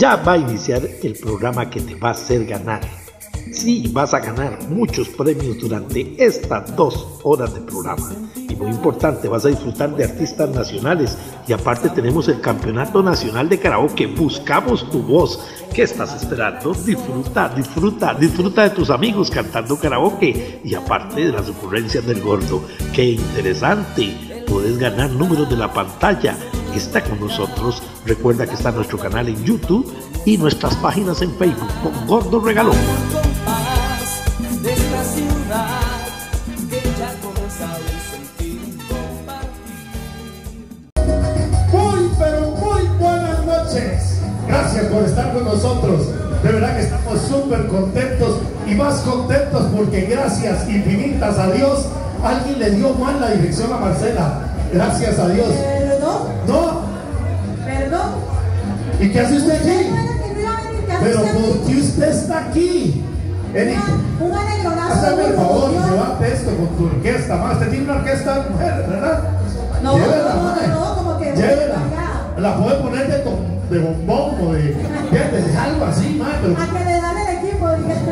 Ya va a iniciar el programa que te va a hacer ganar. Sí, vas a ganar muchos premios durante estas 2 horas de programa. Y muy importante, vas a disfrutar de artistas nacionales. Y aparte tenemos el Campeonato Nacional de Karaoke. Buscamos tu voz. ¿Qué estás esperando? Disfruta de tus amigos cantando karaoke. Y aparte de las ocurrencias del gordo. ¡Qué interesante! Puedes ganar números de la pantalla. Está con nosotros. Recuerda que está nuestro canal en YouTube y nuestras páginas en Facebook con Gordo Regalón. Muy buenas noches. Gracias por estar con nosotros. De verdad que estamos súper contentos y más contentos porque gracias infinitas a Dios alguien le dio mal la dirección a Marcela. Gracias a Dios. No. Perdón. ¿Y qué hace usted aquí? Pero ¿por qué usted está aquí? Un alegronazo. Hazme el favor, llévate esto con tu orquesta. Más, usted tiene una orquesta mujer, ¿verdad? No, Llévela, como que llévela. La puede poner de bombón o de algo así, más. Pero... a que le dan el equipo.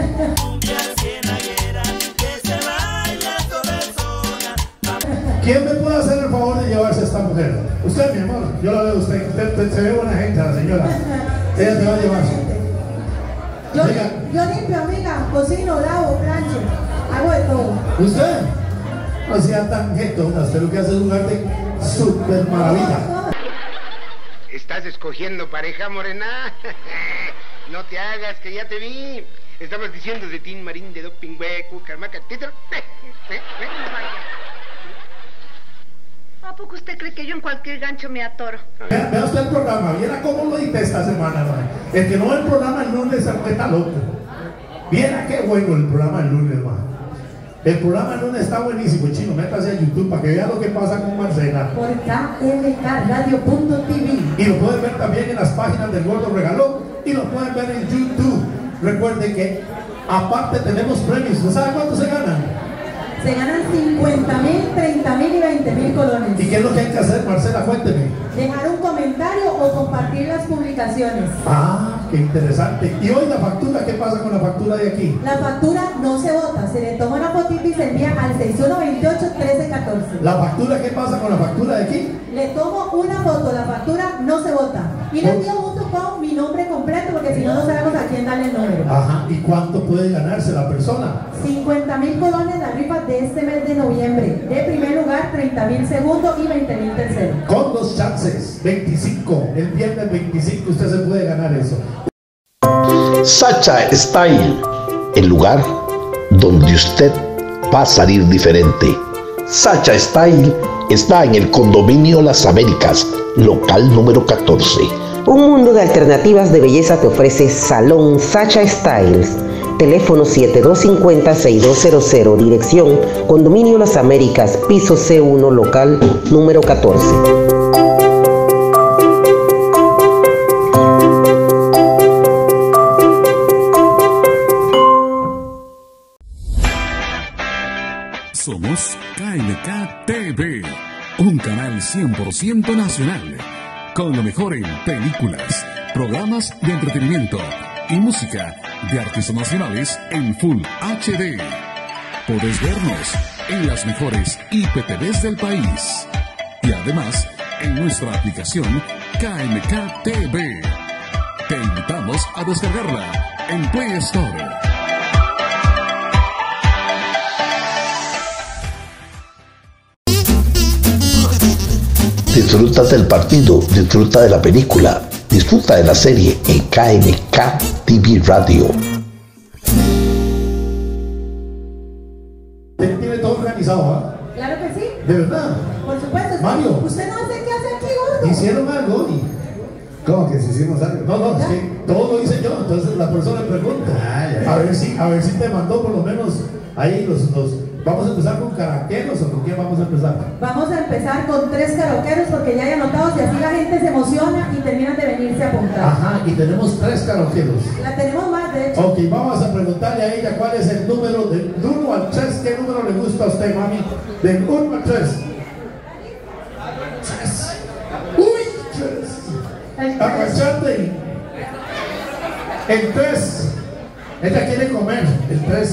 ¿Quién me puede hacer el favor de llevarse a esta mujer? Usted, mi amor, yo la veo a usted se ve buena gente, la señora. Ella te va a llevar. Yo limpio, amiga, cocino, lavo, plancho, hago de todo. ¿Usted? No sea tan jetona, usted lo que hace es un arte súper maravilla. ¿Estás escogiendo pareja, morena? No te hagas, que ya te vi. Estabas diciendo de Tin Marín, de Doping, Hueco, Carmaca, Títero. ¿A poco usted cree que yo en cualquier gancho me atoro? Vea usted el programa, viera cómo lo edité esta semana, man. El que no ve el programa el lunes se está loco. Viera qué bueno el programa el lunes, man. El programa el lunes está buenísimo, chino. Métase a YouTube para que vea lo que pasa con Marcela. Por klkradio.tv. Y lo pueden ver también en las páginas del Gordo Regalón. Y lo pueden ver en YouTube. Recuerden que aparte tenemos premios. ¿Usted sabe cuánto se ganan? Se ganan 50.000, 30.000 y 20.000 colones. ¿Y qué es lo que hay que hacer, Marcela? Cuénteme. Dejar un comentario o compartir las publicaciones. Ah, qué interesante. ¿Y hoy la factura? ¿Qué pasa con la factura de aquí? La factura no se vota, se le toma una fotito y se envía al 6128-1314. ¿La factura? ¿Qué pasa con la factura de aquí? Le tomo una foto, la factura no se vota. Y le envío junto con mi nombre completo, porque si no, no sabemos a quién darle el número. Ajá, ¿y cuánto puede ganarse la persona? 50.000 colones la rifa de este mes de noviembre. De primer lugar, 30.000 segundo y 20.000 tercero. Con 2 chances, 25. El viernes 25 usted se puede ganar eso. Sacha Style, el lugar donde usted va a salir diferente. Sacha Style está en el condominio Las Américas, local número 14. Un mundo de alternativas de belleza te ofrece Salón Sacha Styles. Teléfono 7250-6200, dirección Condominio Las Américas, piso C1, local número 14. Somos KMK TV, un canal 100% nacional, con lo mejor en películas, programas de entretenimiento y música de artistas nacionales en Full HD. Podés vernos en las mejores IPTVs del país y además en nuestra aplicación KMK TV. Te invitamos a descargarla en Play Store. Disfruta del partido, disfruta de la película, disfruta de la serie en KMK TV Radio. Tiene todo organizado, ¿ah? Claro que sí. ¿De verdad? Por supuesto. Mario. ¿Usted no sé qué hace aquí, gordo? ¿Hicieron algo hoy? ¿Cómo que si hicimos algo? No, es que todo lo hice yo, entonces la persona le pregunta. A ver si te mandó por lo menos ahí los ¿vamos a empezar con karaokeros o con quién vamos a empezar? Vamos a empezar con 3 karaokeros porque ya hay anotados y así la gente se emociona y terminan de venirse a apuntar. Ajá, y tenemos 3 karaokeros. La tenemos más, de hecho. Ok, vamos a preguntarle a ella cuál es el número del 1 al 3. ¿Qué número le gusta a usted, mami? Del 1 al 3. 3. Uy, 3. Agachate. El 3. Ella quiere comer. El 3.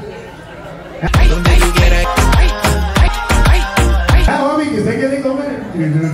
Mami, que usted quiere comer.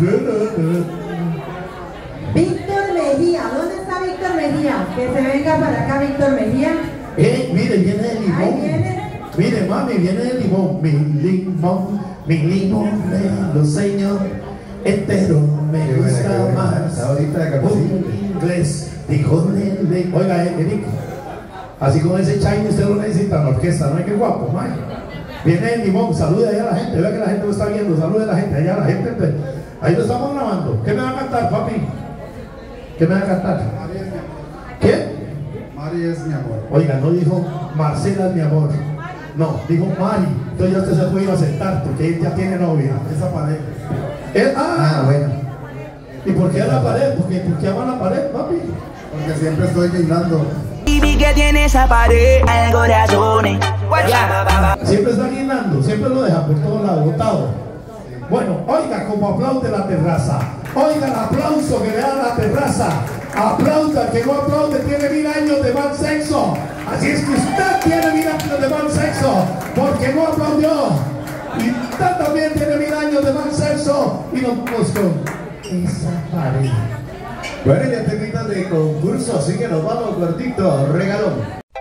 Víctor Mejía, ¿dónde está Víctor Mejía? Que se venga para acá, Víctor Mejía. Mire, viene el limón. Ahí viene. Mire, mami, viene el limón. Mi limón, lo señor entero me gusta más. Un inglés, dijo Nele. Oiga, Eric, así como ese China usted lo necesita en la orquesta, ¿no? Qué guapo, man. Viene el limón, salude allá a la gente, vea que la gente lo está viendo, salude a la gente, allá a la gente. Ahí lo estamos grabando. ¿Qué me va a cantar, papi? ¿Qué me va a cantar? ¿Qué? Mari es mi amor. Oiga, no dijo Marcela es mi amor. No, dijo Mari. Entonces ya usted se puede ir a sentar porque él ya tiene novia. Esa pared. Bueno. ¿Y por qué a la pared? ¿Por qué ama la pared, papi? Porque siempre estoy guindando. Baby, que tiene esa pared al corazón. Siempre está guindando, siempre lo deja por todos lados, botado. Bueno, oiga como aplaude la terraza. Oiga el aplauso que le da la terraza. Aplauda, que no aplaude, tiene 1000 años de mal sexo. Así es que usted tiene 1000 años de mal sexo, porque no aplaudió. Y usted también tiene 1000 años de mal sexo y no costó esa pared. Bueno, ya te quitas de concurso, así que nos vamos cortito, regalón.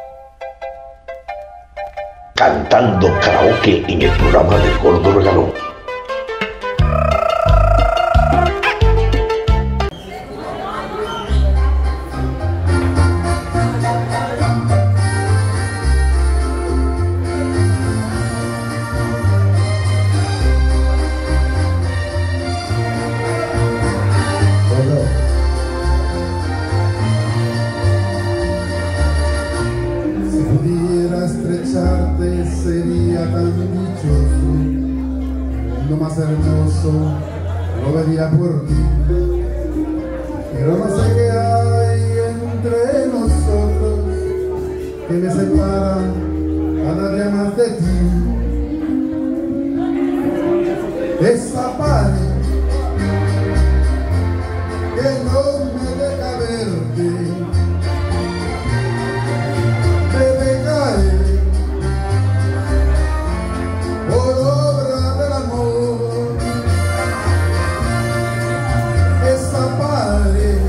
Cantando karaoke en el programa del Gordo Regalón. Sería tan dichoso, lo más hermoso lo vería por ti, pero no sé qué hay entre nosotros que me separa cada día más de ti. Esa pared que no me deja verte debe caer por obra del amor. Esa pared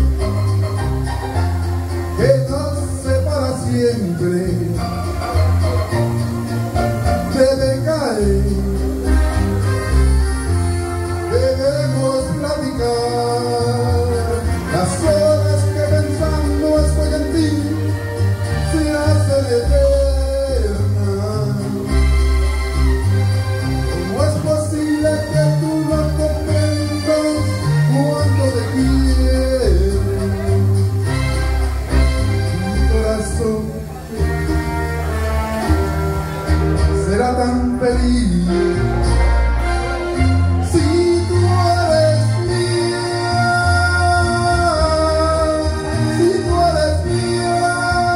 que nos separa siempre debe caer. Debemos platicar las horas que pensando estoy en ti se hacen eternas. ¿Cómo es posible que tú no comprendas cuánto te quiero? Mi corazón será tan feliz si tú eres mía, si tú eres mía,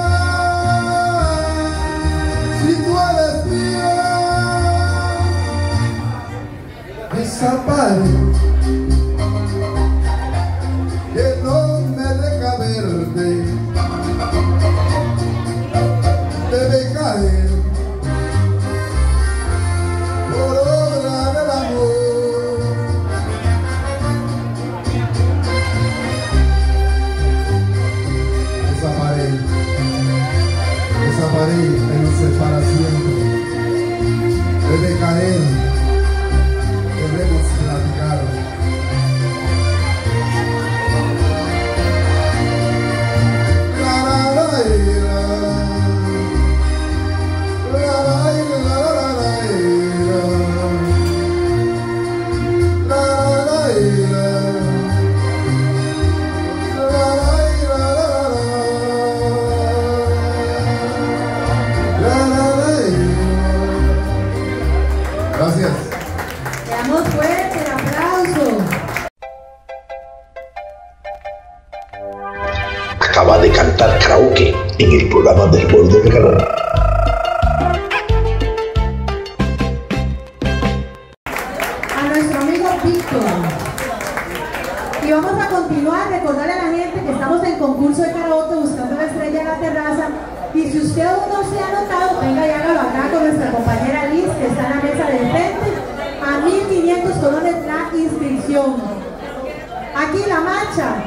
si tú eres mía. Esa pared que no me deja verte debe caer por obra del amor. Esa pared que nos separa siempre debe caer. Debemos platicar. Gracias. Le damos fuerte el aplauso. Acaba de cantar karaoke en el programa del Gordo Regalón. A nuestro amigo Víctor. Y vamos a continuar, recordarle a la gente que estamos en concurso de karaoke buscando la estrella en la terraza. Y si usted aún no se ha anotado, venga y hágalo acá con nuestra compañera Liz, que está en la mesa de frente. A 1.500 colones la inscripción. Aquí la mancha.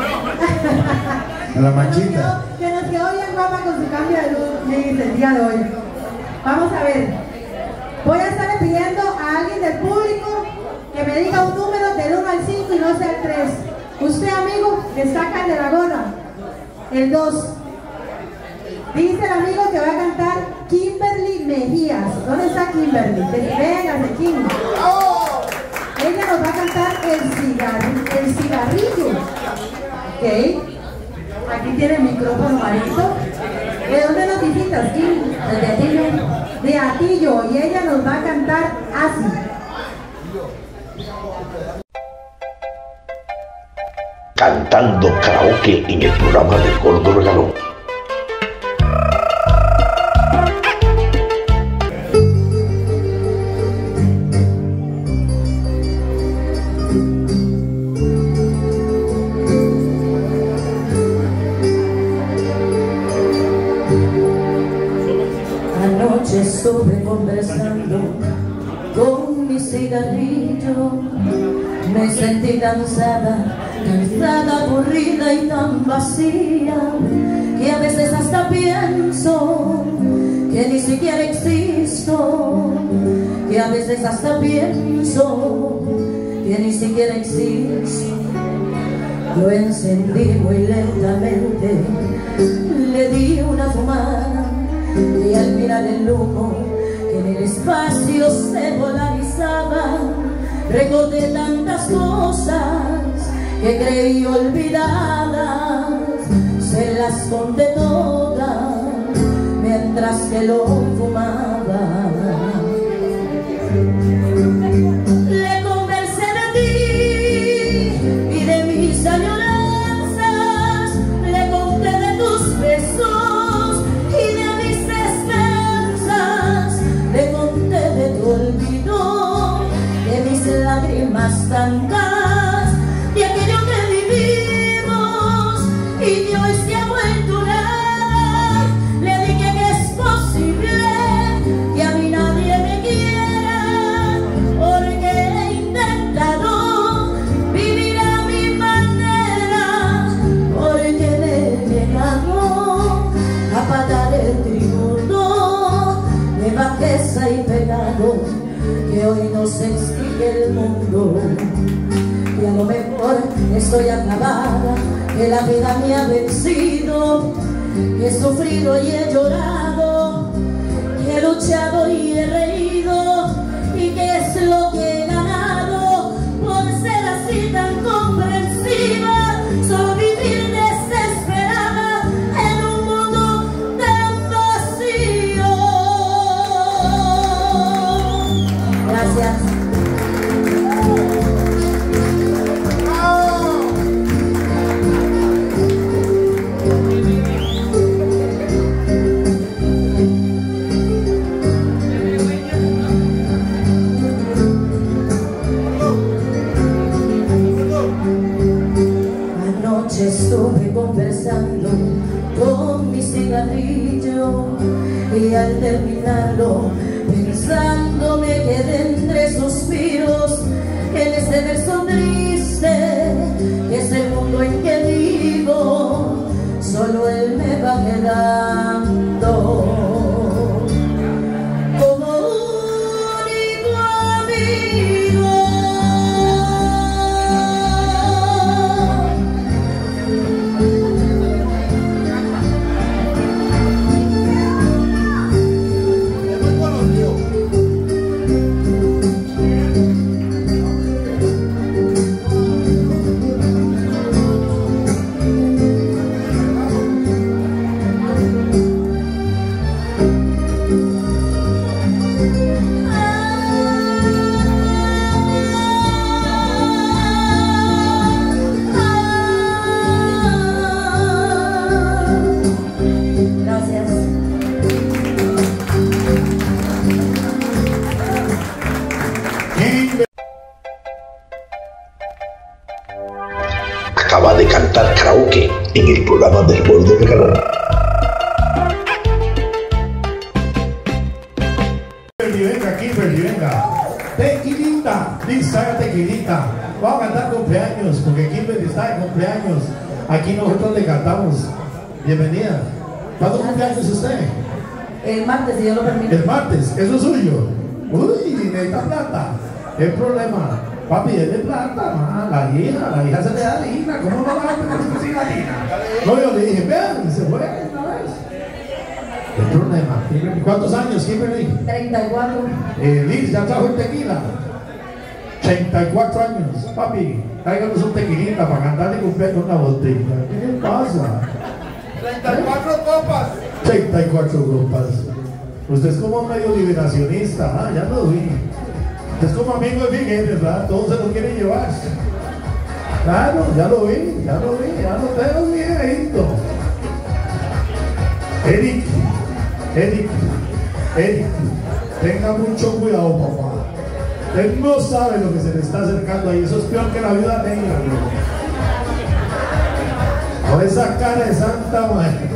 La manchita. Que nos quedó bien guapa con su cambio de luz el día de hoy. Vamos a ver. Voy a estar pidiendo a alguien del público que me diga un número del 1 al 5 y no sea el 3. Usted, amigo, le saca el de la gorra. El 2. Dice el amigo que va a cantar Kimberly Mejías. ¿Dónde está Kimberly? Véngase, Kim. Ella nos va a cantar el cigarrillo. Ok. Aquí tiene el micrófono marito. ¿De dónde nos visitas, Kim? De Atillo. De Atillo. Y ella nos va a cantar así. Cantando karaoke en el programa del Gordo Regalón. Anoche estuve conversando con mi cigarrillo. Me sentí cansada, aburrida y tan vacía, que a veces hasta pienso que ni siquiera existo, que a veces hasta pienso que ni siquiera existo. Lo encendí muy lentamente, le di una fumada y al mirar el humo que en el espacio se polarizaba, recordé tantas cosas que creí olvidadas, se las conté todas mientras que lo fumaba. Le conversé de ti y de mis añoranzas, le conté de tus besos y de mis esperanzas, le conté de tu olvido, de mis lágrimas tantas, de aquello que vivimos y que hoy se ha vuelto nada. Le dije que es posible que a mí nadie me quiera, porque he intentado vivir a mi manera, porque le he llegado a pagar el tributo de bajeza y pecado que hoy nos exige el mundo. Y a lo mejor estoy acabada, que la vida me ha vencido, que he sufrido y he llorado, que he luchado y he reído, y que es lo que he ganado por ser así tan comprensiva, solo vivir desesperada en un mundo tan vacío. Gracias. Estuve conversando con mi cigarrillo y al terminarlo pensando me quedé entre suspiros en este verso triste que es el mundo en que vivo, solo él me va quedando. acaba de cantar karaoke en el programa del Gordo Regalón. Kimberly, venga. Tequilita, Lisa, tequilita. Vamos a cantar cumpleaños, porque Kimberly está de cumpleaños. Aquí nosotros le cantamos. Bienvenida. ¿Cuándo cumpleaños usted? El martes, si Dios lo permite. El martes, eso es suyo. Uy, necesita plata. ¿Qué problema? Papi, denle plata, la hija se le da lina. ¿Cómo no la va a tener sin la lina? No, yo le dije, vean, se fue una vez. ¿Qué problema? ¿Cuántos años, Kimberly? 34. Liz, ya trajo el tequila. 84 años. Papi, tráiganos un tequilita para cantarle cumpleaños una botella. ¿Qué le pasa? 34 copas. 34 copas. Usted es como medio liberacionista, ya lo vi. Usted es como amigo de Figueres, ¿verdad? Todos se lo quieren llevar. Claro, ya lo vi, ya lo tengo viejito. Eric, tenga mucho cuidado, papá. Él no sabe lo que se le está acercando ahí. Eso es peor que la viuda negra, bro. Con esa cara de santa madre.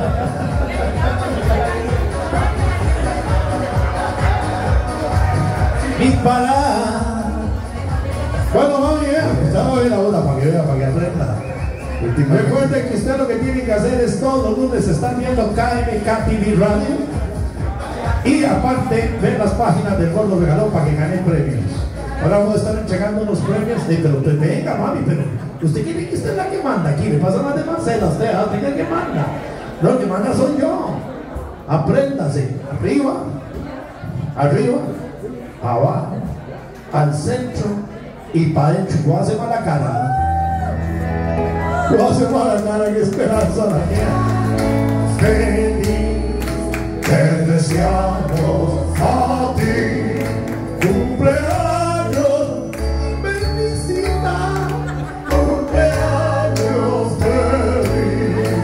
Disparar. Bueno, mami, vamos a ver la bola para que vea, para que aprenda. Recuerden que usted lo que tiene que hacer es todos los lunes están viendo KMK TV Radio. Y aparte, ver las páginas del Gordo Regalón para que ganen premios. Ahora vamos a estar entregando unos premios. Pero usted venga, mami, pero usted quiere que usted es la que manda aquí. Le pasa más de Marcela, usted es el que manda. No, el que manda soy yo. Apréndase. Arriba, abajo, al centro y para adentro. ¿Cómo hace mala cara? ¿Cómo hace mala cara? ¡Qué esperanza la mía! Feliz, te deseamos a ti cumpleaños, felicidad, cumpleaños feliz,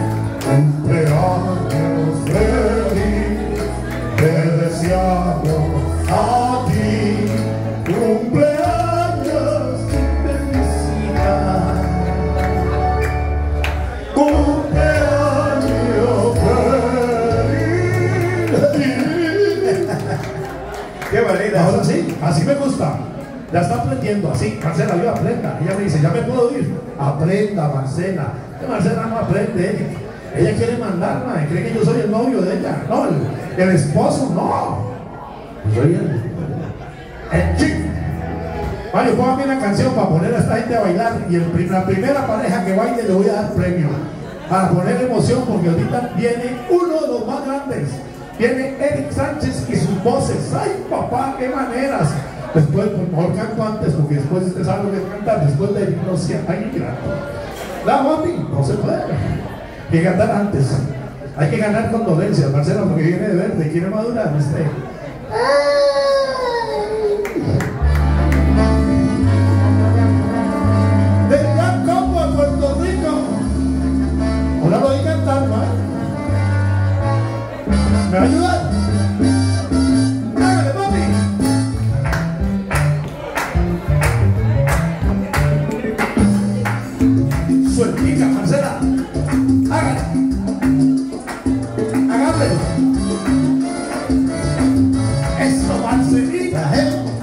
te deseamos a ti cumpleaños, felicidad, cumpleaños feliz. Qué manera. Ahora sí, así me gusta. Ya está aprendiendo así. Marcela, yo aprenda. Ella me dice, ya me puedo ir. Aprenda, Marcela. Marcela no aprende. Ella quiere mandarme. Cree que yo soy el novio de ella. No, el esposo, no. Yo soy el chico. Vale, póngame una canción para poner a esta gente a bailar. Y la primera pareja que baile le voy a dar premio. Para poner emoción, porque ahorita viene uno de los más grandes. Viene Eric Sánchez y sus voces. ¡Ay, papá, qué maneras! Después, por favor, canto antes, porque después usted sabe lo que es cantar. Después de no sea tan ingrato. La mami, no se puede. Hay que cantar antes. Hay que ganar con dolencia, Marcela, porque viene de verde, quiere madurar. Del Gran Combo a Puerto Rico. Ahora lo voy a cantar, ¿no? ¿Me va a ayudar? ¡Hágale, papi! Sueltica, Marcela. Hágale. Hágale. Eso, Marcelita,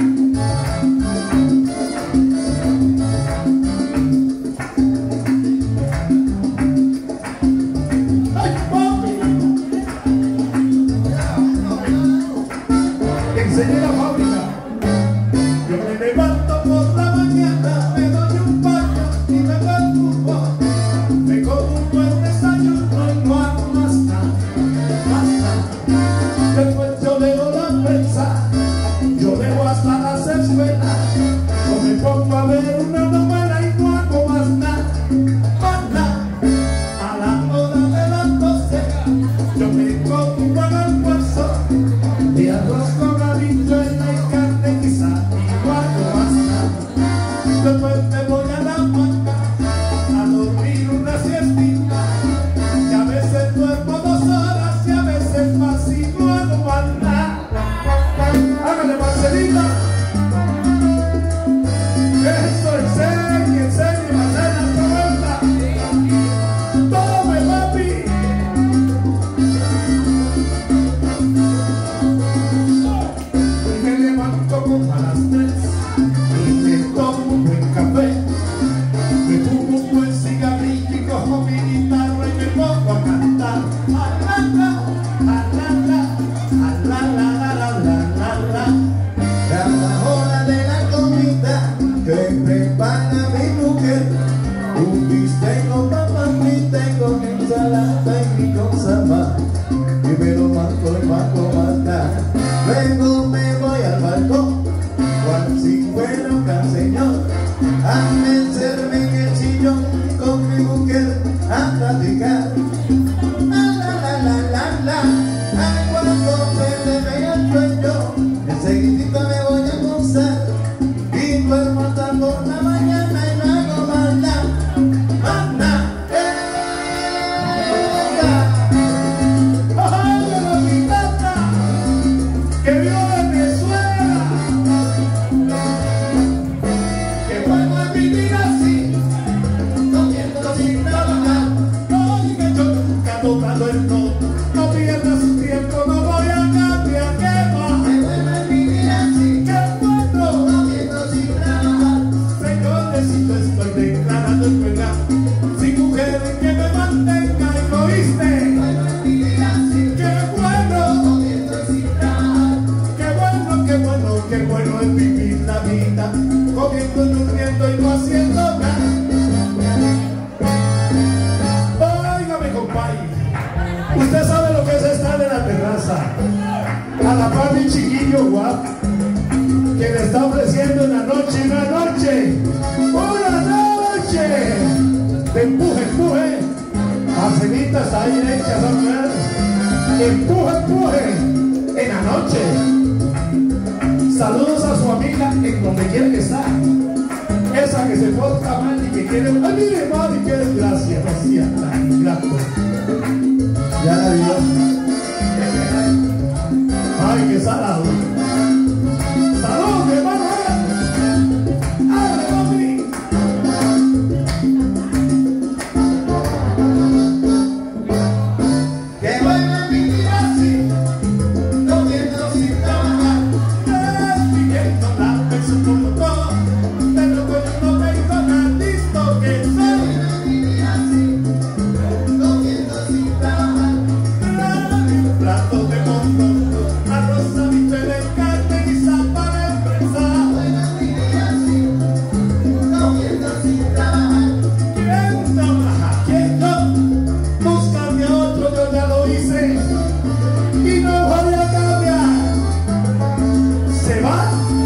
¡ay, papi! Te enseñé la fábrica. Yo me levanto por la mañana, me doy un baño y me preocupo. Me como ¿va? Que me está ofreciendo una noche. De empuje. Marcelita está ahí derecha, esa mujer. Empuje. En la noche. Saludos a su amiga en donde quiera que está. Esa que se porta mal y que quiere. Ay, mire, madre, qué desgracia. No sea tan ingrato. Ya la vio. Ay, qué salado. Saludos, mi hermano. ¡Ándale, mami! Que buena mi vida así, no viendo sin trabajar, viviendo la persona como todo, pero cuando no tengo nada listo que soy. mi vida así, no viendo sin trabajar, Platos de montón, arroz, habichuela, carne y zapa de presa. buena mi vida así, no viendo sin trabajar, ¿Quién trabaja? ¿Quién no? Búscame a otro, yo ya lo hice y no voy a cambiar. Se va.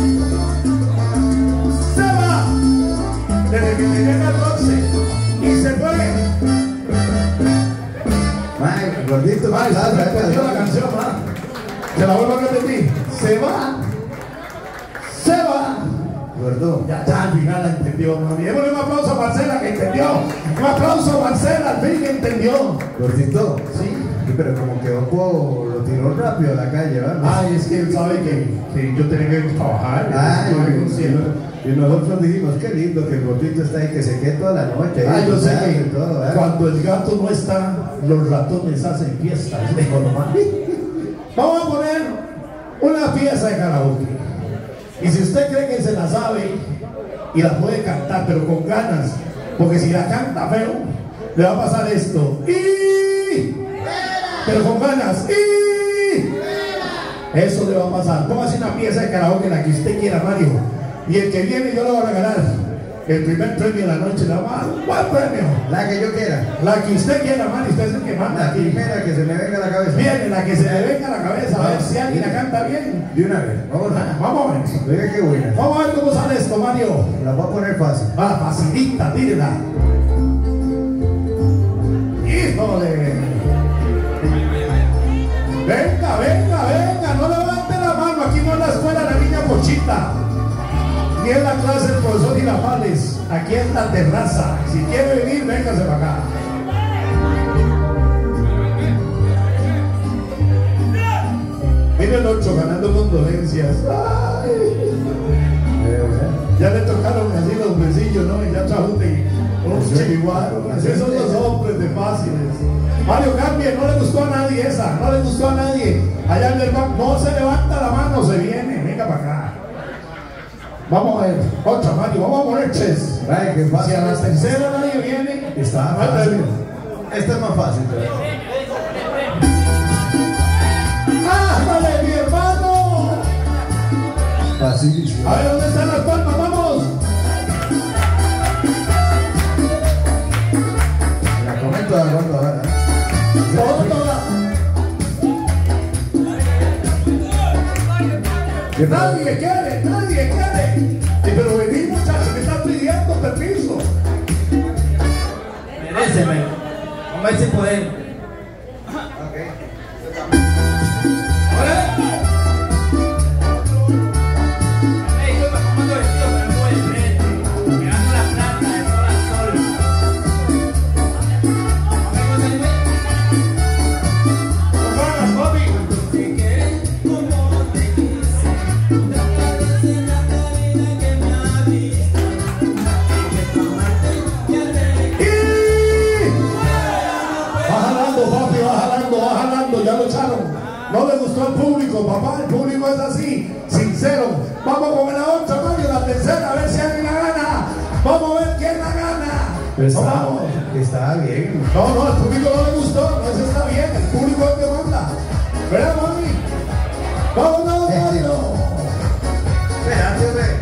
Desde que tenía 14 y se fue. Mae, gordito, Ay, se perdió la canción, ¿va? Se la vuelvo a repetir. Se va. gordo. Ya, al final la entendió, mami. Démosle un aplauso a Marcela que entendió. Un aplauso a Marcela, al fin que entendió. Gordito. Sí. Pero como que Opo lo tiró rápido a la calle, ¿verdad? Ay, es que él sabe que yo tenía que trabajar. Ay, no hay un cielo. y nosotros dijimos, qué lindo que el gordito está ahí, que se quede toda la noche. Ay, yo sé que todo, ¿verdad? cuando el gato no está, los ratones hacen fiesta. Es lo normal. Vamos a poner una pieza de karaoke. Y si usted cree que se la sabe y la puede cantar, pero con ganas, porque si la canta feo, le va a pasar esto. Pero con ganas. Eso le va a pasar. Póngase una pieza de karaoke, la que usted quiera, Mario. Y el que viene yo le voy a regalar el primer premio de la noche. Le vamos a dar un buen premio. La que yo quiera. La que usted quiera, Mario. Usted es el que manda La aquí. primera que se me venga a la cabeza. Viene, la que se le venga a la cabeza. A ver si alguien la canta bien. De una vez. Vamos Vamos a ver. Oiga, qué buena. Vamos a ver cómo sale esto, Mario. La voy a poner fácil. Va, facilita, tírela. ¡Híjole! Venga, venga, venga, no levante la mano, aquí no es la escuela La Niña Pochita, ni es la clase del profesor Girafales, aquí es la terraza. Si quiere venir, véngase para acá. Mire el 8 ganando condolencias. Ay. Ya le tocaron así los besillos, ¿no? Y ya trajo un chiriguaro. Así son los hombres de fáciles. Mario, cambie, no le gustó a nadie esa, no le gustó a nadie. Allá en el banco, no se levanta la mano, se viene, venga para acá. Vamos a ver, otra, Mario, vamos a poner chess. Ay, qué fácil. Si a la tercera nadie viene, Está fácil. Esta es más fácil, pero... ¡Ájale, mi hermano! Facilísimo. A ver, ¿dónde están las palmas? ¡Vamos! La comento de acuerdo ahora. Toda. Nadie quiere, nadie quiere. Pero vení, muchachos, me están pidiendo permiso. Meréceme, con ese poder. No le gustó al público, papá, el público es así, sincero. Vamos con la otra, Mario, la tercera, a ver si alguien la gana. Vamos a ver quién la gana. Está bien. No, no, al público no le gustó, no, eso está bien, el público es el que manda. ¿Verdad, mami? Vámonos, Mario. Espérate, hombre.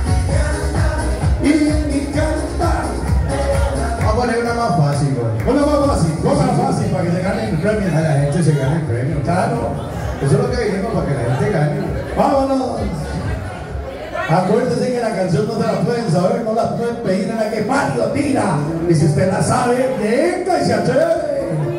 Y mi canta. Vamos a poner una más fácil, güey. Una más fácil, cosa fácil para que se gane el premio. A la gente se gane el premio. Claro. Eso es lo que dijimos, para que la gente gane. Vámonos. Acuérdense que la canción no se la pueden saber, no la pueden pedir en la que Mario tira. Y si usted la sabe, venga y se atreve.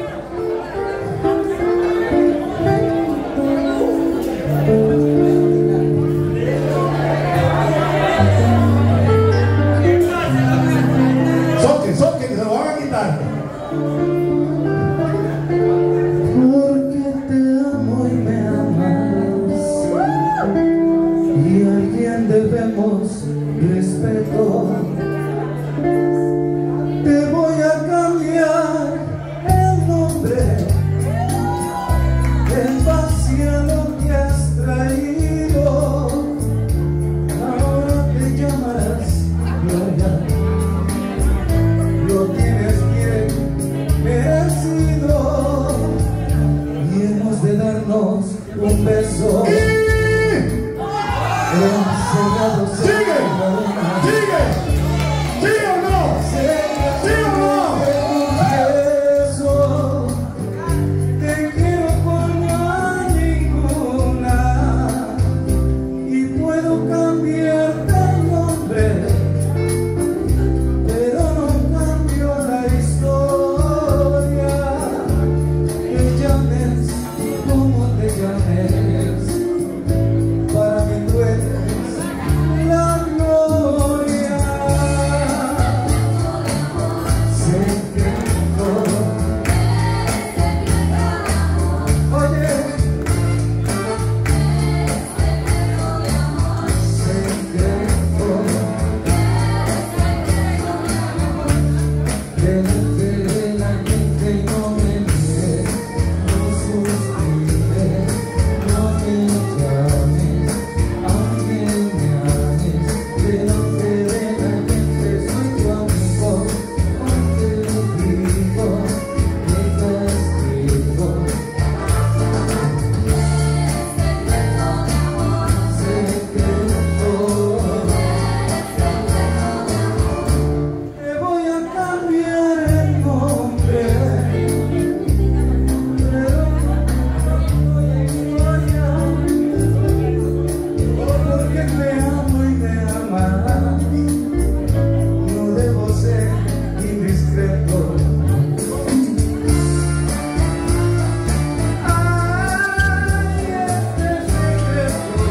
Soque, que se lo van a quitar. Porque te amo y me amas, y a alguien debemos respeto. Te voy a cambiar el nombre en base a lo que has traído. Ahora te llamarás Gloria. Lo tienes bien merecido y hemos de darnos un beso. Encerrados en la arena. ¿Sí o no? ¿Sí o no? Confieso, te quiero como a ninguna y puedo cambiarte el nombre, pero no cambio la historia. Te llames como te llames, para mí tú eres la gloria. Secreto, oye, secreto, delante de la gente no me mires, no suspires, no me llames, aunque me ames. Delante de la gente soy tu amigo, aunque lo digo, te castigo. Secreto, te voy a cambiar el nombre, pero no voy a ignorar, porque te amo y me amas. No debo ser indiscreto. Ay, este secreto.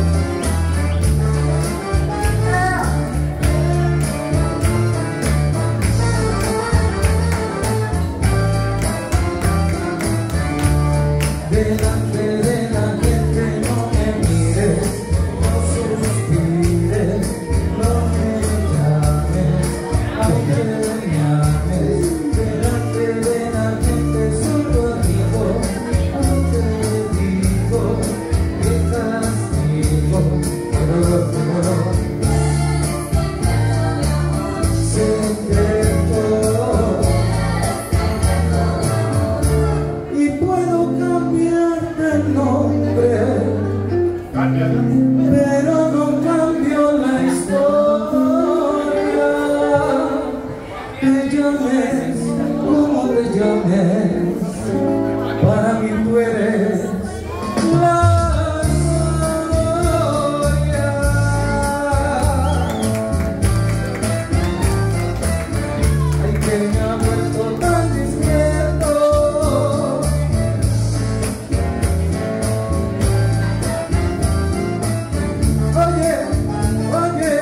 Delante de la gente no me mires, no suspires, no me llames, aunque me ames. Delante de la gente soy tu amigo, aunque te digo, te castigo. Secreto, y puedo cambiarte el nombre, pero no cambio la historia. Te llames como te llames, para mí tú eres la gloria. Ay, que me ha vuelto tan discreto. Oye, oye,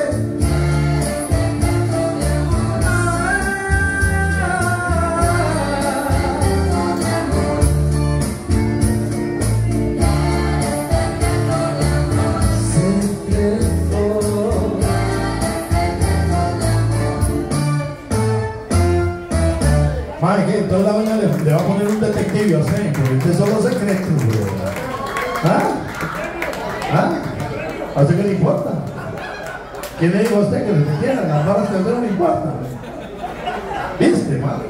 Madre, que toda la mañana le va a poner un detective a usted, porque usted solo secretos, güey. ¿Ah? ¿Ah? ¿A usted qué le importa? ¿Quién le dijo a usted que le quieran? Las balas que a usted no le importa. ¿Viste, madre?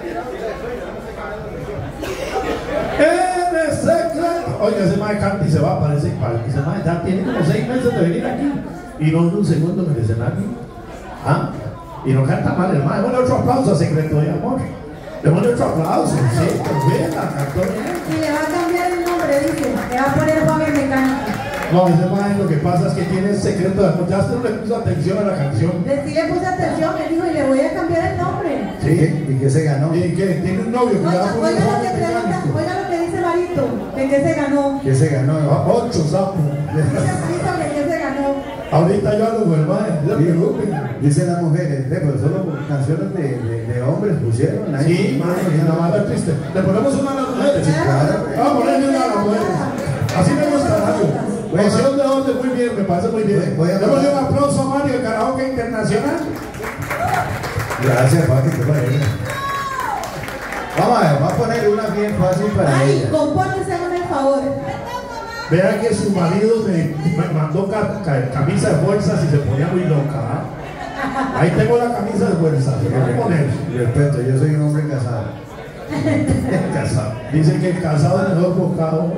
Eres secreto. Oiga, ese madre canta y se va, parece que ese madre ya tiene como 6 meses de venir aquí y no un segundo en el escenario. ¿Ah? Y no canta mal el madre. Bueno, otro aplauso a Secreto de Amor. Démosle otro aplauso, sí, también la cantó bien. Y le va a cambiar el nombre, dice. Le va a poner Juan el Mecánico. No, ese man lo que pasa es que tiene el secreto de ya usted no le puso atención a la canción. Sí le puse atención, me dijo, y le voy a cambiar el nombre. Sí, ¿y qué se ganó? ¿Y qué? Tiene un novio que le va a poner Juan el Mecánico. Oiga lo que dice Marito, que qué se ganó. ¿Qué se ganó? 8 sapos. ¿Qué se ganó? Ahorita yo hablo con el man, dicen las mujeres, pero solo canciones de hombres pusieron ahí. Sí, no, nada triste. Le ponemos una a las mujeres. Sí, claro. Vamos a ponerle una a las mujeres. Así me gusta algo. Canción de hombres, muy bien, me parece muy bien. Démosle un aplauso a Mario de Karaoke Internacional. Gracias, Pati, te parece. Vamos a ver, vamos a poner una bien fácil para ella. Ay, compórtese, hágame el favor. Vean que su marido me mandó camisa de fuerzas y se ponía muy loca. ¿Ah? Ahí tengo la camisa de fuerzas. ¿Qué poner? Respeto, yo soy un hombre casado. Casado. Dicen que el casado es mejor bocado.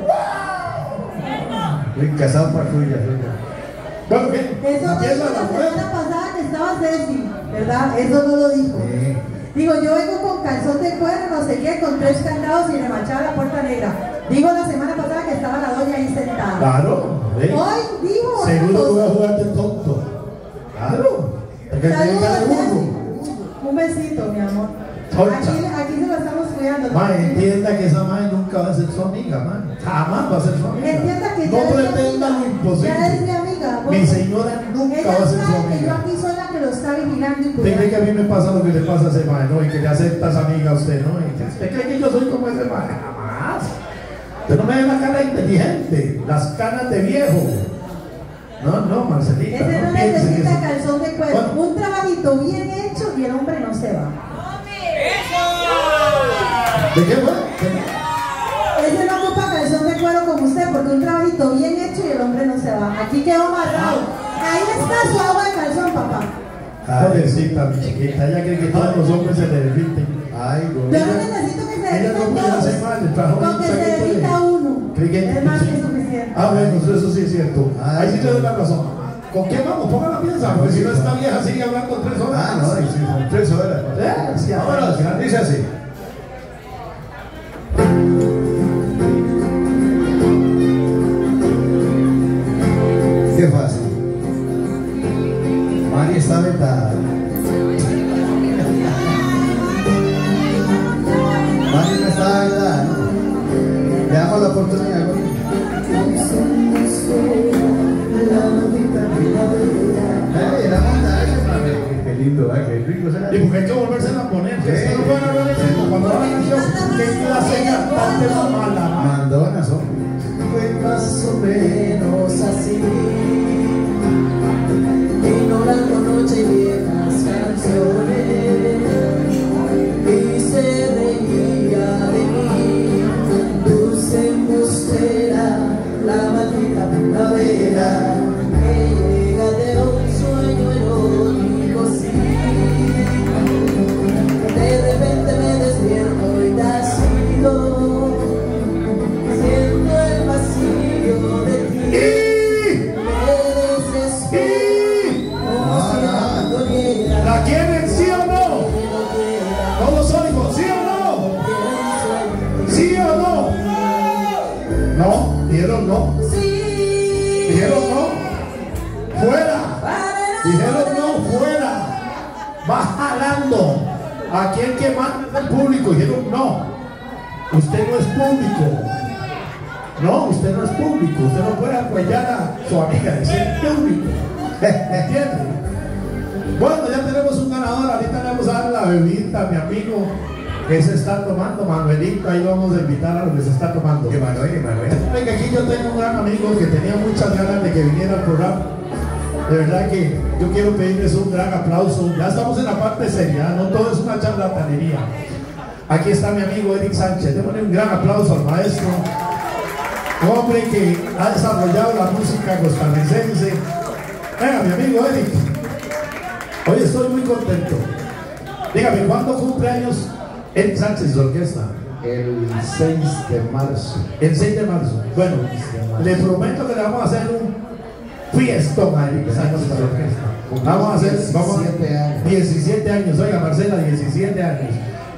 Soy casado para tuya. Bueno, ¿qué? Eso no dijo la semana pasada que estaba Ceci, ¿verdad? Eso no lo dijo. Sí. Digo, yo vengo con calzón de cuero, no sé qué, con 3 candados y remachada la puerta negra. Digo la semana pasada que estaba la doña ahí sentada. Claro. ¿Eh? Hoy dijo. Seguro que voy a jugar de tonto. Claro. Saludos, un besito, mi amor. Aquí se lo estamos cuidando. Ma, entienda que esa madre nunca va a ser su amiga, ma. Jamás va a ser su amiga. Entienda que no pretenda lo imposible. Ya es mi amiga. Mi señora nunca va a ser su amiga. Yo aquí soy la que lo está vigilando y ¿Usted cree que a mí me pasa lo que le pasa a ese madre, no? Y que le aceptas amiga a usted, ¿no? Y ¿usted cree que yo soy como ese madre? Jamás. Usted no me ve la cara inteligente, las canas de viejo. No, Marcelita. Ese no piense necesita eso. calzón de cuero. Bueno. Un trabajito bien hecho y el hombre no se va. ¿De qué fue? Ese no ocupa calzón de cuero como usted, porque un trabajito bien hecho y el hombre no se va. Aquí quedó amarrado. Ahí está su agua de calzón, papá. Pobrecita, mi chiquita, ella cree que todos los hombres se le derriten. Ay, yo no necesito que se ella no puede hacer mal, le trajo con que se derrita uno. Es más que suficiente. Ah, bueno, eso sí es cierto. Ahí sí te doy la razón. ¿Con qué vamos? Ponga la pieza, porque si no esta vieja sigue hablando 3 horas. Ah, no, sí, son 3 horas. Sí, vámonos, dice así. Qué fácil. Mari está vetada. Mari no está vetada, ¿no? Le damos la oportunidad, ¿no? La montaña, qué lindo, qué rico será. Y porque hay que volvérsela a poner. Esto no pueden hablar de eso. Cuando va la canción, que la seña cantante más mala. Mandonas son. Fue más o menos así, ignorando noche y viejas canciones, y se reía de mí, dulce embustera, la maldita primavera, que llega de un sueño erótico, sí. De repente me despierto y te has ido, siento el vacío de ti, me desespero, ¿la quieren, sí o no? Todos oigo, ¿sí o no? ¿Sí o no? No, dijeron no. Dijeron no. Fuera. Dijeron no, fuera. Va jalando. Aquí el que manda es el público. Dijeron no. Usted no es público. No, usted no es público. Usted no puede apoyar a su amiga. Es el público. ¿Entiende? Bueno, ya tenemos un ganador. Ahorita le vamos a dar la bebida a mi amigo que se está tomando, Manuelito. Ahí vamos a invitar a lo que se está tomando. ¿Qué Manuel? Venga, aquí yo tengo un gran amigo que tenía muchas ganas de que viniera al programa. De verdad que yo quiero pedirles un gran aplauso. Ya estamos en la parte seria, no todo es una charlatanería. Aquí está mi amigo Eric Sánchez. Démosle un gran aplauso al maestro. Un hombre que ha desarrollado la música costarricense. Venga, mi amigo Eric. Hoy estoy muy contento. Dígame, ¿cuándo cumple años Eric Sánchez y su orquesta? El 6 de marzo. El 6 de marzo. Bueno, le prometo que le vamos a hacer un fiestón a Eric Sánchez y su orquesta. Vamos a hacer 17 años. 17 años, oiga Marcela, 17 años.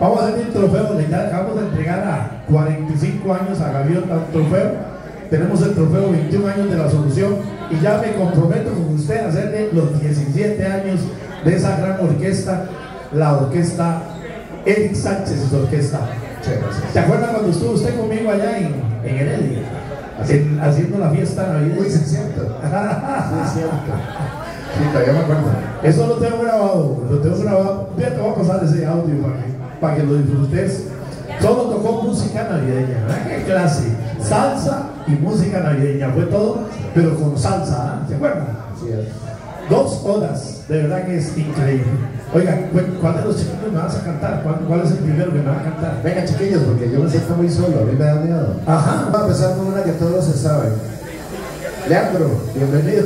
Vamos a hacer el trofeo, le acabamos de entregar a 45 años a Gaviota un trofeo. Tenemos el trofeo 21 años de la solución y ya me comprometo con usted a hacerle los 17 años de esa gran orquesta, la orquesta Eric Sánchez y su orquesta. ¿Se acuerdan cuando estuvo usted conmigo allá en Heredia? Haciendo la fiesta navideña. Uy, sí, es cierto. Sí, es cierto. Sí, todavía me acuerdo. Eso lo tengo grabado, Ya te voy a pasar ese audio para que lo disfrutes. Solo tocó música navideña, ¿verdad? ¡Qué clase! Salsa y música navideña, fue todo, pero con salsa, ¿se acuerdan? Sí, es. 2 horas, de verdad que es increíble. Oigan, ¿cuál de los chiquillos me vas a cantar? ¿Cuál es el primero que me va a cantar? Venga, chiquillos, porque yo me siento muy solo, a mí me da miedo. Ajá. Vamos a empezar con una que todos se saben. Leandro, bienvenido.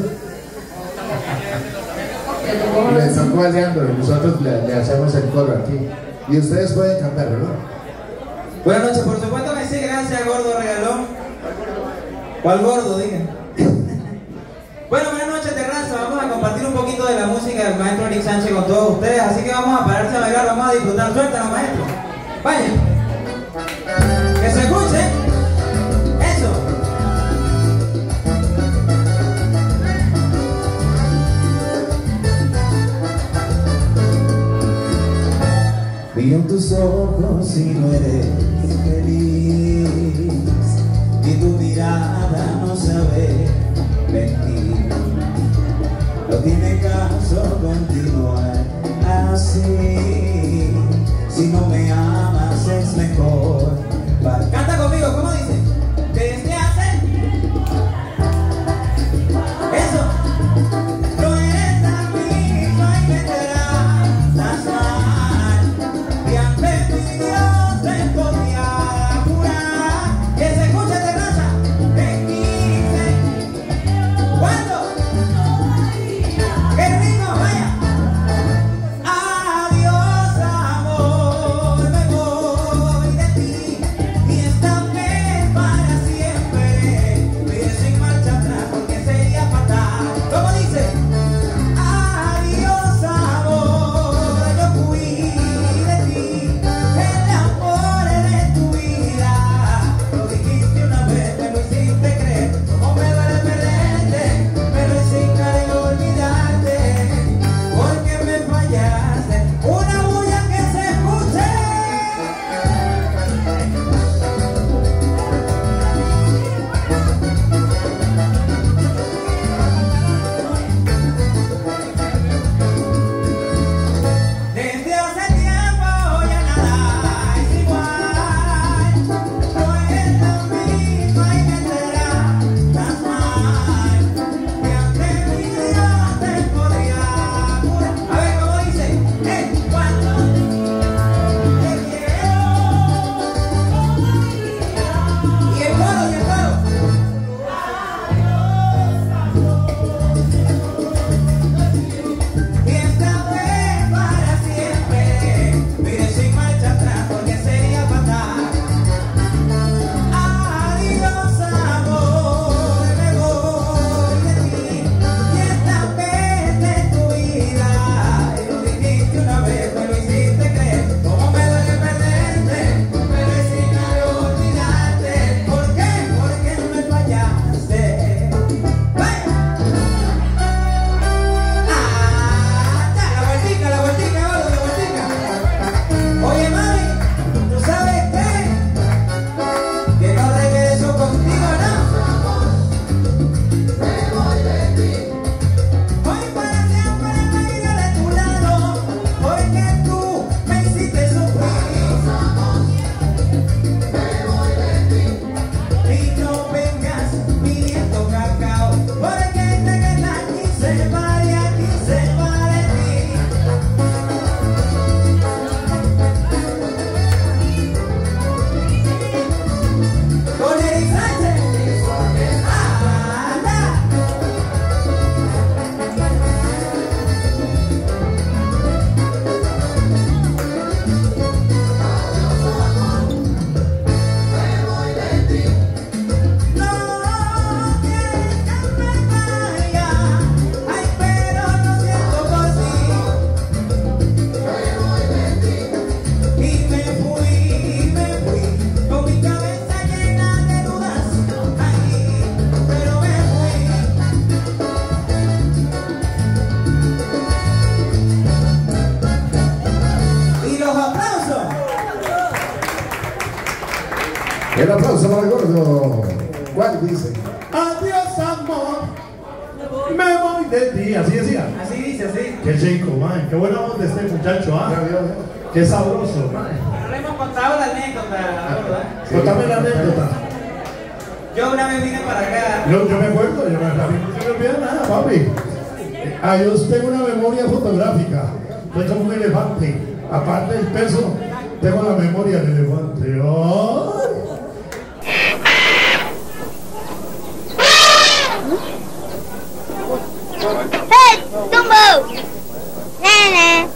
Le tocó a Leandro y nosotros le hacemos el coro aquí. Y ustedes pueden cantar, ¿verdad? Buenas noches, por supuesto que sí, gracias, Gordo Regalón. ¿Cuál gordo, digan? Bueno, buenas noches, terraza. Vamos a compartir un poquito de la música del maestro Eric Sánchez con todos ustedes, así que vamos a pararse a bailar, vamos a disfrutar. Suéltanos, maestro. Vaya. Que se escuche. Eso. Vi en tus ojos y no eres feliz, y tu mirada no sabe mentir. No tiene caso continuar así. Si no me amas es mejor. Canta conmigo, ¿cómo dice? Desde hace. Eso. No eres la misma y me tratas mal. Y ante mi Dios te podía jurar. Que se escuche terraza. Te quise. ¿Cuándo? ¡Qué rico! ¡Vaya! Adiós, amor. El aplauso para el gordo. ¿Cuál dice? Adiós, amor. Me voy de ti. Así decía. Así dice, así. Qué chico, man. Qué buena onda este muchacho, ¿ah? Qué sabroso, man. No le hemos contado la anécdota, ¿verdad? Contame la anécdota. Yo una vez vine para acá. Yo me acuerdo, a mí no se me olvida nada, papi. Yo tengo una memoria fotográfica. Soy como un elefante. Aparte del peso, tengo la memoria del elefante. ¡Oh! ¡Hey! ¡Tumbo! ¡Nene!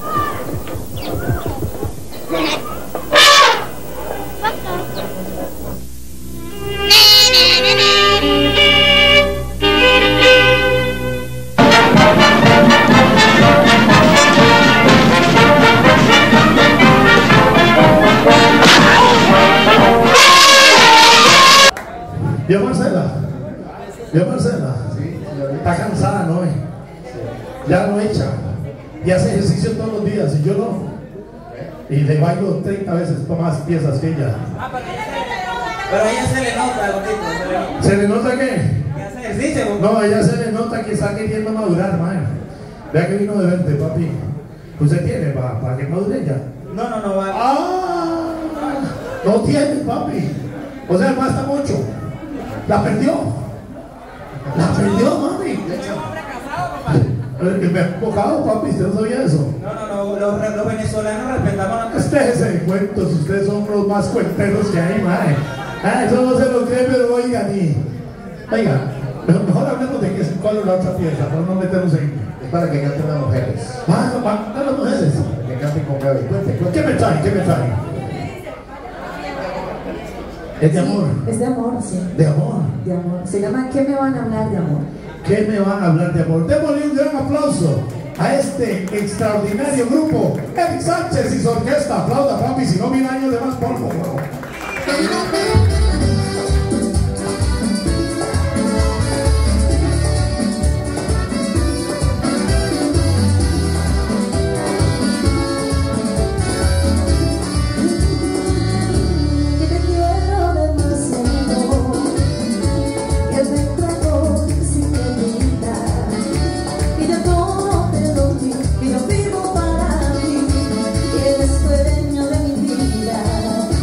¿Y a Marcela? ¿Y a Marcela? Está cansada, ¿no? Ya no echa. Y hace ejercicio todos los días y yo no. Y le bailo 30 veces más piezas que ella. Pero a ella se le nota, gordito. ¿Se le nota qué? Que hace ejercicio. No, a ella se le nota que está queriendo madurar, man. Vea que vino de 20, papi. ¿Usted tiene para que madure ya? No, va. ¡Ah! No tiene, papi. O sea, basta mucho. La perdió. La perdió, mami. Me he enfocado, papi. ¿Usted no sabía eso? No. Los venezolanos respetamos la... Ustedes se cuentos. Ustedes son los más cuenteros que hay, man. Eso no se lo cree, pero oigan mejor hablemos de cuál es la otra pieza, para no meternos en... Es para que canten las mujeres. ¿Para las mujeres? Para que canten con Gaby. Cuente. ¿Qué me trae? ¿Es de amor? Es de amor, sí. ¿De amor? De amor. Se llama ¿Qué me van a hablar de amor? ¿Qué me van a hablar de amor? Démosle un gran aplauso a este extraordinario grupo. Eric Sánchez y su orquesta. Aplauda, papi, si no 1000 años de más polvo, bro. Y yo vivo para ti, y eres dueño de mi vida.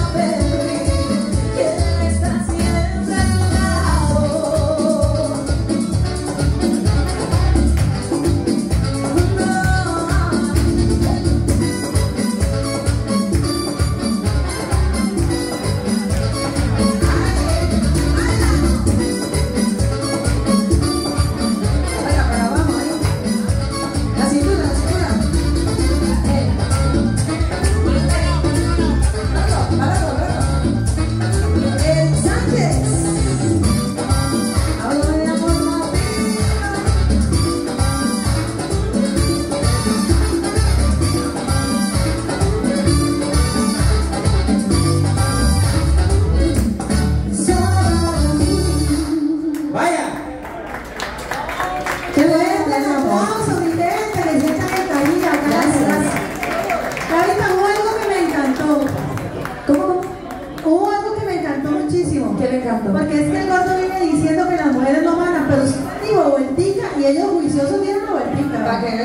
Porque es que el gordo viene diciendo que las mujeres no mandan, pero usted dijo vueltica y ellos juiciosos tienen una vueltica.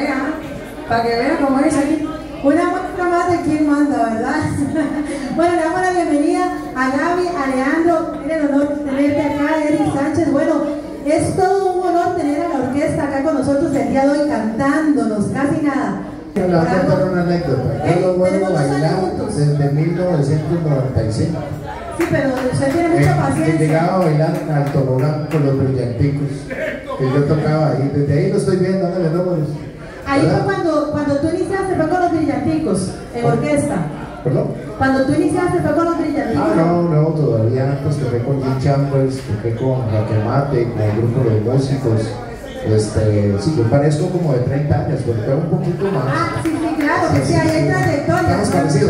Para que vean cómo es aquí. Una muestra más de quién manda, ¿verdad? Bueno, le damos la bienvenida a Gaby, a Leandro. Tiene el honor de tenerte acá, Eric Sánchez. Bueno, es todo un honor tener a la orquesta acá con nosotros el día de hoy cantándonos, casi nada. Le voy a contar una anécdota. Yo lo vuelvo a bailar desde 1995. Sí, pero usted tiene mucha paciencia. Llegaba a bailar al tobogán con los brillanticos que yo tocaba ahí. Desde ahí lo estoy viendo, dándole números. Ahí fue cuando tú iniciaste, fue con los brillanticos, en orquesta. ¿Perdón? Cuando tú iniciaste fue con los brillanticos. No, todavía antes toqué con Jim Chambers, toqué con Jaquemate, con el grupo de músicos. Sí, yo parezco como de 30 años, pero tengo un poquito más. Sí, claro, que sí, ahí hay trayectoria. Estamos parecidos,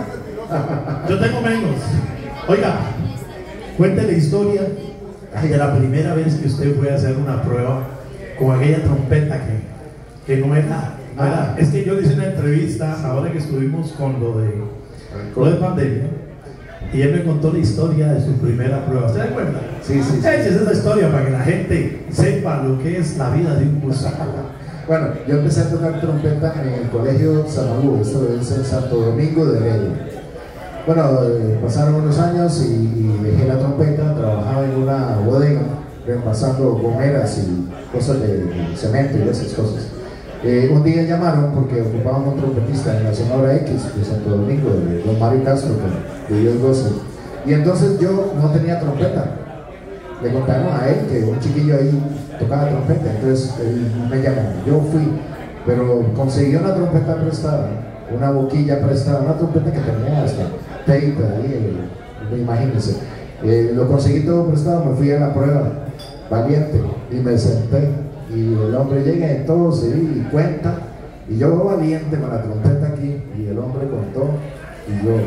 ¿no? Yo tengo menos. Oiga, cuente la historia de la primera vez que usted fue a hacer una prueba con aquella trompeta que no era. Es que yo le hice una entrevista ahora que estuvimos con lo de pandemia y él me contó la historia de su primera prueba. ¿Se da cuenta? Sí. Eche esa historia para que la gente sepa lo que es la vida de un músico. Bueno, yo empecé a tocar trompeta en el colegio Samaú, esto es en Santo Domingo de Heredia. Bueno, pasaron unos años y dejé la trompeta, trabajaba en una bodega reemplazando gomeras y cosas de cemento y esas cosas. Un día llamaron porque ocupaban un trompetista en la Sonora X de Santo Domingo, de don Mario Castro, que Dios goce. Y entonces yo no tenía trompeta. Le contaron a él que un chiquillo ahí tocaba trompeta, entonces él me llamó. Yo fui, pero conseguí una trompeta prestada, una boquilla prestada, una trompeta que tenía hasta tape ahí, imagínense. Lo conseguí todo prestado, me fui a la prueba, valiente, y me senté. Y el hombre llega y todo se y cuenta, y yo valiente con la trompeta aquí, y el hombre contó, y yo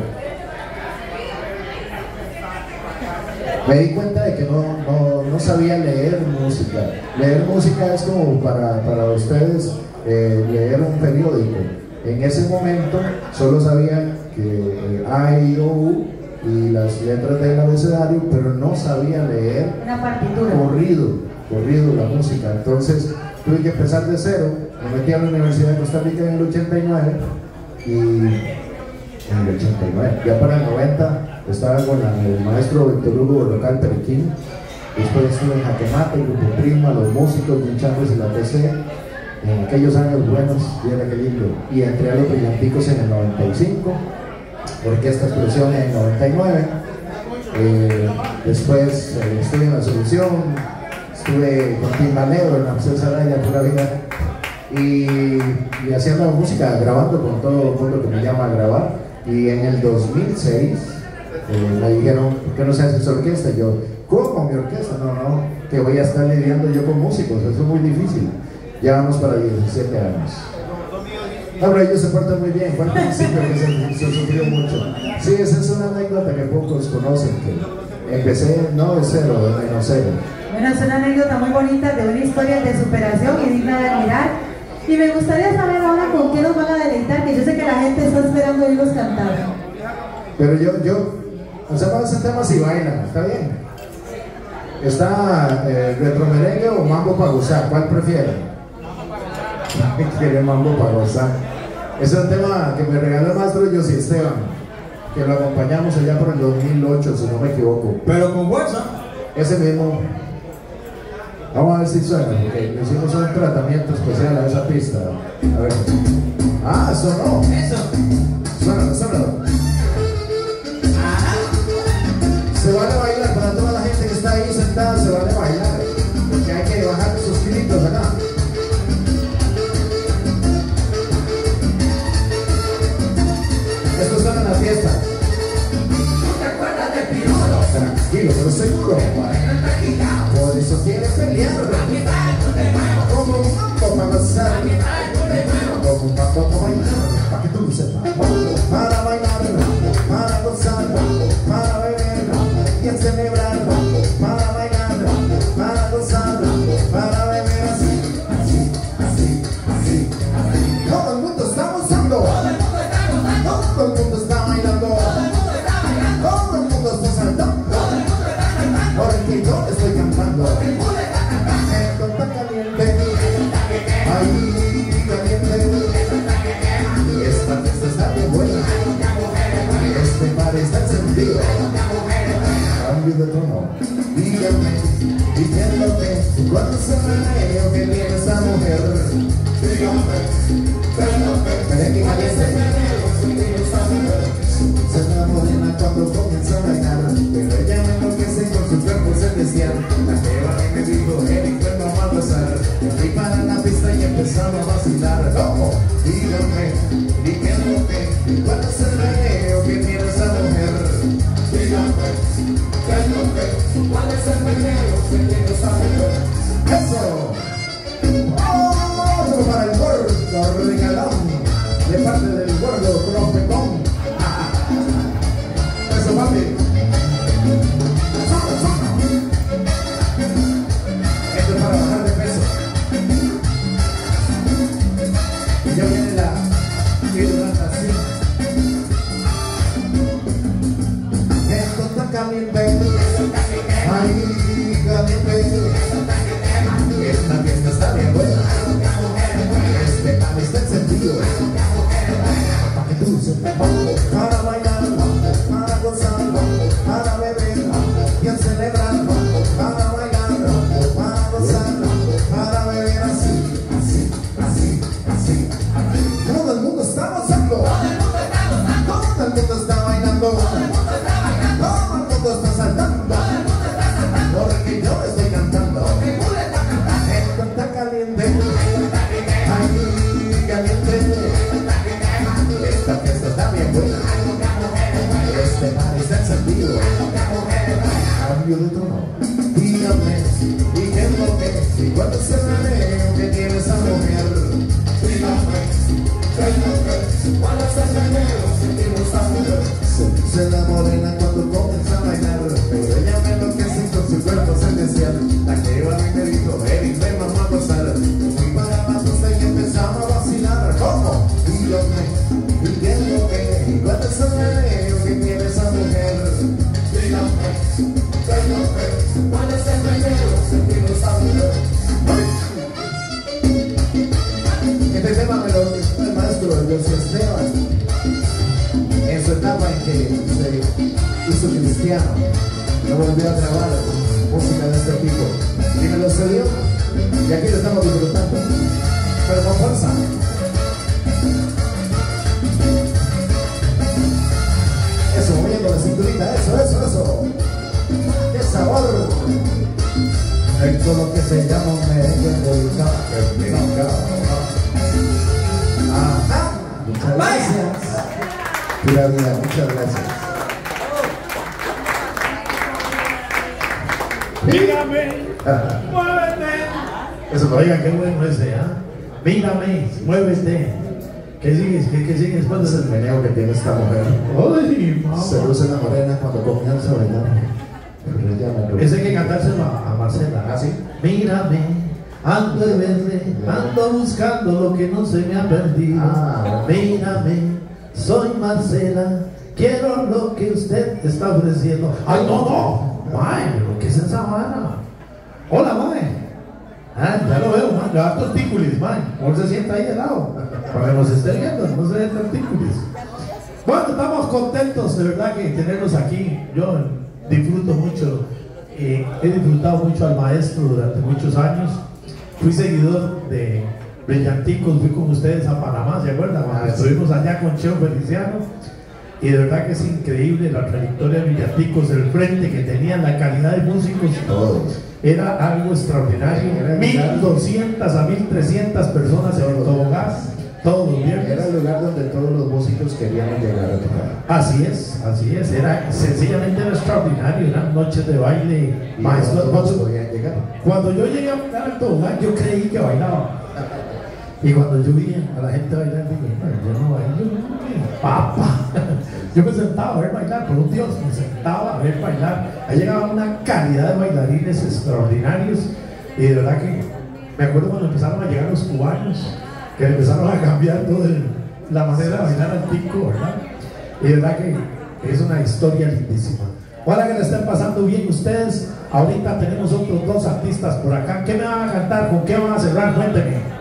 me di cuenta de que no sabía leer música. Leer música es como para ustedes leer un periódico. En ese momento solo sabía que A, I, O, U y las letras del abecedario, pero no sabía leer una partitura. Corrido la música. Entonces tuve que empezar de cero. Me metí a la Universidad de Costa Rica en el 89 y en el 89, ya para el 90 estaba con el maestro Víctor Hugo local Periquín. Después estuve en Jaquemate, el Grupo Prima, los músicos, Jim Chambers y la TC, en aquellos años buenos, viera qué lindo. Y entré a los Brillanticos en el 95, Orquesta Explosión en el 99. Después estuve en La Solución. Estuve con Timbalero en la Saraya pura vida y haciendo música, grabando con todo el mundo que me llama a grabar. Y en el 2006 me dijeron, ¿por qué no se hace esa orquesta? Y yo, ¿cómo mi orquesta? No, que voy a estar lidiando yo con músicos, eso es muy difícil. Ya vamos para 17 años. No, pero ellos se portan muy bien, fue al principio que se sufrió mucho. Sí, esa es una anécdota que pocos conocen, que empecé no de cero, de menos cero. Bueno, es una anécdota muy bonita de una historia de superación y digna de admirar. Y me gustaría saber ahora con qué nos van a deleitar, que yo sé que la gente está esperando oírlos cantar. Pero yo, hacemos ese tema si bailan, ¿está bien? ¿Está retro merengue o mambo para gozar? ¿Cuál prefieren? Quiere mambo para gozar. Ese es un tema que me regaló el maestro José Esteban. que lo acompañamos allá por el 2008, si no me equivoco. Pero con fuerza. Ese mismo. Vamos a ver si suena, porque hicimos un tratamiento especial a esa pista. A ver. Ah, sonó. Eso. Suena. Se vale bailar para toda la gente que está ahí sentada, se vale bailar. Porque hay que bajar sus kilitos acá. Esto suena en la fiesta. ¿No te acuerdas de Pirolo? Tranquilo, pero seguro. Por eso quiere pelear. Como un mambo para gozar. Como un mambo para bailar. Para que tú lo sepas. Para bailar, para gozar, para beber y a celebrar. Para bailar, para gozar, para beber así. Todo el mundo está gozando. Todo el mundo está bailando. Todo el mundo está saltando. Porque yo estoy cantando. Esto está caliente. Ahí caliente. Esta fiesta está bien buena. Este bar está encendido. Cambio de tono. Dígame, diciéndote cuando se meneo que viene esa mujer. Dígame, caliente. Se la morena cuando comienza a bailar, pero ella me enloquece con su cuerpo celestial. La jeva me dijo, Eric, ven, vamos a gozar. Me fui para la pista y empezamos a vacilar. ¿Cómo? Dígame, dígame, cuando se meneo que tiene esa mujer. Dígame, cuál es el meneo que tiene esa mujer. ¡Eso! ¡Oh! Para el gordo regalón, de parte del gordo Profetón. Eso, papi. Esto es para bajar de peso. Y ya viene la hidratación. Esto está caliente. Ay, caliente. Esta fiesta está bien buena. Este pan está encendido. Para que tú sepas. Para bailar, para gozar, para beber y a celebrar. Para bailar, para gozar, para beber así. Todo el mundo está gozando. Todo el mundo está bailando. Todo el mundo está saltando. Porque yo estoy cantando. Esto está caliente. Ay, caliente. Esta fiesta está bien buena. Este bar está encendido. Cambio de tono. Dígame, y cuando se meneo que tiene esa mujer. Dígame, cuál es el meneo que tiene esa mujer. Se la morena cuando comienza a bailar, pero ella me enloquece con su cuerpo celestial. La que iba a mi dijo, Eric, ven, vamos a gozar. Fui para la fiesta y empezamos a vacilar. ¿Cómo? Dígame, y cuál es el meneo que tiene esa mujer. Dígame, ¿cuál es el meneo que tiene esa mujer? Este tema me lo dijo el maestro José Esteban en su etapa en que se hizo cristiano. No volvió a grabar música de este tipo y me lo cedió y aquí lo estamos disfrutando, pero con fuerza. Eso, moviendo la cinturita, eso. ¡Qué sabor! Esto es lo que se llama un merengue volcán. Ajá, muchas gracias. Pura vida, muchas gracias. Mírame, muévete. Eso, oiga, qué bueno ese, ¿ah? Mírame, muévete. ¿Qué sigues? ¿Qué sigues? ¿Cuál es el meneo que tiene esta mujer? ¡Ay, mamá! Se luce la morena cuando comienza a bailar. Ese hay que cantárselo a Marcela. ¿Ah, sí? Mírame, ando de verde, ando buscando lo que no se me ha perdido. Mírame, soy Marcela, quiero lo que usted está ofreciendo. ¡Ay, no! Mae, ¿qué es esa vara? Hola, mae. Ya lo veo, mae. Le da tortícolis, mae. ¿Cómo se sienta ahí al lado? Para que nos esté viendo, no se dé tortícolis. Bueno, estamos contentos de verdad que tenerlos aquí. Yo disfruto mucho, he disfrutado mucho al maestro durante muchos años. Fui seguidor de Brillanticos, fui con ustedes a Panamá, ¿se acuerdan? Estuvimos allá con Cheo Feliciano y de verdad que es increíble la trayectoria de Brillanticos, el frente que tenían, la calidad de músicos, todos. Era algo extraordinario. 1.200 a 1.300 personas en el Tobogás. Todos los viernes. Era el lugar donde todos los músicos queríamos llegar a tocar. Así es, era sencillamente extraordinario, eran noches de baile. Y todos podían llegar. Cuando yo llegué a bailar al Tobogán, yo creí que bailaba. Y cuando yo vi a la gente bailar, dije, yo no bailo, papá. Yo me sentaba a ver bailar, por un Dios, me sentaba a ver bailar. Ahí llegaba una calidad de bailarines extraordinarios. Y de verdad que me acuerdo cuando empezaron a llegar los cubanos, que empezaron a cambiar toda la manera de bailar al tico, ¿verdad? Y de verdad que es una historia lindísima. Ojalá que le estén pasando bien ustedes. Ahorita tenemos otros dos artistas por acá. ¿Qué me van a cantar? ¿Con qué van a cerrar? Cuéntenme.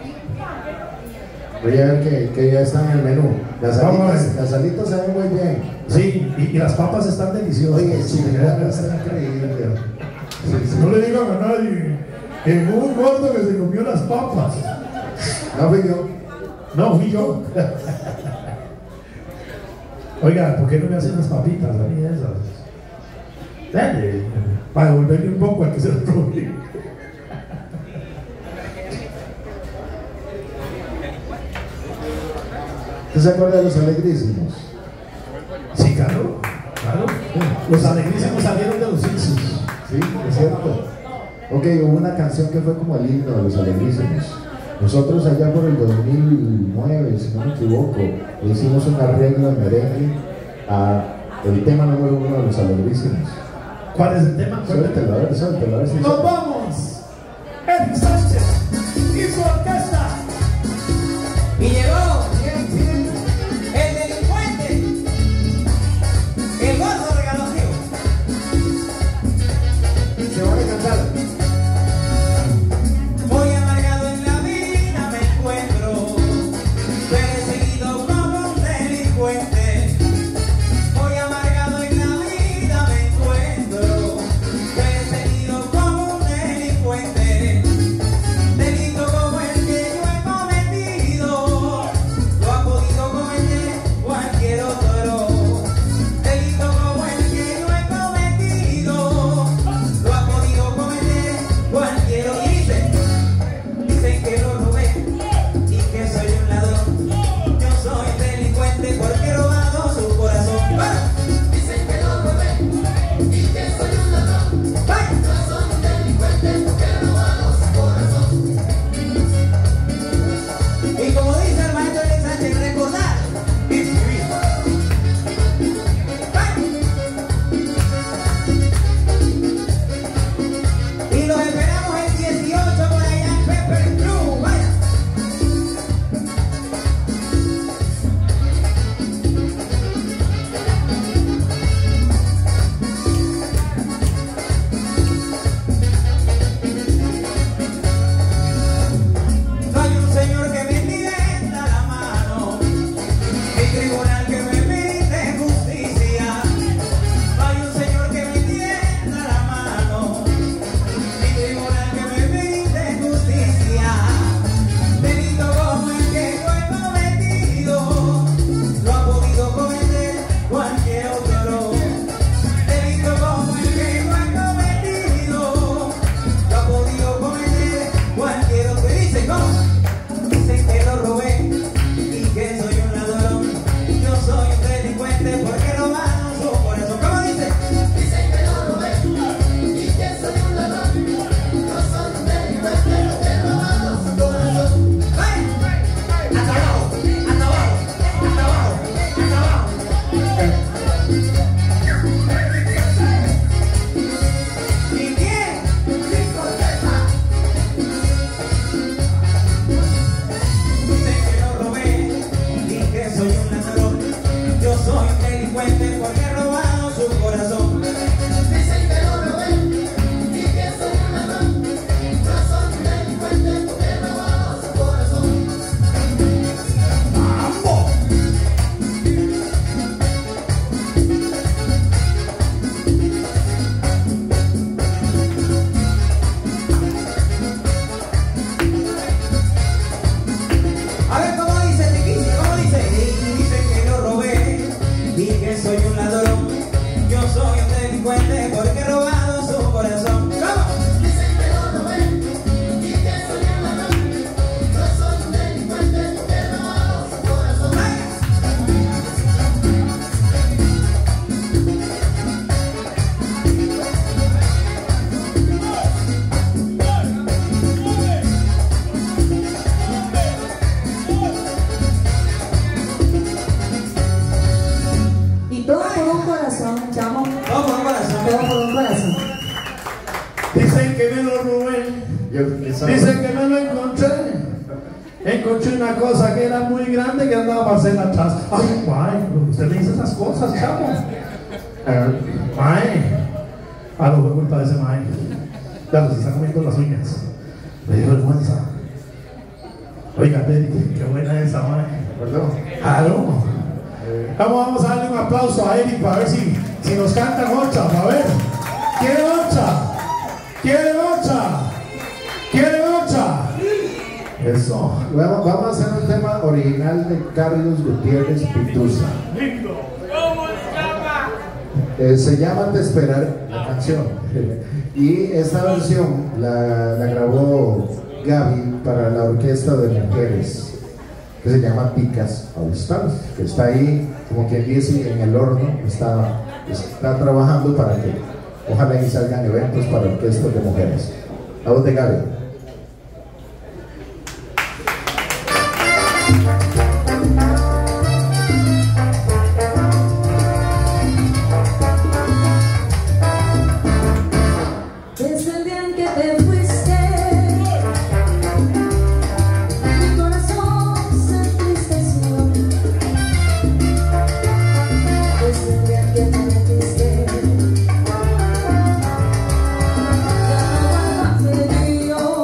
Voy a ver que ya están en el menú. Las alitas se ven muy bien. Sí, y las papas están deliciosas. Oye, sí, está increíble. No le digan a nadie que hubo un gordo que se comió las papas. No fui yo. No fui yo. Oiga, ¿por qué no me hacen las papitas a mí esas? Dale, para devolverle un poco al que se lo robé. ¿Usted se acuerda de Los Alegrísimos? Sí, claro. Los Alegrísimos salieron de los Simpsons. Sí, es cierto. Ok, hubo una canción que fue como el himno de Los Alegrísimos. Nosotros allá por el 2009, si no me equivoco, le hicimos un arreglo de merengue a el tema número 1 de Los Alegrísimos. ¿Cuál es el tema? Suéltelo, a ver si... ¡Nos vamos! Eric Sánchez y su orquesta. Y llegó el delincuente, el gordo regaloneo. Se van a cantar. Muy amargado en la vida me encuentro, perseguido como un delincuente. Muy amargado en la vida me encuentro, perseguido como un delincuente. delincuente porque he robado su corazón. ¿Cómo? Dicen que lo robé y que soy un ladrón. Yo soy un delincuente que he robado su corazón. Y todo por un corazón, chamo. Todo por un corazón. Todo por un corazón. Dicen que me lo robé. Dicen que me lo encontré. Encontré una cosa que era muy grande que andaba para hacer atrás. Ay, guay, usted le dice esas cosas, chamo. Mae. Ah, no fue culpa de ese mae. Ya se está comiendo las uñas. Le dio vergüenza. Oiga, Eric, qué buena esa mae. ¿Perdón? Aló. Vamos a darle un aplauso a Eric para ver si nos cantan otra, para ver. ¿Quiere otra? ¿Quiere otra? ¿Quiere otra? Eso. Vamos a hacer un tema original de Carlos Gutiérrez Pituza. ¿Cómo se llama? Se llama Te Esperar, la canción. Y esta versión la grabó Gaby para la orquesta de mujeres, que se llama Picas All Stars, que está ahí, como quien dice, en el horno, está trabajando para que ojalá y salgan eventos para orquestas de mujeres. La voz de Gaby. Desde el día en que te fuiste, mi corazón se entristeció. Desde el día en que te fuiste, ya no vuelvas de mí.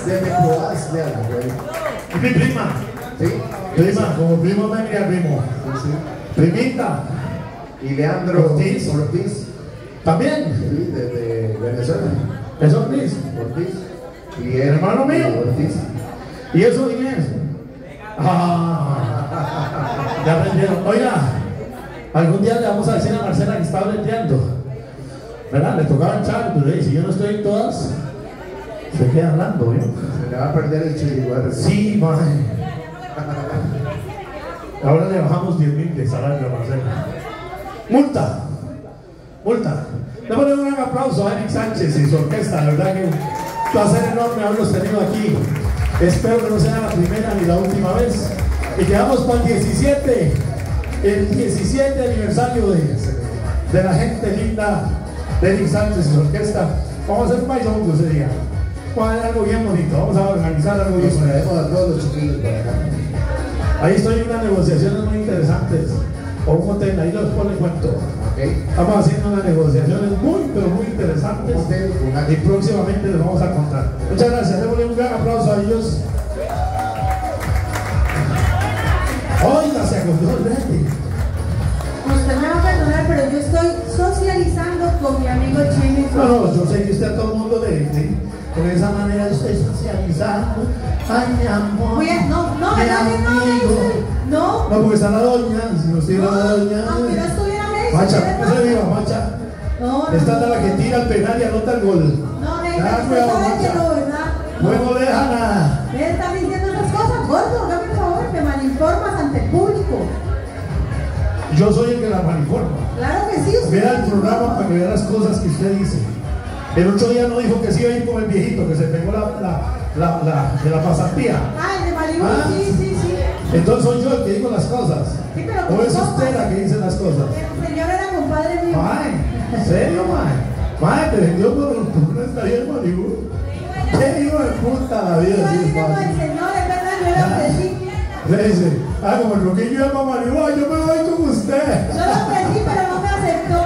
de algo, güey. ¿Es mi prima? Sí. Prima, como primo me cría primo. Sí. Primita. Y Leandro Ortiz. ¿También? Sí, de Venezuela. ¿Es Ortiz? Ortiz. Y hermano mío. Ortiz. ¿Y eso quién es? Ya aprendieron. Oiga, algún día le vamos a decir a Marcela que estaba breteando. ¿Verdad? Le tocaba echar, pero si yo no estoy en todas, se queda hablando, ¿eh? Se le va a perder el chiriguaro. Sí, man. Ahora le bajamos 10.000 de salario a Marcela. Multa. Le ponemos un gran aplauso a Eric Sánchez y su orquesta. La verdad que un placer enorme haberlos tenido aquí. Espero que no sea la primera ni la última vez. Y quedamos para el 17 aniversario de la gente linda de Eric Sánchez y su orquesta. Vamos a hacer un bailongo ese día. Vamos a hacer algo bien bonito. Vamos a organizar algo bien bonito. Traemos a todos los chiquillos para acá. Ahí estoy en unas negociaciones muy interesantes. O un hotel, ahí los pone cuento. Okay. Estamos haciendo unas negociaciones pero muy interesantes. Y próximamente les vamos a contar. Muchas gracias. Démosle un gran aplauso a ellos. Oiga, se acordó el verde. Usted me va a perdonar, pero yo estoy socializando con mi amigo Chino. No, yo sé que usted a todo el mundo con esa manera estoy socializando. Ay, mi amor. No, No, porque está la doña. Si no estoy la doña. Aunque no estuviera Macha, no se viva, Macha. Esta es la que tira al penal y anota el gol. No, usted sabe que no, ¿verdad? No deja nada. Me están diciendo esas cosas, gordo, hágame el favor, me malinformas ante el público. Yo soy el que la malinforma. Claro que sí. Mira el programa para que vea las cosas que usted dice. El otro día no dijo que sí iba a ir con el viejito, que se pegó de la pasantía. Ah, el de Malibu, sí. Entonces soy yo el que digo las cosas. Sí, pero ¿O es usted la que dice las cosas? El señor era compadre mío. ¿En serio, mae? Te vendió por una estadía en Malibu. ¿Qué hijo de puta la vida? El señor, es verdad, yo era ofrecí. Le dice, como el Roquillo iba para Malibu, yo me voy con usted. Yo lo ofrecí, pero no me aceptó.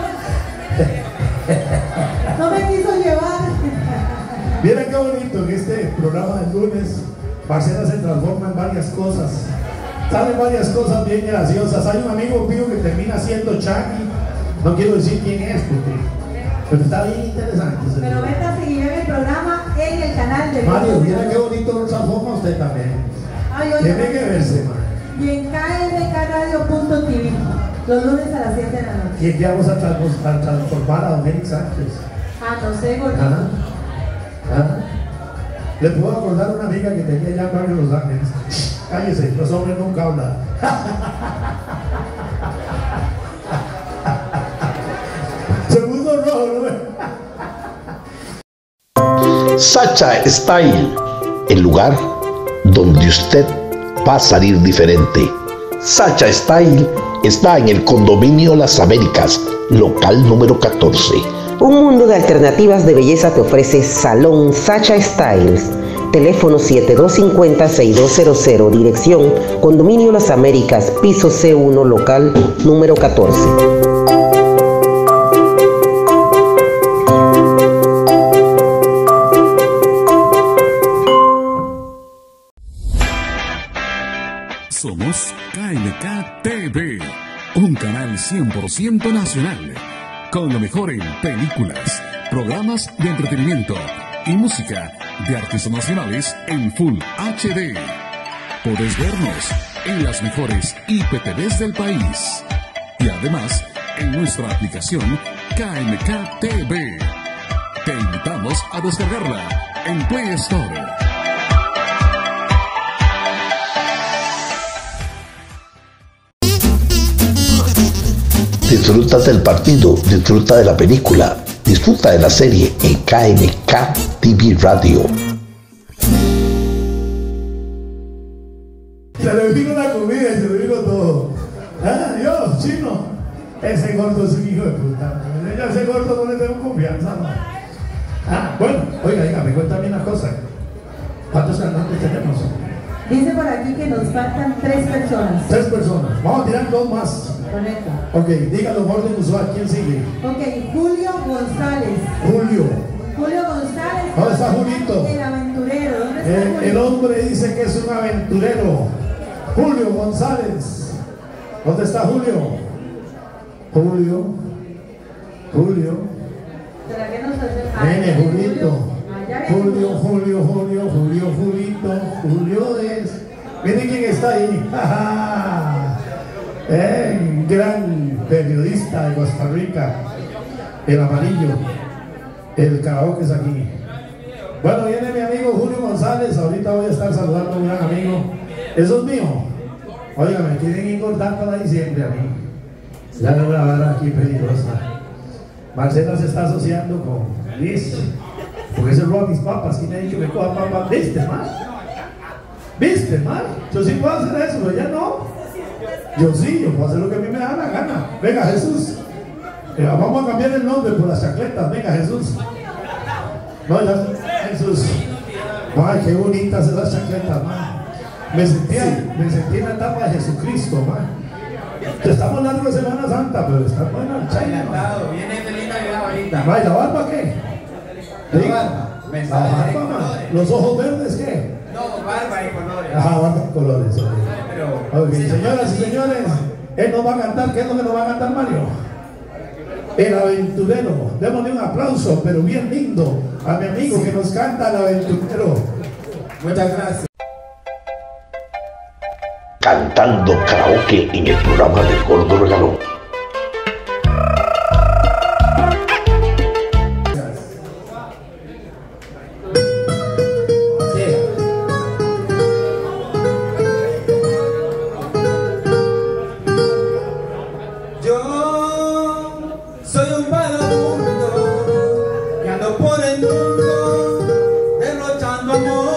No me quiso llevar. Miren qué bonito que este programa del lunes, Marcela se transforma en varias cosas. Salen varias cosas bien graciosas. Hay un amigo mío que termina siendo Chucky. No quiero decir quién es, pero está bien interesante. Pero vete a seguir el programa en el canal de Mario, mira qué bonito lo transforma usted también. Tiene que verse, Mario. Y en kmkradio.tv, los lunes a las 7 de la noche. ¿Quién ya vamos a transformar a don Eric Sánchez? No sé, gordito. Le puedo acordar a una amiga que tenía ya en Barrio Los Ángeles. Cállese, los hombres nunca hablan. Segundo rojo, ¿no? Sacha Style, el lugar donde usted va a salir diferente. Sacha Style está en el condominio Las Américas, local número 14. Un mundo de alternativas de belleza te ofrece Salón Sacha Styles. Teléfono 7250-6200, dirección Condominio Las Américas, piso C1, local número 14. Somos KMK TV, un canal 100% nacional, con lo mejor en películas, programas de entretenimiento y música de artistas nacionales en Full HD. Podés vernos en las mejores IPTVs del país y además en nuestra aplicación KMK TV. Te invitamos a descargarla en Play Store. Disfruta del partido, disfruta de la película, disfruta de la serie en KMK TV Radio. Se le vino la comida y se le vino todo. Yo, Chino, ese gordo es un hijo de puta. Yo a ese gordo no le tengo confianza, ¿no? Bueno, oiga, me cuéntame una cosa. ¿Cuántos cantantes tenemos? Dice por aquí que nos faltan 3 personas. 3 personas. Vamos a tirar 2 más. Correcto. Ok, dígalo, orden usual. ¿Quién sigue? Ok, Julio González. Julio. Julio González. ¿Dónde está Julito? El aventurero. ¿Dónde está Julio? El hombre dice que es un aventurero. Julio González. ¿Dónde está Julio? Julio. ¿Será que nos hace Viene Julito. Julito. Julio es. Miren quién está ahí. Gran periodista de Costa Rica. El amarillo. El karaoke es aquí. Bueno, viene mi amigo Julio González. Ahorita voy a estar saludando a un gran amigo. Eso es mío. Oiga, me quieren engordar para diciembre a mí. Ya no voy a ver aquí peligrosa. Marcela se está asociando con Liz, porque se roba mis papas. ¿Quién ha dicho que me coja papas? ¿Viste, mal? ¿Viste, mal? Yo sí puedo hacer eso, pero ella no. Yo sí, yo puedo hacer lo que a mí me da la gana. Venga, Jesús. Vamos a cambiar el nombre por las chacletas. Venga, Jesús. No, ya, Jesús. Ay, qué bonitas esas chacletas, man. Me sentí en la etapa de Jesucristo, man. Estamos hablando de Semana Santa, pero está buena el chai. Viene feliz Navidad ahorita. ¿Y la barba qué? La barba. La barba, ¿los ojos verdes qué? No, barba y colores. Ajá, barba y colores. Ok, señoras y señores, él nos va a cantar. ¿Qué es lo que nos va a cantar, Mario? El aventurero. Démosle un aplauso, pero bien lindo, a mi amigo que nos canta el aventurero. Muchas gracias. Cantando karaoke en el programa del Gordo Regalón. Yo soy un vagabundo que ando por el mundo derrochando amor.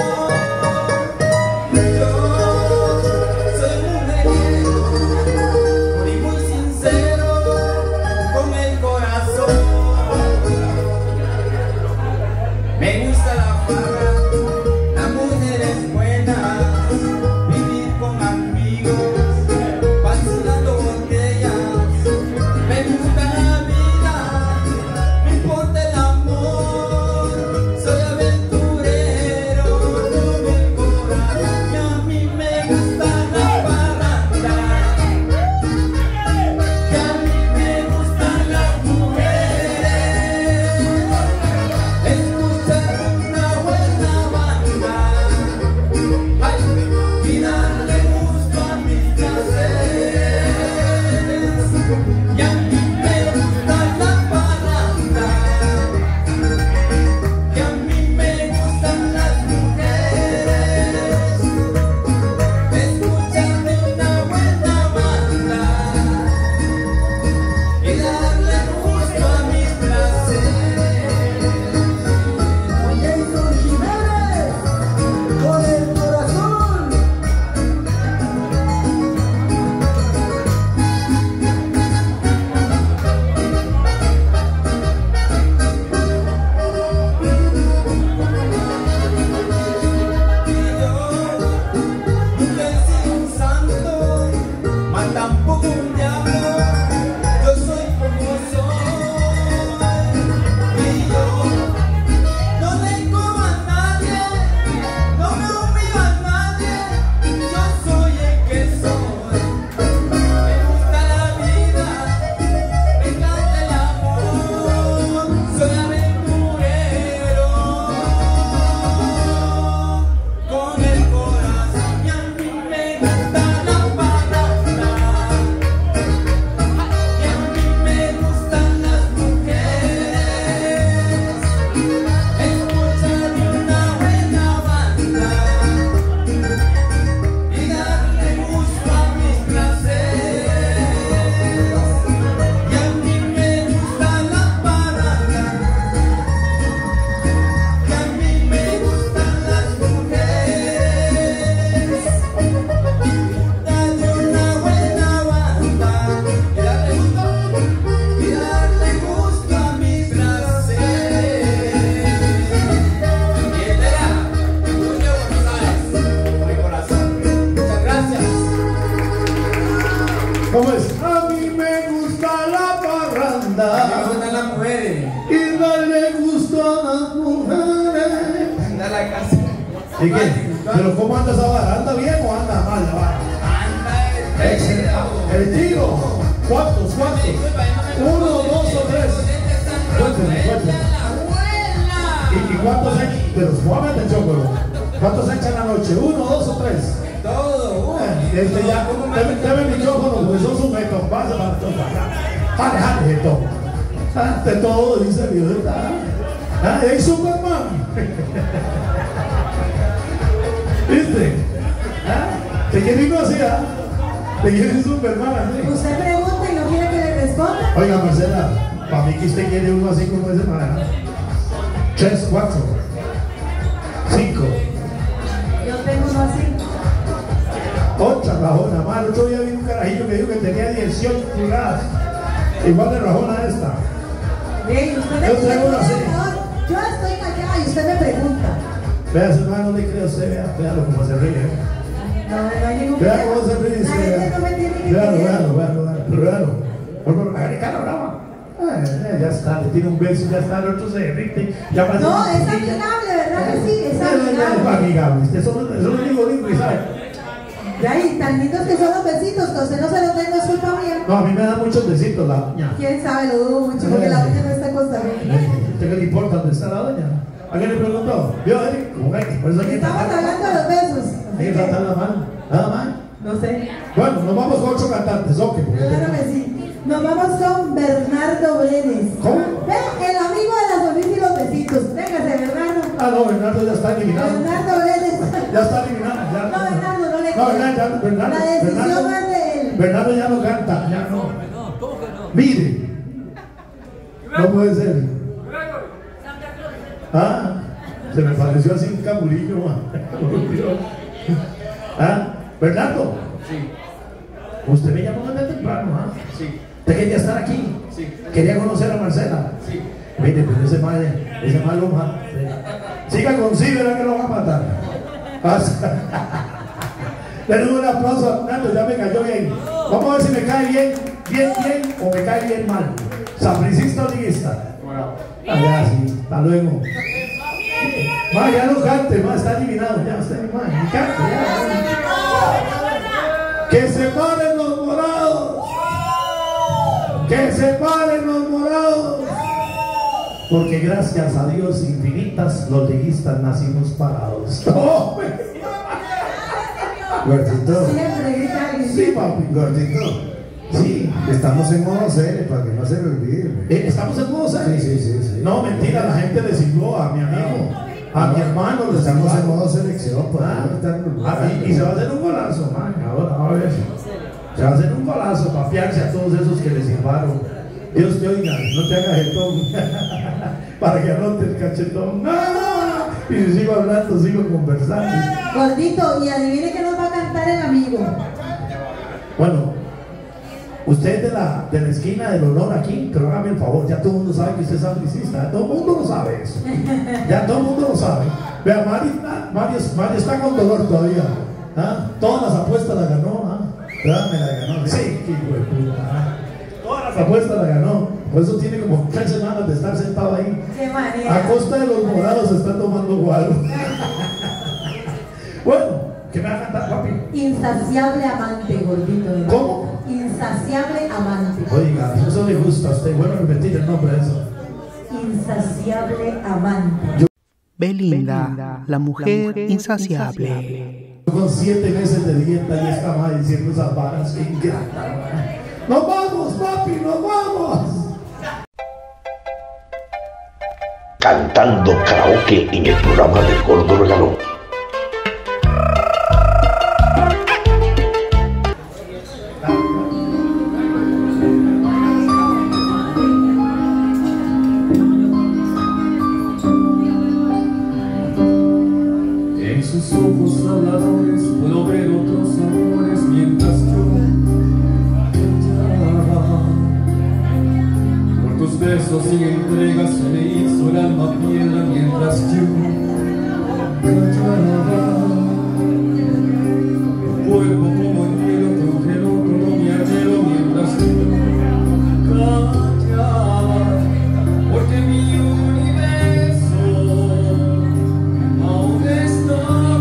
¿Cómo es? A mí me gusta la parranda. A mí me gustan las mujeres. Y darle gusto a ¿Y qué? ¿Pero cómo anda esa vara? ¿Anda bien o anda mal la vara? Excelente. El tiro. ¿Cuántos? 1, 2 o 3. Cuéntenme. ¿Y cuántos echan? Pero suave atención, huevón. ¿Cuántos echan la noche? 1, 2 o 3. Todo. Ya, dame el micrófono, porque son sujetos. Pasa para todo. Jale, esto. Ante todo, dice Dios. ¡Ey, Superman! ¿Viste? ¿Te quiere ir así? ¿Te quiere Superman así? Usted pregunta y no quiere que le responda. Oiga, Marcela, para mí que usted quiere uno así como ese man. 3, 4, 5. Yo tengo uno así. Otra rajona, más. El otro día vi un carajillo que dijo que tenía 18 pulgadas. Igual de rajona esta. Bien, usted Yo traigo una así. Yo estoy callada y usted me pregunta. Vea, su hermano, no le creo a usted, véalo como se ríe. No hay ningún Vea problema. cómo se ríe. La gente no me tiene que Véalo. Cara brava. Ya está, le tira un beso, ya está, el otro se derrite. No, es amigable, ¿verdad que sí? Es amigable. Eso no digo lindo, ¿sabes? Y ahí, tan lindos que son los besitos, que usted no se los den, no es culpa mía. No, a mí me dan muchos besitos la doña. ¿Quién sabe? Lo dudo mucho, porque la doña no está en Costa Rica. ¿Qué le importa dónde está la doña? ¿A quién le preguntó? ¿Vio, Eric? ¿Cómo es? Por eso Estamos hablando de los besos. Hay que tratarla mal. ¿Nada mal? No sé. Bueno, nos vamos con 8 cantantes, ok. Claro que sí. Nos vamos con Bernardo Brenes. ¿Cómo? Ve, el amigo de la sonrisa y los besitos. Véngase, Bernardo. No, Bernardo ya está eliminado. Bernardo Brenes. Ya está eliminado. Ya. No, Bernardo, no le Bernardo, la decisión es de él. Bernardo ya no canta, ya no. Mire. No puede ser. Se me pareció así un caburillo, Bernardo. Sí. Usted me llamó desde temprano, Sí. ¿Usted quería estar aquí? Sí. ¿Quería conocer a Marcela? Sí. Mire, pero ese mal lo mata. Siga con sí, verá que lo va a matar. Denle un aplauso a Fernando, ya me cayó bien. Vamos a ver si me cae bien o me cae bien mal. ¿Sapricista o liguista? Allá sí, hasta luego. Ya no cante, está eliminado, ya está eliminado. Ni cante, Que se paren los morados. Que se paren los morados. Porque gracias a Dios infinitas, los liguistas nacimos parados. Gordito. Sí, papi. Gordito. Sí. Estamos en modo serie para que no se me olvide. ¿Estamos en modo serie? Sí. No, mentira, la gente le siguió a mi amigo, a mi hermano. Estamos en modo selección. Y se va a hacer un golazo, man. Ahora, a ver. Se va a hacer un golazo para fiarse a todos esos que le silbaron. Dios te oiga, no te hagas jetón. Para que anote el cachetón. Y si sigo hablando, sigo conversando. Gordito, y adivine que nos va a cantar el amigo. Bueno, usted es de la esquina del honor aquí, pero hágame el favor, ya todo el mundo sabe que usted es sapricista, todo el mundo lo sabe eso. Ya todo el mundo lo sabe. Vea, Mari está con dolor todavía. Todas las apuestas las ganó. Me la ganó. Sí, qué hijo de puta. Todas las apuestas las ganó. Por eso tiene como 3 semanas de estar sentado ahí. Qué manera. A costa de los morados se está tomando guaro. Bueno, ¿qué me va a cantar, papi? Insaciable amante, gordito. ¿Cómo? Insaciable amante. Oiga, eso le gusta a usted. Bueno, repetir el nombre de eso. Insaciable amante. Belinda, la mujer insaciable. Con 7 meses de dieta y esta madre diciendo esas varas, qué ingrata. ¡Nos vamos, papi! ¡Nos vamos! Cantando karaoke en el programa del Gordo Regalón. En sus ojos habladores puedo ver otros amores mientras yo callaba. Por tus besos y entregas se me hizo el alma piedra mientras yo callaba. Tu cuerpo como hielo congeló todo mi anhelo mientras yo callaba. Porque mi universo aún está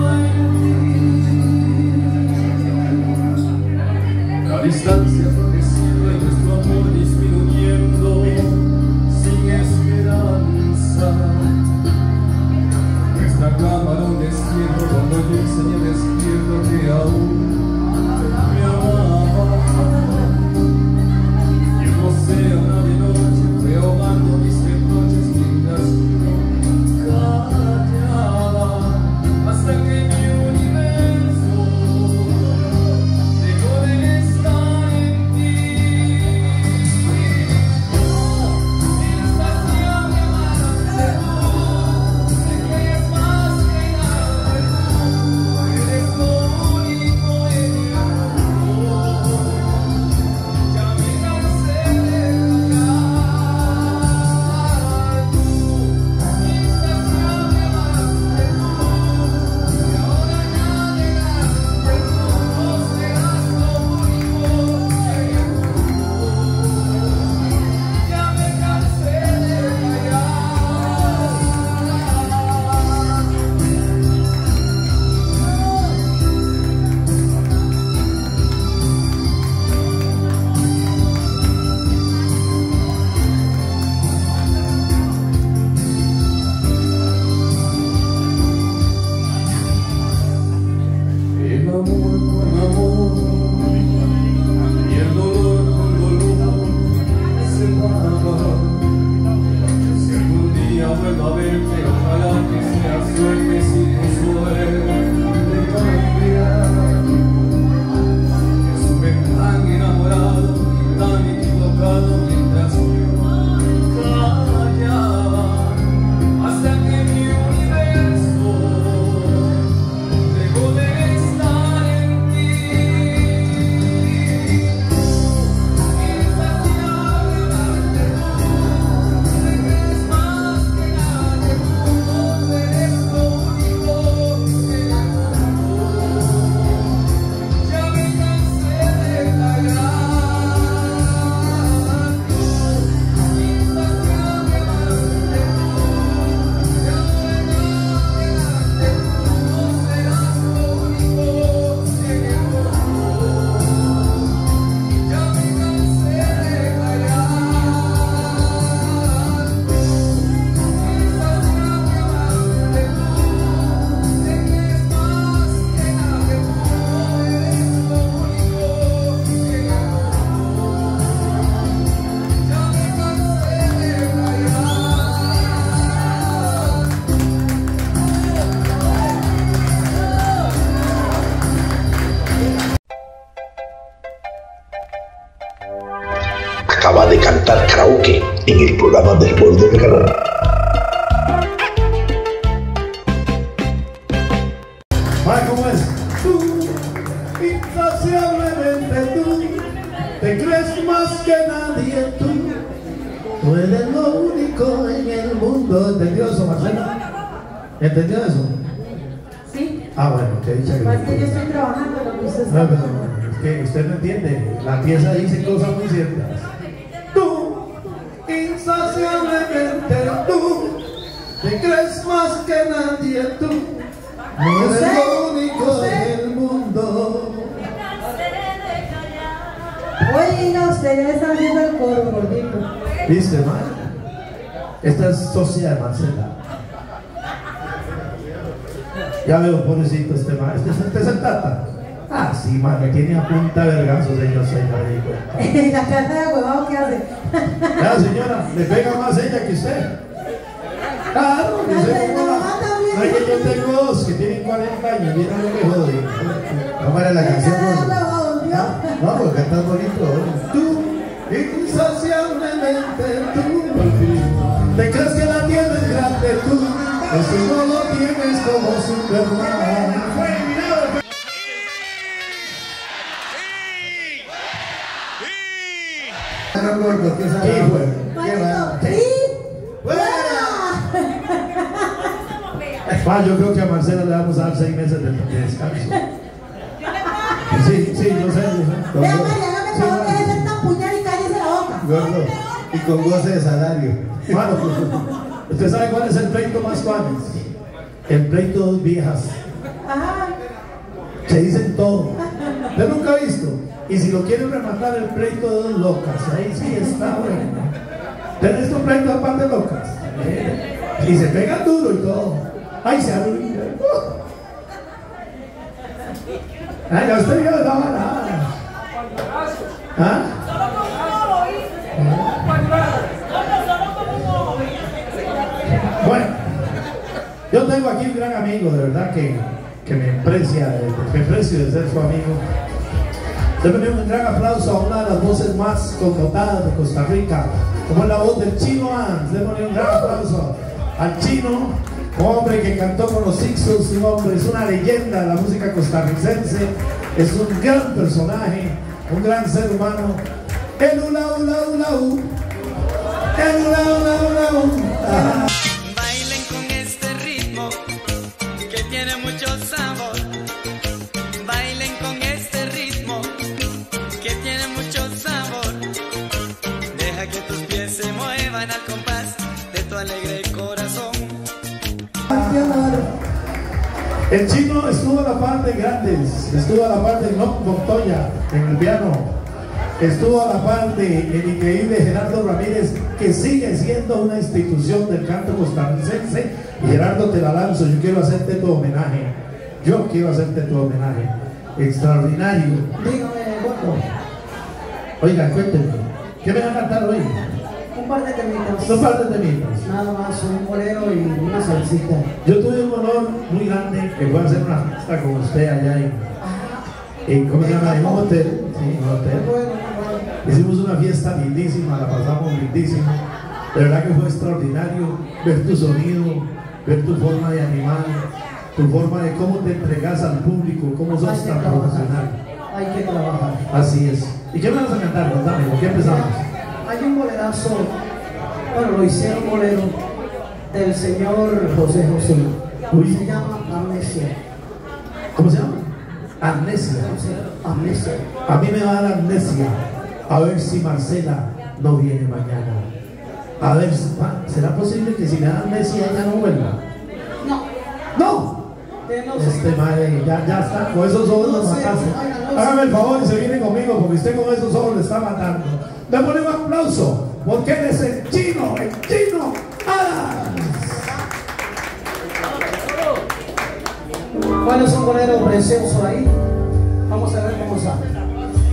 cantar karaoke en el programa del Gordo Regalón. ¿Cómo es? Tú, insaciablemente tú, te crees más que nadie tú eres lo único en el mundo. ¿Entendió eso, Marcela? ¿Entendió eso? Sí. Ah, bueno, que dicha que... Pues que yo estoy trabajando lo que usted está no, es que usted no entiende. La pieza dice cosas muy ciertas. Tú, insaciablemente tú, te crees más que nadie tú. No eres lo único en el mundo. Oye, no, usted ya está haciendo el coro, gordito. ¿Viste, man? Esta es socia de Marcela. Ya veo, pobrecito este man. ¿Este es el tata? Ah, sí, man, me tiene a punta de vergazos, señor, señor. ¿La carta de huevado qué hace? Ya, señora, le pega más ella que usted. Claro, que usted no es que yo tengo dos que tienen 40 años, mira lo que jode. ¿Cómo era la canción? No, porque cantas bonito. Tú, insaciablemente tú, te crees que la tienes grande tú, eso no lo tienes como Superman. ¿Qué fue? Yo creo que a Marcela le vamos a dar 6 meses de descanso. Sí, yo sé. Vea, María, hágame el favor, déjese esta puñal y cállese la boca. Gordo, y con goce de salario. Mano, ¿usted sabe cuál es el pleito más fácil? El pleito de dos viejas. Ajá. Se dicen todo. ¿Usted nunca ha visto? Y si lo quieren rematar, el pleito de dos locas. Ahí sí está bueno. ¿Tenés un pleito aparte de locas? Y se pegan duro y todo. Ay, se arruina. Ay, a usted ya no daba nada. ¿Ah? Bueno, yo tengo aquí un gran amigo, de verdad que me aprecia, me aprecio de ser su amigo. Démosle un gran aplauso a una de las voces más connotadas de Costa Rica, como es la voz del Chino Ans. Démosle un gran aplauso al Chino, un hombre que cantó con los Sixtos, un hombre, es una leyenda de la música costarricense, es un gran personaje, un gran ser humano. El ula ula ula u, el ula ula ula u. Bailen con este ritmo que tiene mucho sabor. Bailen con este ritmo que tiene mucho sabor. Deja que tus pies se muevan al compás de tu alegre corazón. El Chino estuvo a la par de Grandes, estuvo a la par de Noc Montoya en el piano, estuvo a la par del increíble Gerardo Ramírez, que sigue siendo una institución del canto costarricense. Y Gerardo, te la lanzo, yo quiero hacerte tu homenaje. Extraordinario. Dígame, Gordo. Oiga, cuéntenme, ¿qué me van a cantar hoy? Un par de temitas. Un par de temitas. Nada más, un bolero y una salsita. Yo tuve un honor muy grande que fue a hacer una fiesta con usted allá en ¿cómo se llama? En un hotel. Sí, en un hotel. Hicimos una fiesta lindísima, la pasamos lindísima. De verdad que fue extraordinario ver tu sonido, ver tu forma de animar, tu forma de cómo te entregas al público, cómo sos tan profesional. Hay que trabajar. Así es. ¿Y qué me vas a cantar? Contame, ¿por qué empezamos? Hay un bolerazo, bueno, lo hicieron bolero del señor José José. Se llama Amnesia. ¿Cómo se llama? Amnesia. Amnesia. A mí me va a dar amnesia. A ver si Marcela no viene mañana. A ver, ¿será posible que si me da amnesia ella no vuelva? No. ¡No! Este madre, ya está, con esos ojos nos mataste. Hágame el favor y se viene conmigo, porque usted con esos ojos le está matando. Démosle un aplauso, porque él es el Chino Adams. Bueno, es un bolero precioso ahí. Vamos a ver cómo sale.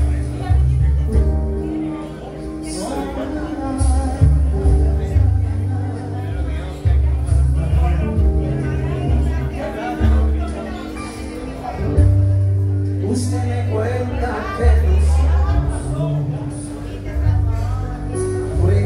Usted me cuenta que los fue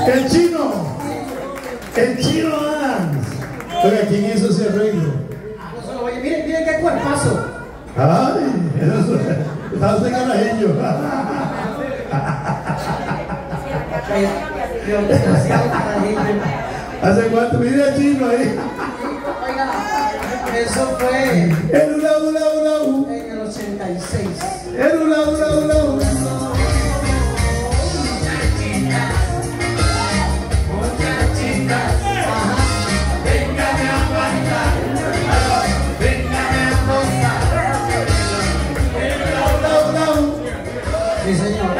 El chino Adams. Oiga, ¿quién hizo ese arreglo? Oye, miren qué cuerpazo. Ay, eso está usted carajeño. ¿Hace cuánto? Mira el chino ahí. Oiga, eso fue el hula. En el 86. El hula. Sí, señor.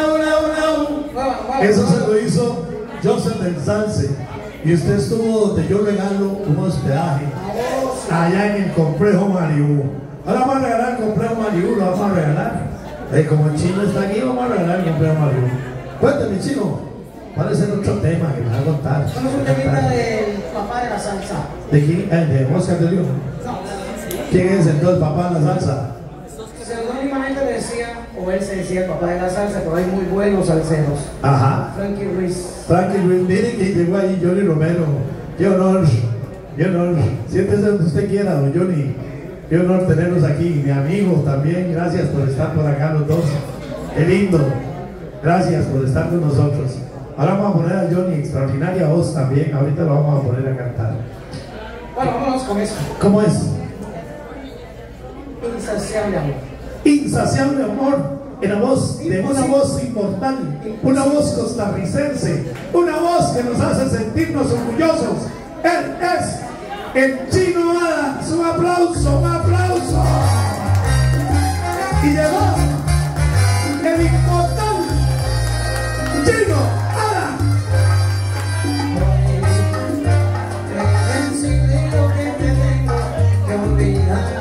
Eso se lo hizo Joseph del Salce. Y usted estuvo donde yo regalo un hospedaje allá en el complejo Mariú. Ahora vamos a regalar el complejo Mariú, lo vamos a regalar. Como el chino está aquí, vamos a regalar el complejo Mariú. Cuéntame, chino, ¿cuál es el otro tema que me va a contar? Es un temita del papá de la salsa. ¿De quién? ¿De Oscar de León? No. ¿Quién es entonces el papá de la salsa? Seudónimamente le decía, o él se decía el papá de la salsa, pero hay muy buenos salseros. Ajá. Frankie Ruiz. Miren que llegó ahí Johnny Romero. Qué honor. Siéntese donde usted quiera, don Johnny. Qué honor tenerlos aquí. Mi amigo también, gracias por estar por acá los dos. Qué lindo. Gracias por estar con nosotros. Ahora vamos a poner a Johnny, extraordinaria voz también. Ahorita lo vamos a poner a cantar. Bueno, vámonos con eso. ¿Cómo es? Insaciable amor. Insaciable amor. En la voz de una voz inmortal, una voz costarricense, una voz que nos hace sentirnos orgullosos. Él es el Chino Adams. Un aplauso. Y llegó el inmortal Chino Adams. Lo que te tengo que olvidar.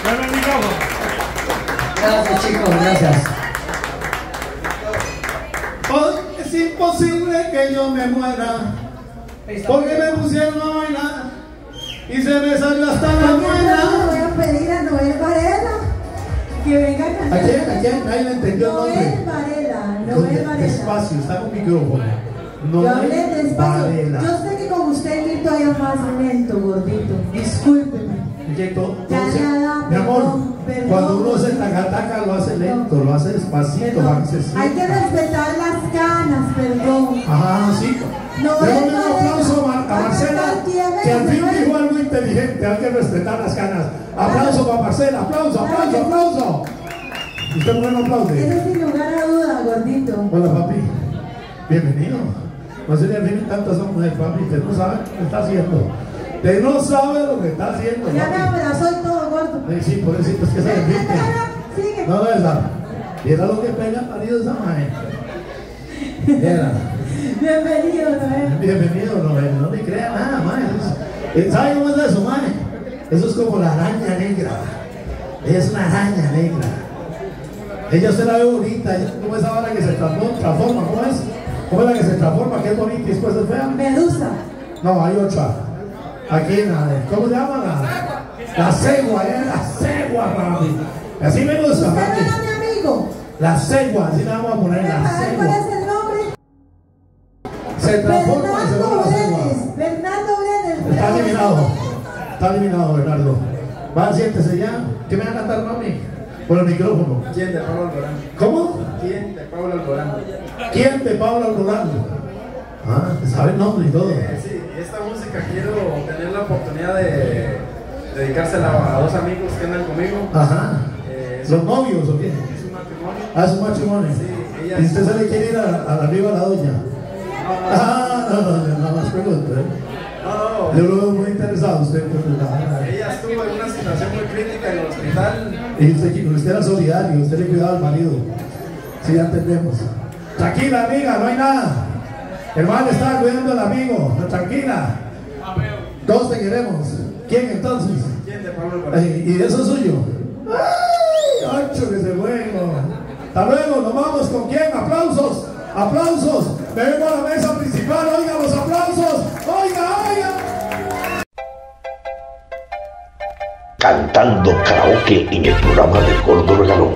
Gracias, chicos, gracias. Hoy es imposible que yo me muera, porque me pusieron a bailar y se me salió hasta la muela. Voy a pedir a Noel Varela que venga a cantar. ¿A quién? Nadie le entendió el nombre. Noel Varela. Despacio, está con micrófono. Yo hablé despacio. Varela. Yo sé que con usted grito allá más lento, gordito. Discúlpeme. Mi amor, cuando uno se taca lo hace lento, lo hace despacito, hay que respetar las ganas, perdón. Ajá, sí. Déjame un aplauso a Marcela, que al fin dijo algo inteligente. Hay que respetar las ganas. Aplauso para Marcela, aplauso. ¿Usted por qué no aplaude? Eso sin lugar a duda, gordito. Hola, papi. Bienvenido. No se le vienen tantas hombres, papi. Usted no sabe lo que está haciendo. Usted no sabe lo que está haciendo. Ya me abrazó y todo, gordo. Sí, por eso es que se repite. Sigue. No, esa. Mira lo que pega el marido de esa madre. Mira. Bienvenido, Noel. Bienvenido, Noel. No me crea nada, madre. ¿Sabe cómo es eso, madre? Eso es como la araña negra. Ella es una araña negra. Ella se la ve bonita. ¿Cómo es ahora que se transforma? ¿Cómo es? ¿Cómo es la que se transforma? Que es bonita y después es fea. Medusa. No, hay otra. Aquí, ¿cómo se llama? La cegua, la cegua, papi. Así me gusta, ¿Usted papi. no era mi amigo? La cegua, así le vamos a poner la cegua. ¿Cuál es el nombre? Se transforma y se vuelve la cegua. Bernardo Brenes. Está eliminado, Bernardo. Va, siéntese ya. ¿Qué me van a cantar, mami? Por el micrófono. ¿Quién de Pablo Alborán? ¿Cómo? ¿Quién de Pablo Alborán? ¿Quién de Pablo Alborán? Sabe el nombre y todo. Sí, esta música quiero tener la oportunidad de dedicársela a dos amigos que andan conmigo. Ajá. ¿Los novios o qué? Es un matrimonio. Es un matrimonio. Sí, ella ¿Y usted se le quiere ir a arriba a la doña? No más pregunto, No. Yo lo veo muy interesado usted. Ella estuvo en una situación muy crítica en el hospital. Y usted era solidario, usted le cuidaba al marido. Sí, ya entendemos. Tranquila, amiga, no hay nada. Hermano, estaba cuidando al amigo. Tranquila. Todos te queremos. ¿Quién entonces? ¿Quién de Pablo Alborán? ¿Y eso es suyo? ¡Ay! ¡Ocho que se bueno! Hasta luego, nos vamos con quién. ¡Aplausos! ¡Aplausos! Vengo a la mesa principal, oiga los aplausos. ¡Oiga! Cantando karaoke en el programa del Gordo Regalón.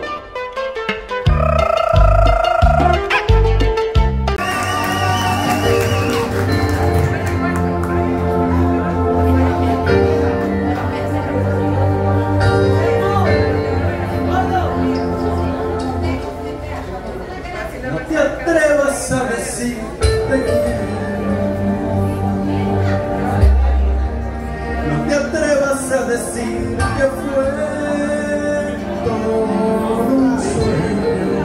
No te atrevas a decir de quién. No te atrevas a decir que fue todo un sueño.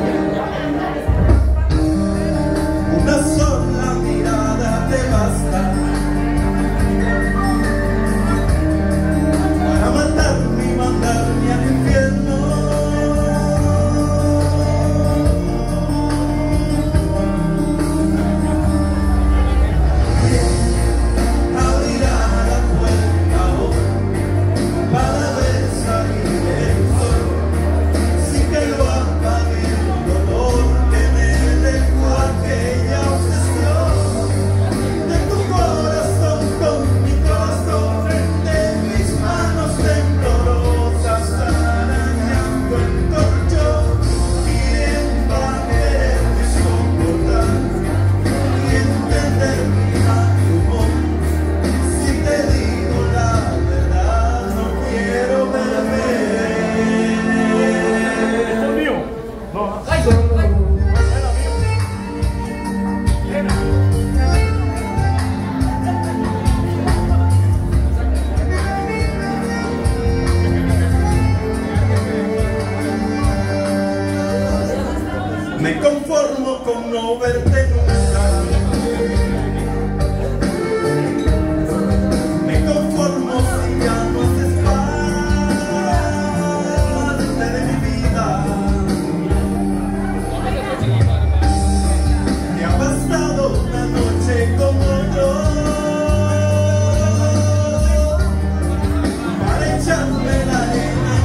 Una sola mirada te basta para matarme y mandarme al infierno. Me conformo con no verte nunca. Me conformo si ya no haces parte de mi vida. Me ha bastado una noche como yo para echarme la arena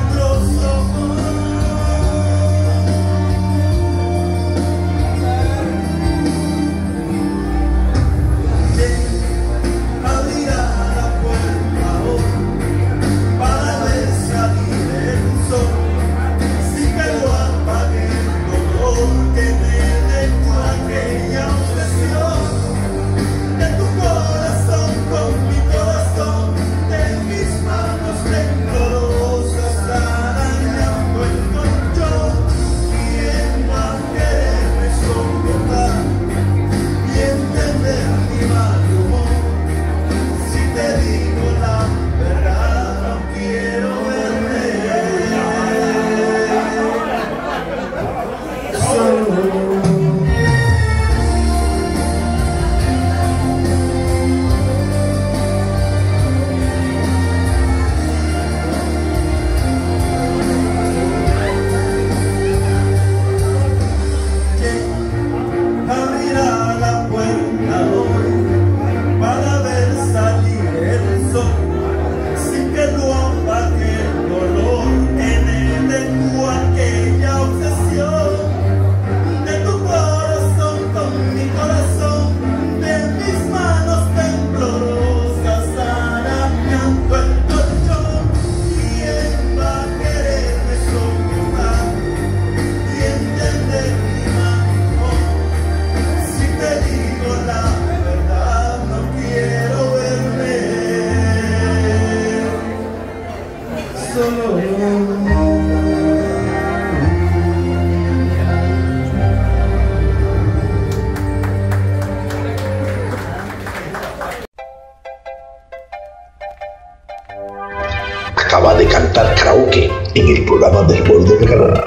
Acaba de cantar karaoke en el programa del Gordo Regalón.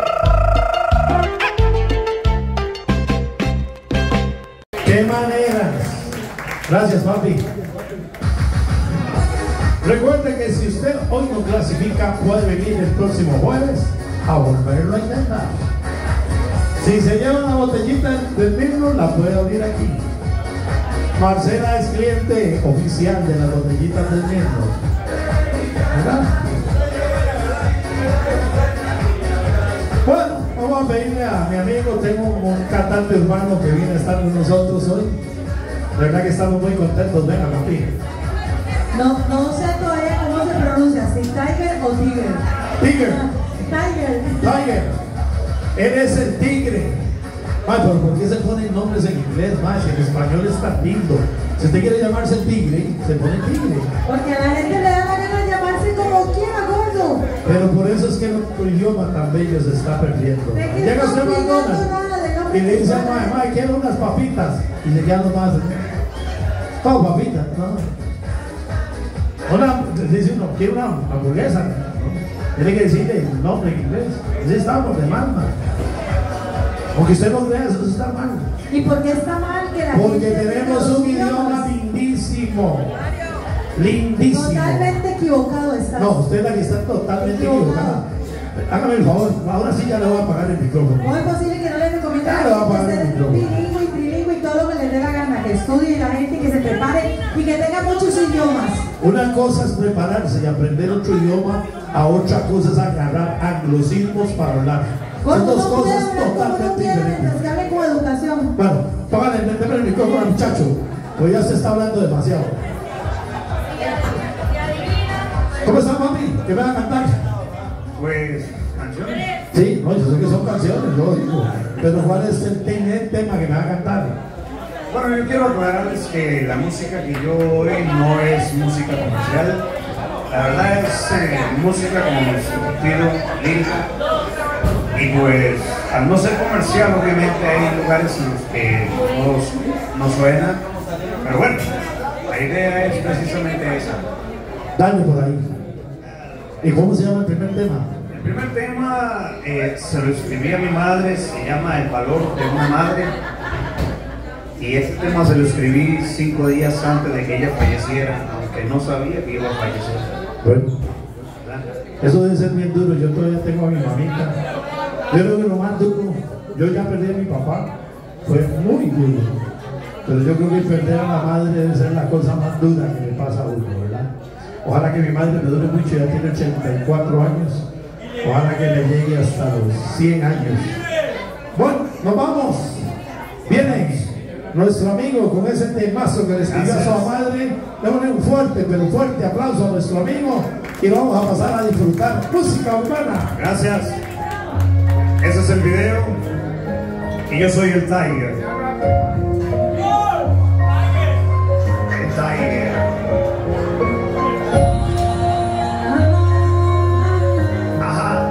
¡Qué manera! Gracias, papi. Recuerde que si usted hoy no clasifica, puede venir el próximo jueves a volverlo a intentar. Si se lleva una botellita del vino, la puede abrir aquí. Marcela es cliente oficial de las botellitas del vino. ¿Verdad? Bueno, vamos a pedirle a mi amigo, tengo un cantante urbano que viene a estar con nosotros hoy. De verdad que estamos muy contentos. Venga, papi. No sé todavía cómo se pronuncia, si Tiger o Tigre. Tiger. Tiger. Él es el tigre. Ay, pero ¿por qué se ponen nombres en inglés, más? Si en español está lindo. Si usted quiere llamarse el tigre, se pone tigre. Porque a la gente le da la gana de llamarse como quiera, gordo. Pero por eso es que nuestro idioma tan bello se está perdiendo. Llega usted a McDonald's y le dice a mamá, quiero unas papitas. Y se quedan nomás. ¿Cómo papitas? No. Dice uno, quiero una hamburguesa. Tiene que decirle el nombre en inglés. Así estamos de mal, man. Aunque usted no crea, eso está mal. ¿Y por qué está mal que la Porque gente tenemos un idioma lindísimo. Lindísimo. Totalmente equivocado está. No, usted es la que está totalmente equivocada. Hágame el favor, ahora sí ya le voy a apagar el micrófono. ¿Cómo es posible que no le recomiende Ya a le voy a la apagar gente el ser micrófono. bilingüe y trilingüe y todo lo que les dé la gana? Que estudie la gente, que se prepare y que tenga muchos idiomas. Una cosa es prepararse y aprender otro idioma, a otra cosa es agarrar anglosismos para hablar. Son dos cosas totalmente diferentes. Que hable con educación. Bueno, póngale el micrófono al muchacho, pues ya se está hablando demasiado. ¿Cómo está, mami? ¿Qué me va a cantar? Pues, canciones. Sí, no, yo sé que son canciones, lógico. Pero ¿cuál es el tema que me va a cantar? Bueno, yo quiero aclararles que la música que yo oigo no es música comercial. La verdad es música como mi sentido lírica. Y pues, al no ser comercial, obviamente hay lugares en los que no suena. Pero bueno, la idea es precisamente esa. Dale por ahí. ¿Y cómo se llama el primer tema? El primer tema se lo escribí a mi madre, se llama El valor de una madre. Y este tema se lo escribí 5 días antes de que ella falleciera, aunque no sabía que iba a fallecer. Bueno, eso debe ser bien duro. Yo todavía tengo a mi mamita. Yo creo que lo más duro, yo ya perdí a mi papá, fue muy duro. Pero yo creo que perder a la madre debe ser la cosa más dura que le pasa a uno, ¿verdad? Ojalá que mi madre me dure mucho, ya tiene 84 años. Ojalá que le llegue hasta los 100 años. Bueno, nos vamos. Viene nuestro amigo con ese temazo que le escribió a su madre. Démosle un fuerte, pero fuerte aplauso a nuestro amigo y lo vamos a pasar a disfrutar. Música urbana. Gracias. Ese es el video y yo soy el Tiger. El Tiger. Ajá.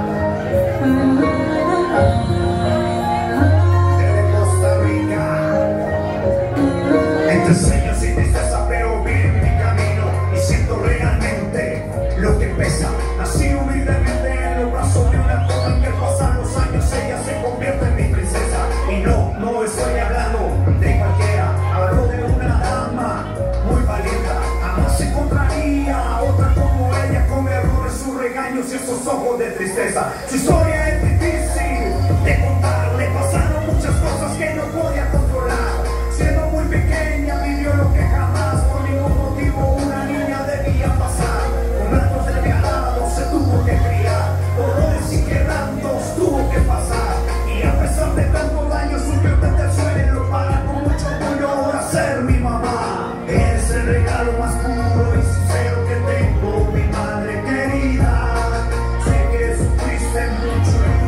Desde Costa Rica. Entre sueños y tristeza veo bien mi camino y siento realmente lo que pesa. Así humildemente en los brazos de una joven que pasan los años, ella se convierte en mi princesa. Y no estoy hablando de cualquiera, hablo de una dama muy valiente. Jamás encontraría a otra como ella, con errores, sus regaños y esos ojos de tristeza. Su historia es difícil de contar, le pasaron muchas cosas que no podía controlar. Siendo muy pequeña vivió lo que jamás por ningún motivo una niña debía pasar. Con actos desviados se tuvo que criar, dolores y quebrantos tuvo que pasar. Y a pesar de tanto daño subió desde el suelo para con mucho orgullo ahora ser mi mamá. Es el regalo más puro y sincero que tengo, mi madre querida. Sé que sufriste mucho en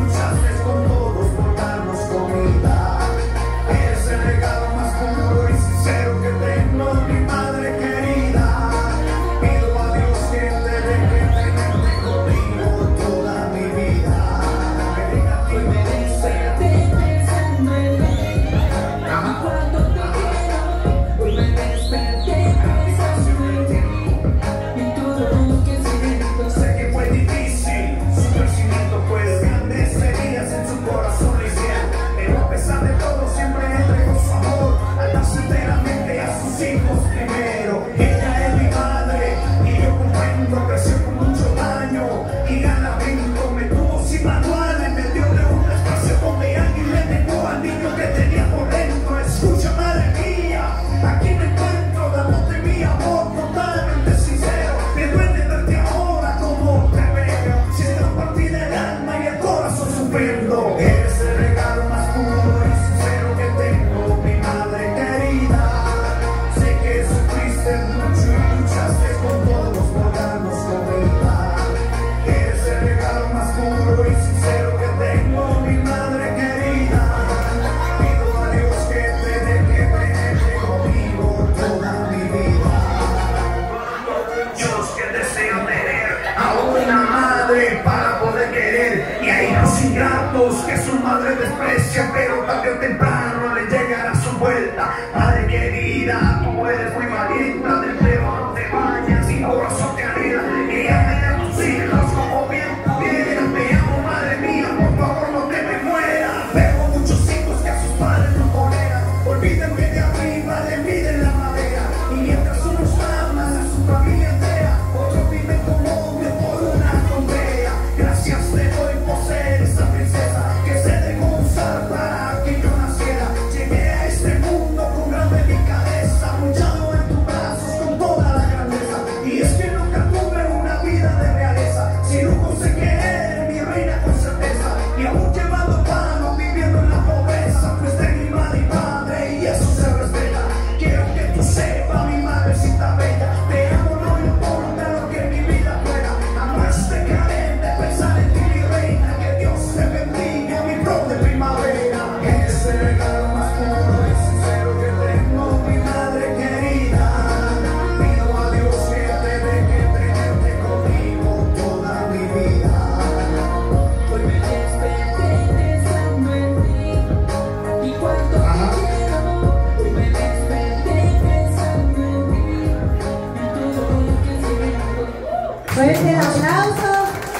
ingratos que su madre desprecia, pero tarde o temprano le llegará su vuelta. Madre querida, tú eres muy malita, del pelo no te vayas, sin corazón te anhela. Y a tus hijos como bien pudieras. Te amo, madre mía, por favor no te me mueras. Veo muchos hijos que a sus padres no toleran. Olvídenme de arriba, le miden la madera. Y mientras unos aman a su familia entera, otros viven como obvio por una tontería. Gracias te doy por ser esa princesa que se dejó usar para que yo naciera. Llegué a este mundo con gran delicadeza, luchado en tus brazos con toda la grandeza. Y es que nunca tuve una vida de realeza, si lujo sé que eres mi reina con certeza. Y aún llevando palo, viviendo en la pobreza, pues de mi madre y padre, y eso se respeta. Quiero que tú sepas, mi madrecita bella, te amo, no me importa lo que mi vida fuera. Jamás te dejaré de pensar en ti, mi reina. Que Dios te bendiga, mi flor de primavera. Es el regalo más puro y sincero que tengo, mi madre querida. Pido a Dios que te deje tenerte conmigo toda mi vida. Hoy me desperté pensando en ti y cuánto te quiero. Hoy me desperté pensando en ti y todo lo que siento. Fuerte el aplauso.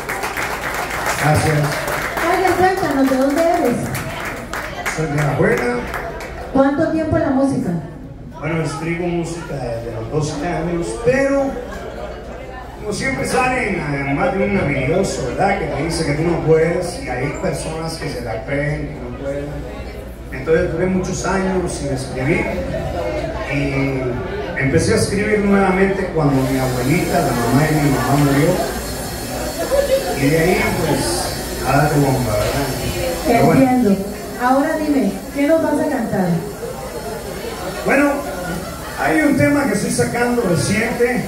Gracias. Oigan, cuéntanos, ¿de dónde eres? Soy de La Buena. ¿Cuánto tiempo en la música? Bueno, escribo música desde los 12 años, pero como siempre salen, además de un habilidoso, ¿verdad? Que te dice que tú no puedes, y hay personas que se la creen, que no pueden. Entonces duré muchos años sin escribir y empecé a escribir nuevamente cuando mi abuelita, la mamá de mi mamá, murió. Y de ahí, pues, a darle bomba, ¿verdad? Pero bueno. Entiendo. Ahora dime, ¿qué nos vas a cantar? Bueno, hay un tema que estoy sacando reciente.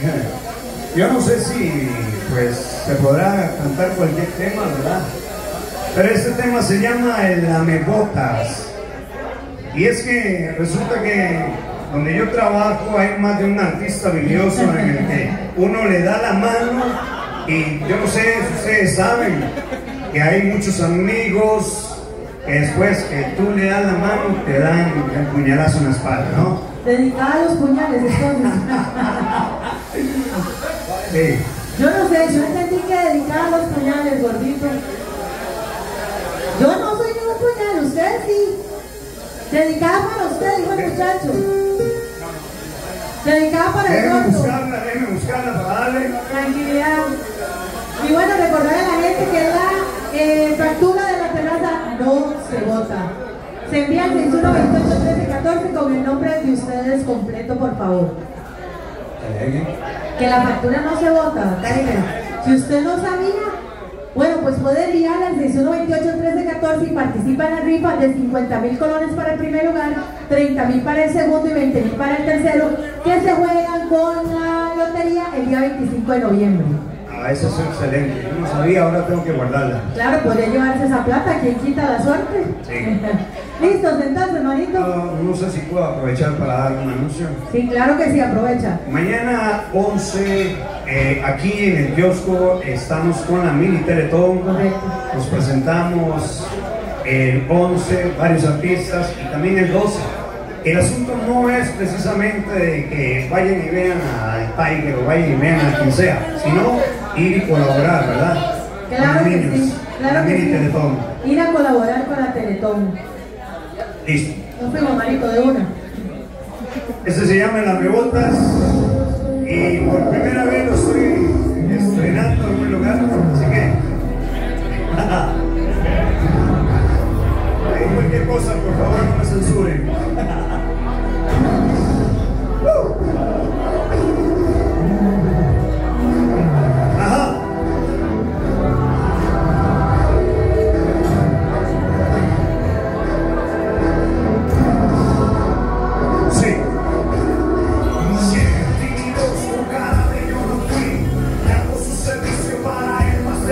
Yo no sé si pues se podrá cantar cualquier tema, ¿verdad? Pero este tema se llama El Lamebotas. Y es que resulta que donde yo trabajo hay más de un artista habilidoso en el que uno le da la mano. Y yo no sé si ustedes saben que hay muchos amigos que después que tú le das la mano te dan el puñalazo en la espalda, ¿no? Dedicada a los puñales, entonces. Sí. Yo no sé, yo entendí que dedicada a los puñales, gordito. Yo no soy ningún puñal, usted sí. Dedicada para usted, dijo el muchacho. Dedicada para el gordo. Déjeme buscarla para darle. Tranquilidad. Y bueno, recordar a la gente que la factura de la terraza no se vota. Se envía al 6128-1314 con el nombre de ustedes completo, por favor. Que la factura no se vota, Karina. Si usted no sabía, bueno, pues puede enviar al 6128-1314 y participa en la rifa de 50.000 colones para el primer lugar, 30.000 para el segundo y 20.000 para el tercero, que se juegan con la lotería el día 25 de noviembre. Ah, eso es excelente. Yo no sabía, ahora tengo que guardarla. Claro, podría llevarse esa plata, ¿quién quita la suerte? Sí. ¿Listos entonces, manito? No sé si puedo aprovechar para dar un anuncio. Sí, claro que sí, aprovecha. Mañana 11, aquí en el kiosco, estamos con la mini Teletón. Correcto. Nos presentamos el 11, varios artistas, y también el 12. El asunto no es precisamente de que vayan y vean al Tiger o vayan y vean a quien sea, sino ir y colaborar, ¿verdad? Claro con los que niños, sí, claro la que mini sí. Teletón. Ir a colaborar con la Teletón. Listo. No fuimos, marito, de una. Este se llama Las Rebotas y por primera vez lo estoy estrenando en un lugar, así que hay cualquier cosa, por favor, no me censuren. Ajá. Sí. Científicos con cara de yo no fui, hago su servicio para él más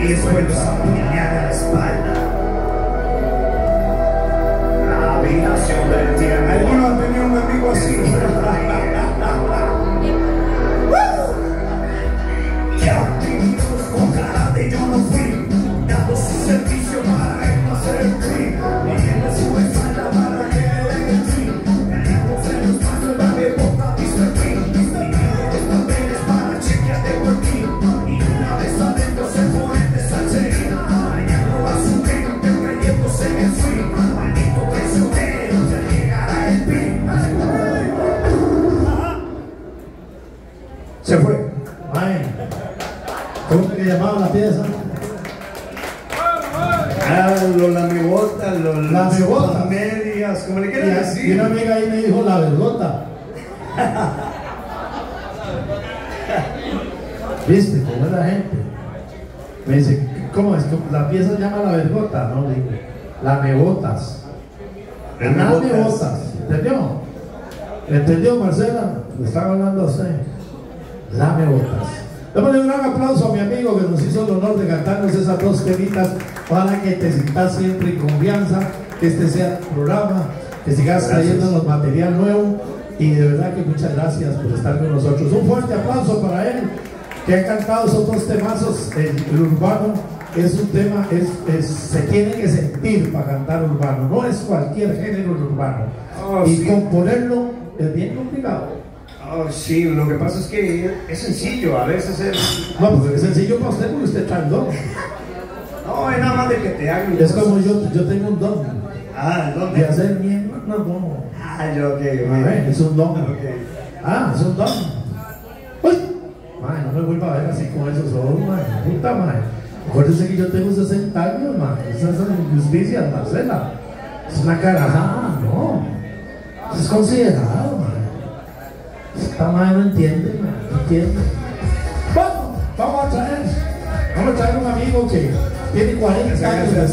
y después los apuñalé a la espalda. La habitación del tiempo. ¿Alguno ha tenido un amigo así? Que activos con cara de yo no fui, dando su servicio para él no hacer el fin. Y en la su espalda para que le den el fin. Ganamos en los pasos la de boca, Mr. King. Divido los papeles para chequear de working. Y una vez adentro se pone de salserín. Mañana va a subir, cayéndose en el swing. Maldito traicionero, ya llegará el fin. Se fue. ¿Cómo que llamaba la pieza? Los lamebotas, lamebotas, medias, como le quieran decir. Y una amiga ahí me dijo la vergota. ¿Viste? Como es la gente. Me dice, ¿cómo es? La pieza se llama la vergota, ¿no? Digo, lamebotas. Lamebotas. ¿Entendió? ¿Entendió, Marcela? Le estaba hablando a usted. Lamebotas. Démosle un gran aplauso a mi amigo que nos hizo el honor de cantarnos esas dos temitas. Ojalá que te sientas siempre en confianza, que este sea tu programa, que sigas trayéndonos material nuevo y de verdad que muchas gracias por estar con nosotros. Un fuerte aplauso para él, que ha cantado esos dos temazos. El urbano es un tema, se tiene que sentir para cantar urbano, no es cualquier género urbano. Y componerlo es bien complicado. Oh, sí, lo que pasa es que es sencillo, a veces es... No, pues es sencillo para usted porque usted trae el don. No, es nada más de que te hagan... Es como yo tengo un don. Ah, ¿el don? De hacer bien, no. Ah, yo, ok. Es un don. Okay. Ah, es un don. Uy, madre, no me vuelva a ver así con esos ojos, madre. Puta, madre. Acuérdese que yo tengo 60 años, madre. Esas son injusticias, Marcela. Es una carajada, no. Eso es considerado, madre. Esta madre no entiende, no entiende. Bueno, vamos a traer un amigo que tiene 40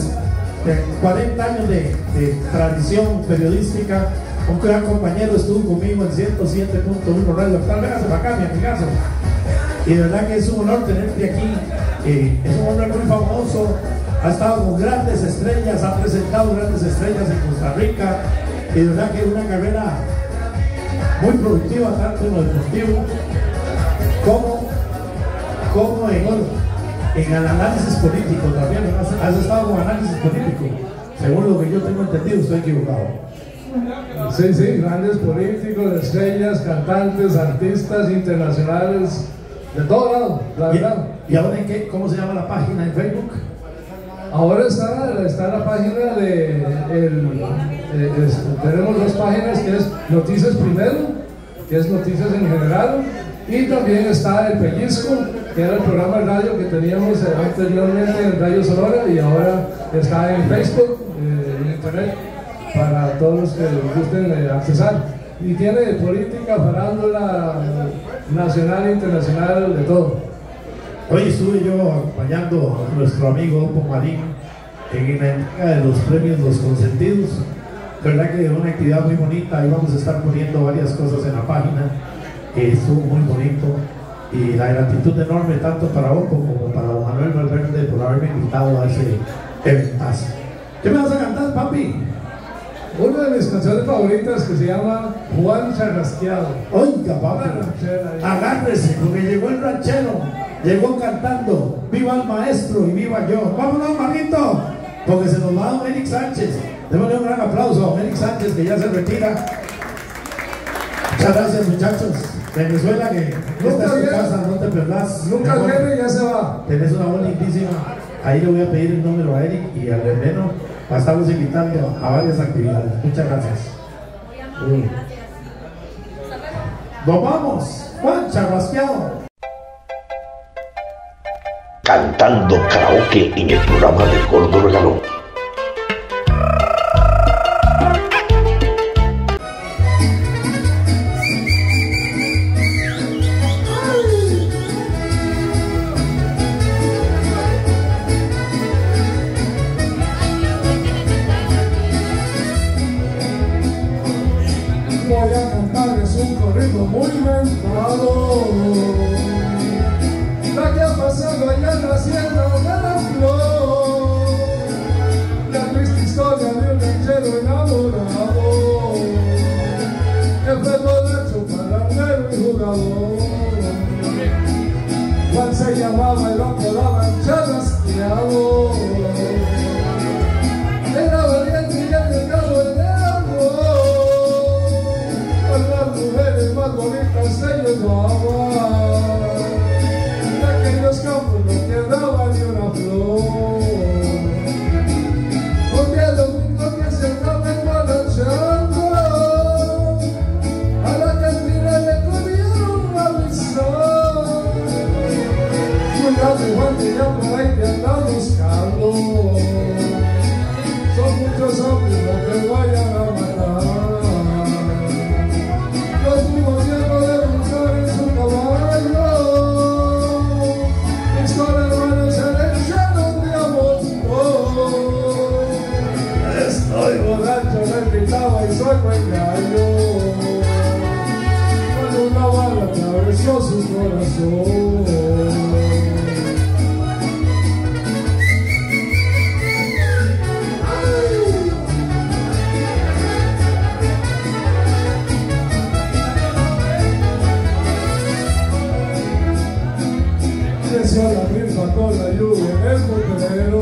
años de tradición periodística, un gran compañero, estuvo conmigo en 107.1 Radio Local. Véngase para acá, mi amigazo. Y de verdad que es un honor tenerte aquí. Es un hombre muy famoso, ha estado con grandes estrellas, ha presentado grandes estrellas en Costa Rica. Y de verdad que es una carrera muy productiva, tanto en lo deportivo como en el análisis político también. Has estado con análisis político, según lo que yo tengo entendido, estoy equivocado. Sí, grandes políticos, estrellas, cantantes, artistas internacionales, de todo lado, la verdad. ¿Y ahora en qué? ¿Cómo se llama la página en Facebook? Ahora está la página tenemos dos páginas, que es Noticias Primero, que es noticias en general, y también está El Pellizco, que era el programa de radio que teníamos anteriormente en Radio Sonora, y ahora está en Facebook, en internet, para todos los que les gusten accesar. Y tiene política, farándula, nacional e internacional, de todo. Hoy estuve yo acompañando a nuestro amigo Opo Marín en la entrega de los premios Los Consentidos. De verdad que es una actividad muy bonita. Ahí vamos a estar poniendo varias cosas en la página. Estuvo muy bonito y la gratitud enorme tanto para Opo como para don Manuel Valverde por haberme invitado a ese eventazo. ¿Qué me vas a cantar, papi? Una de mis canciones favoritas, que se llama Juan Charrasqueado. Oiga, papi, agárrese, porque llegó el ranchero, llegó cantando viva el maestro y viva yo. Vámonos, manito, porque se nos va don Eric Sánchez. Démosle un gran aplauso a don Eric Sánchez, que ya se retira. Muchas gracias, muchachos. Venezuela, que esta es tu casa, no te perdás. Nunca viene y ya se va. Tenés una voz lindísima. Ahí le voy a pedir el número a Eric y al Hermeno. Estamos invitando a varias actividades. Muchas gracias. Nos vamos, Juan Charrasqueado. Cantando karaoke en el programa del Gordo Regalón. Voy a cantar, es un corrido muy mentado. La que ha pasado allá en la sierra, jugador. Juan se llamaba y lo apodaban Charrasqueado. Era valiente y arriesgado en el amor. A las mujeres más bonitas se llevaba. En aquellos campos no quedaba ni una flor. Un día domingo que se andaba emborrachando, a la cantina le comieron la visón. Cuidado Juan que ya por ahí te andan buscando. Son muchos hombres los que vayan a matar. Los tuvo tiempo de montar en su caballo. Mis corazones se le echaron de amor. Estoy borracho, me gritaba y soy buen gallo. Con una bala atravesó su corazón. Creció la rifa con la lluvia en el potrero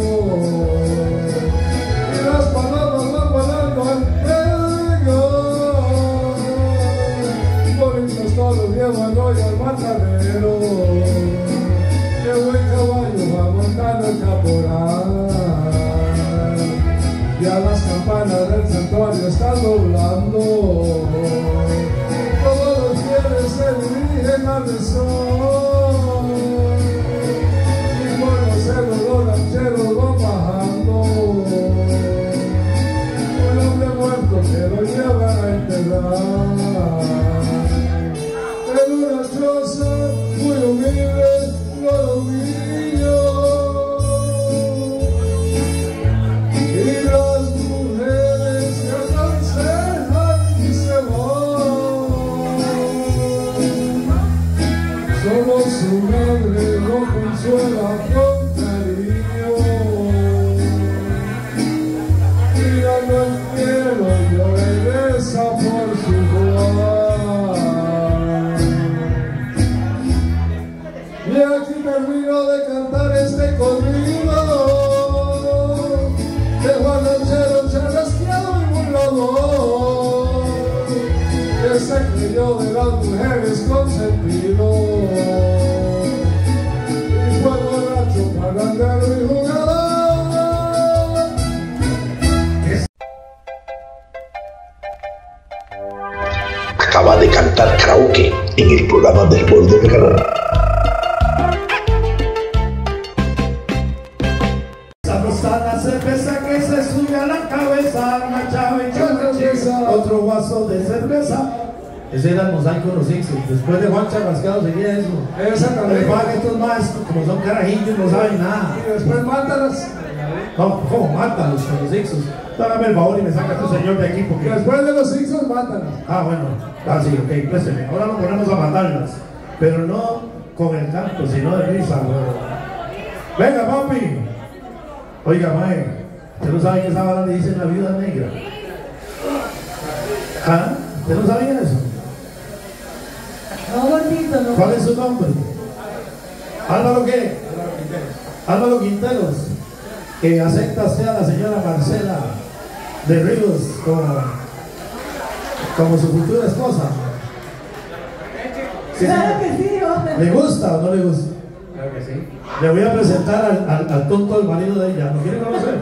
y las palabras van volando al pelo. Bonitos todos llevan hoy al matadero. Qué buen caballo va montando el caporal. Ya las campanas del santuario están doblando. Todos los fieles se dirigen al sol. Los rancheros van bajando. Un hombre muerto que lo llevan a enterrar en una choza muy humilde, Loromillo. Y las mujeres se aconsejan y se van. Solo su madre lo consuela con el cielo yo regresa por su Juan. Y aquí termino de cantar este corrido de Juan Ranchero, Charrasqueado y burlador, que se creyó de las mujeres consentido y fue borracho, parrandero y jugador. Acaba de cantar karaoke en el programa del Gordo Regalón. Sabrosa la cerveza que se sube a la cabeza, una chava y chava, otro vaso de cerveza. Ese era el mosaico de los Ixos. Después de Juan Charrasqueado seguía eso. Esa también. Estos maestros, como son carajillos, no saben nada. Y después mátalos. ¿Cómo mátalos con los Ixos? Dame el favor y me saca tu señor de aquí porque... Después de los Ixos, mátalos. Ah, bueno. Ah, sí, ok, présteme. Ahora nos ponemos a matarlas. Pero no con el canto, sino de risa, güey. Venga, papi. Oiga, mae, ¿usted no sabe que esa vara le dicen la viuda negra? ¿Ah? ¿Usted no sabía eso? No, gordito, no. ¿Cuál es su nombre? ¿Álvaro qué? Álvaro Quinteros, que acepta sea la señora Marcela de Ríos como su futura esposa. Sí, claro que sí, ¿Le gusta o no le gusta? Claro que sí. Le voy a presentar al tonto del marido de ella. ¿No quiere conocer?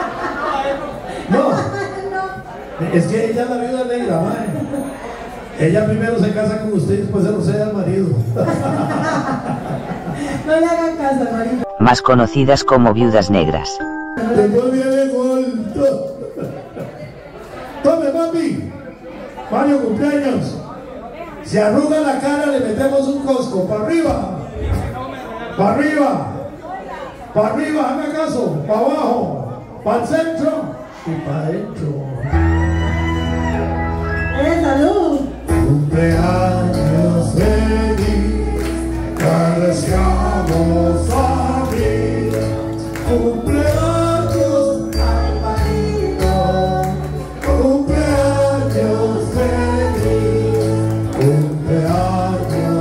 No. Es que ella es la viuda negra, mae. Ella primero se casa con usted y después se lo cede al marido. No le hagan caso al marido. Más conocidas como viudas negras. Después viene gordo. Tome, papi. Mario cumpleaños. Se arruga la cara, le metemos un cosco. Para arriba. Para arriba. Para arriba, haga caso. Para abajo. Para el centro. Y para adentro. ¡Salud! Cumpleaños feliz, agradecemos a vida. Cumpleaños al marido, cumpleaños feliz, cumpleaños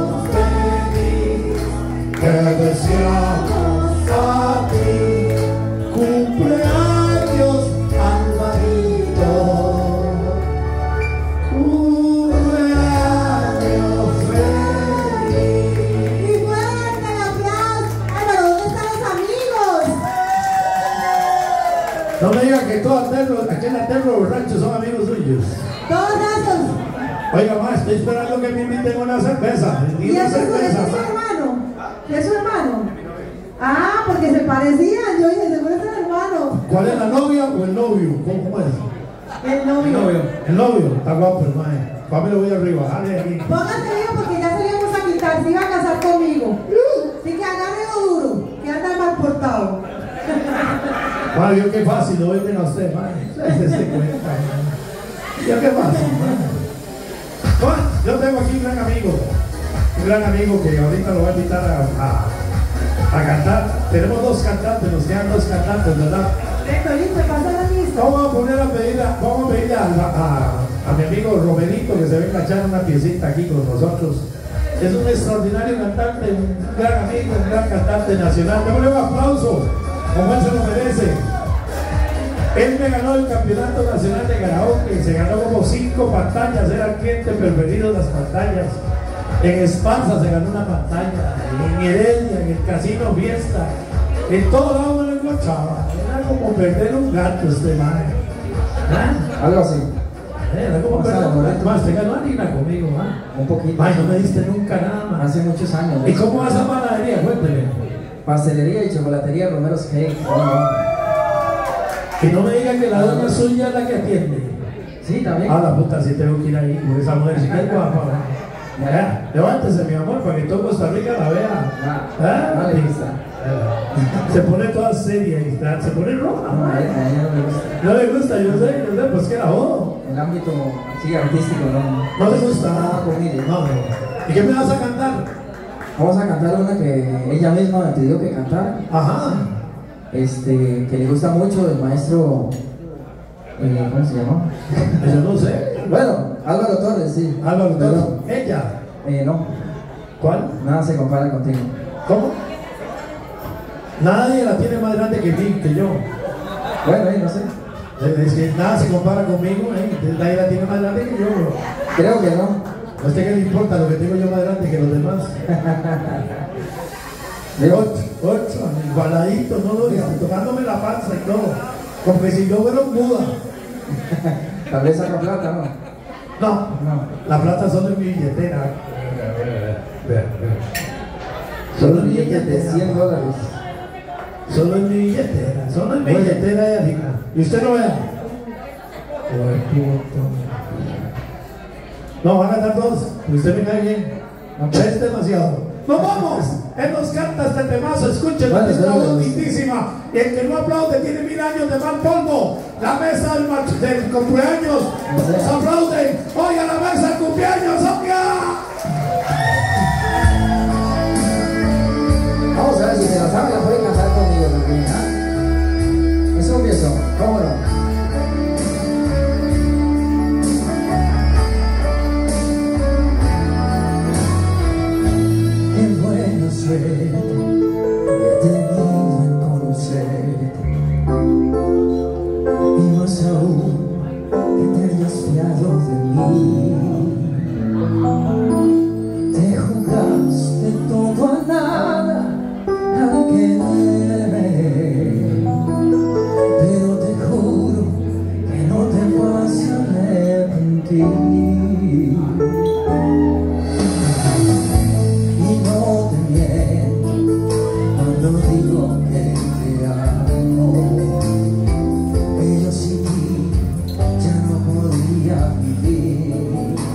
No me digan que todos aquí en Aterro borrachos son amigos suyos. Todos esos. Oiga, ma, estoy esperando que me inviten una cerveza. ¿Y eso es su hermano? ¿Es su hermano? Ah, porque se parecían. Yo dije, seguro es el hermano. ¿Cuál es la novia o el novio? ¿Cómo es? El novio. El novio. Está guapo, hermano. Pámelo voy arriba. Dale aquí. Póngase bien porque ya se le íbamos a quitar. Se iba a casar conmigo. Así que agárrelo duro. Que anda mal portado. Bueno, yo qué fácil, lo venden a usted, man. Se cuenta, yo qué fácil, man. Bueno, yo tengo aquí un gran amigo que ahorita lo voy a invitar a cantar. Tenemos dos cantantes, nos quedan dos cantantes, ¿verdad? Listo, pasa la lista. Vamos a pedirle a mi amigo Romerito que se venga a echar una piecita aquí con nosotros. Es un extraordinario cantante, un gran amigo, un gran cantante nacional. Démosle un aplauso, como él se lo merece. Él me ganó el campeonato nacional de karaoke, se ganó como 5 pantallas, era el cliente preferido de las pantallas. En Esparza se ganó una pantalla, en Heredia, en el Casino Fiesta, en todo lado me lo encontraba. Era como perder un gato este man. ¿Ah? Algo así. Era como perder un gato. Más, te ganó Anina conmigo, ¿ah? Un poquito. Ay, no me diste nunca nada más. Hace muchos años. ¿Y cómo va esa panadería? Cuénteme. Pastelería y chocolatería Romero's Cake. Que no me digan que la doña suya es la que atiende. Sí, también. Ah, la puta, sí tengo que ir ahí, por esa mujer, sí que es guapa. Levántese, mi amor, para que todo Costa Rica la vea. No le gusta. Se pone toda seria y se pone roja. No, a ella no le gusta. No le gusta, yo sé, pues que la jodo. El ámbito sí, artístico, no. No le gusta. No. ¿Y qué me vas a cantar? Vamos a cantar una que ella misma me pidió que cantara. Ajá. Que le gusta mucho del maestro. ¿Cómo se llama? Yo no sé. Bueno, Álvaro Torres, sí. Álvaro Torres. ¿Ella? No. ¿Cuál? Nada se compara contigo. ¿Cómo? Nadie la tiene más grande que yo. Bueno, no sé. Es que nada se compara conmigo, nadie la tiene más grande que yo, bro. Creo que no. ¿A usted qué le importa lo que tengo yo más grande que los demás? 8, igualadito, no lo digas, tocándome la panza y todo. Como que si yo fuera un Buda. Tal vez saca plata, ¿no? No, la plata solo en mi billetera. Solo en mi billetera de $100. Solo en mi billetera, solo en mi billetera de arriba. ¿Y usted no vea? No, van a cantar todos. Usted me cae bien. Es demasiado. ¡Nos vamos! Él nos canta este temazo. Escuchen, es una voz lindísima. Y el que no aplaude tiene 1000 años de mal polvo. La mesa del cumpleaños. Nos aplauden. Oiga la mesa del cumpleaños. ¡Oiga! Vamos a ver si se la sabe, la puede cantar conmigo también. Es un beso. ¿Cómo no? Suerte he tenido en conocerte, y más aún que te hayas fiado de mí. Te jugaste todo a nada al quererme, pero te juro que no te vas a arrepentir. Digo que te amo, pero sin ti ya no podría vivir.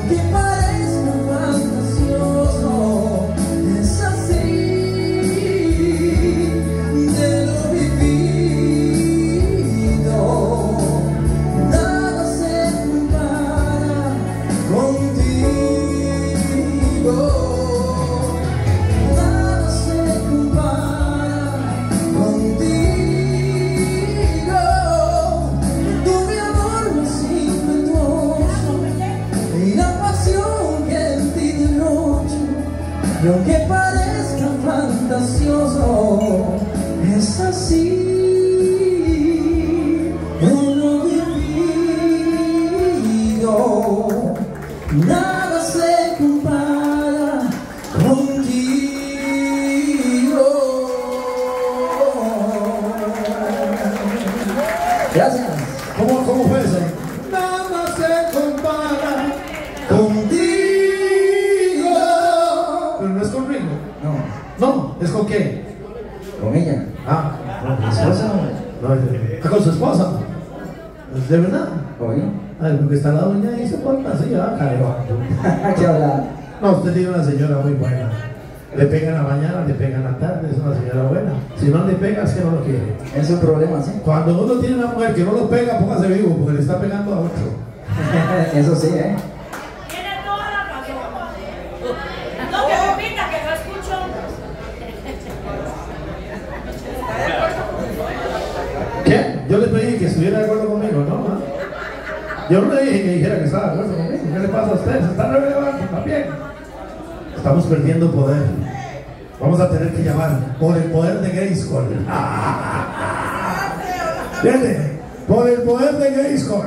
aunque parezca fantasioso, es así. De lo vivido, nada se compara contigo. Nada se compara contigo. Tú, mi amor, más impetuoso, y la pasión que en ti derrocho, y aunque parezca fantasioso, es así. En lo vivido, nada se compara contigo. Gracias. ¿Cómo fue eso? Nada se compara contigo. Pero no es con Ringo. No, ¿es con quién? Con ella. Ah, con mi esposa. No, con su esposa. ¿De verdad? Oye. Ay, porque está la doña y se porta así, caramba. ¿Qué habla? No, usted tiene una señora muy buena. Le pega en la mañana, le pega en la tarde, es una señora buena. Si no le pega, es que no lo quiere. Es un problema, ¿sí? Cuando uno tiene una mujer que no lo pega, póngase vivo, porque le está pegando a otro. Eso sí, ¿eh? Tiene toda la razón. No, que repita, que no escucho. ¿Qué? Yo le pedí que estuviera de acuerdo conmigo, ¿no? Yo no le dije que dijera que estaba de acuerdo conmigo. ¿Qué le pasa a usted? ¿Se está rebelando también? Estamos perdiendo poder. Vamos a tener que llamar por el poder de Grayskull. Fíjate, por el poder de Grayskull.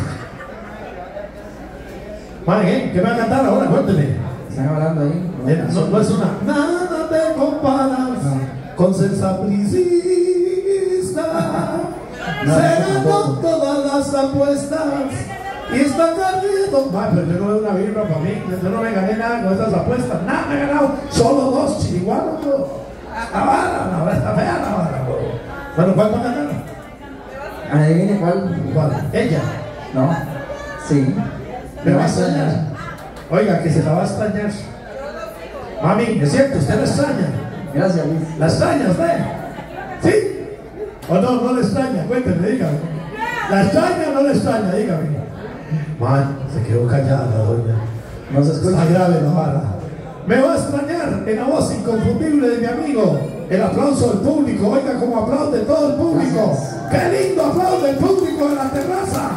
Vale, ¿qué me va a cantar ahora? Cuénteme. Están hablando ahí. No es una. Nada te comparas con ser sapricista. Cenando todas las apuestas. Y está cargado. Pero yo no veo una birra para mí. Yo no me gané nada con esas apuestas. Nada me he ganado. Solo 2 chiriguanos. La vara está fea la vara. Bueno, ¿cuál va a ganar? Adivine cuál. ¿Cuál? ¿Ella? No. Sí. ¿Me va a extrañar? Oiga, que se la va a extrañar. Mami, es cierto, usted la extraña. Gracias, Luis. ¿La extraña usted? ¿Sí? ¿O no la extraña? Cuénteme, dígame. ¿La extraña o no la extraña? Dígame. Man, se quedó callada la doña. No se escucha. Está grave la vara. Me va a extrañar en la voz inconfundible de mi amigo. El aplauso del público. Oiga cómo aplaude todo el público. ¡Qué lindo aplaude el público en la terraza!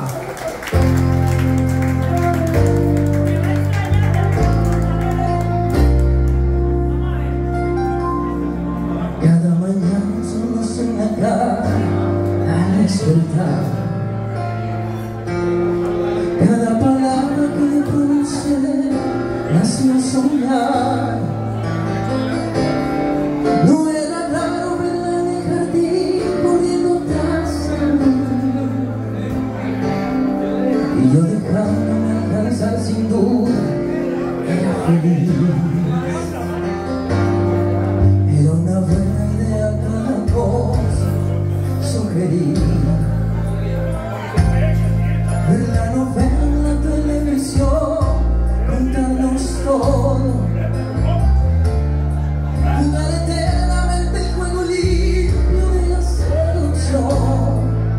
Cada mañana solo se me acaba al despertar. Cada palabra que pronuncié me hacía soñar. No era raro verla en el jardín corriendo tras mí, y yo dejándome alcanzar sin duda era feliz. Era una buena idea cada cosa sugería. Ver la novela en la televisión, contarnos todo, jugar eternamente el juego limpio de la seducción,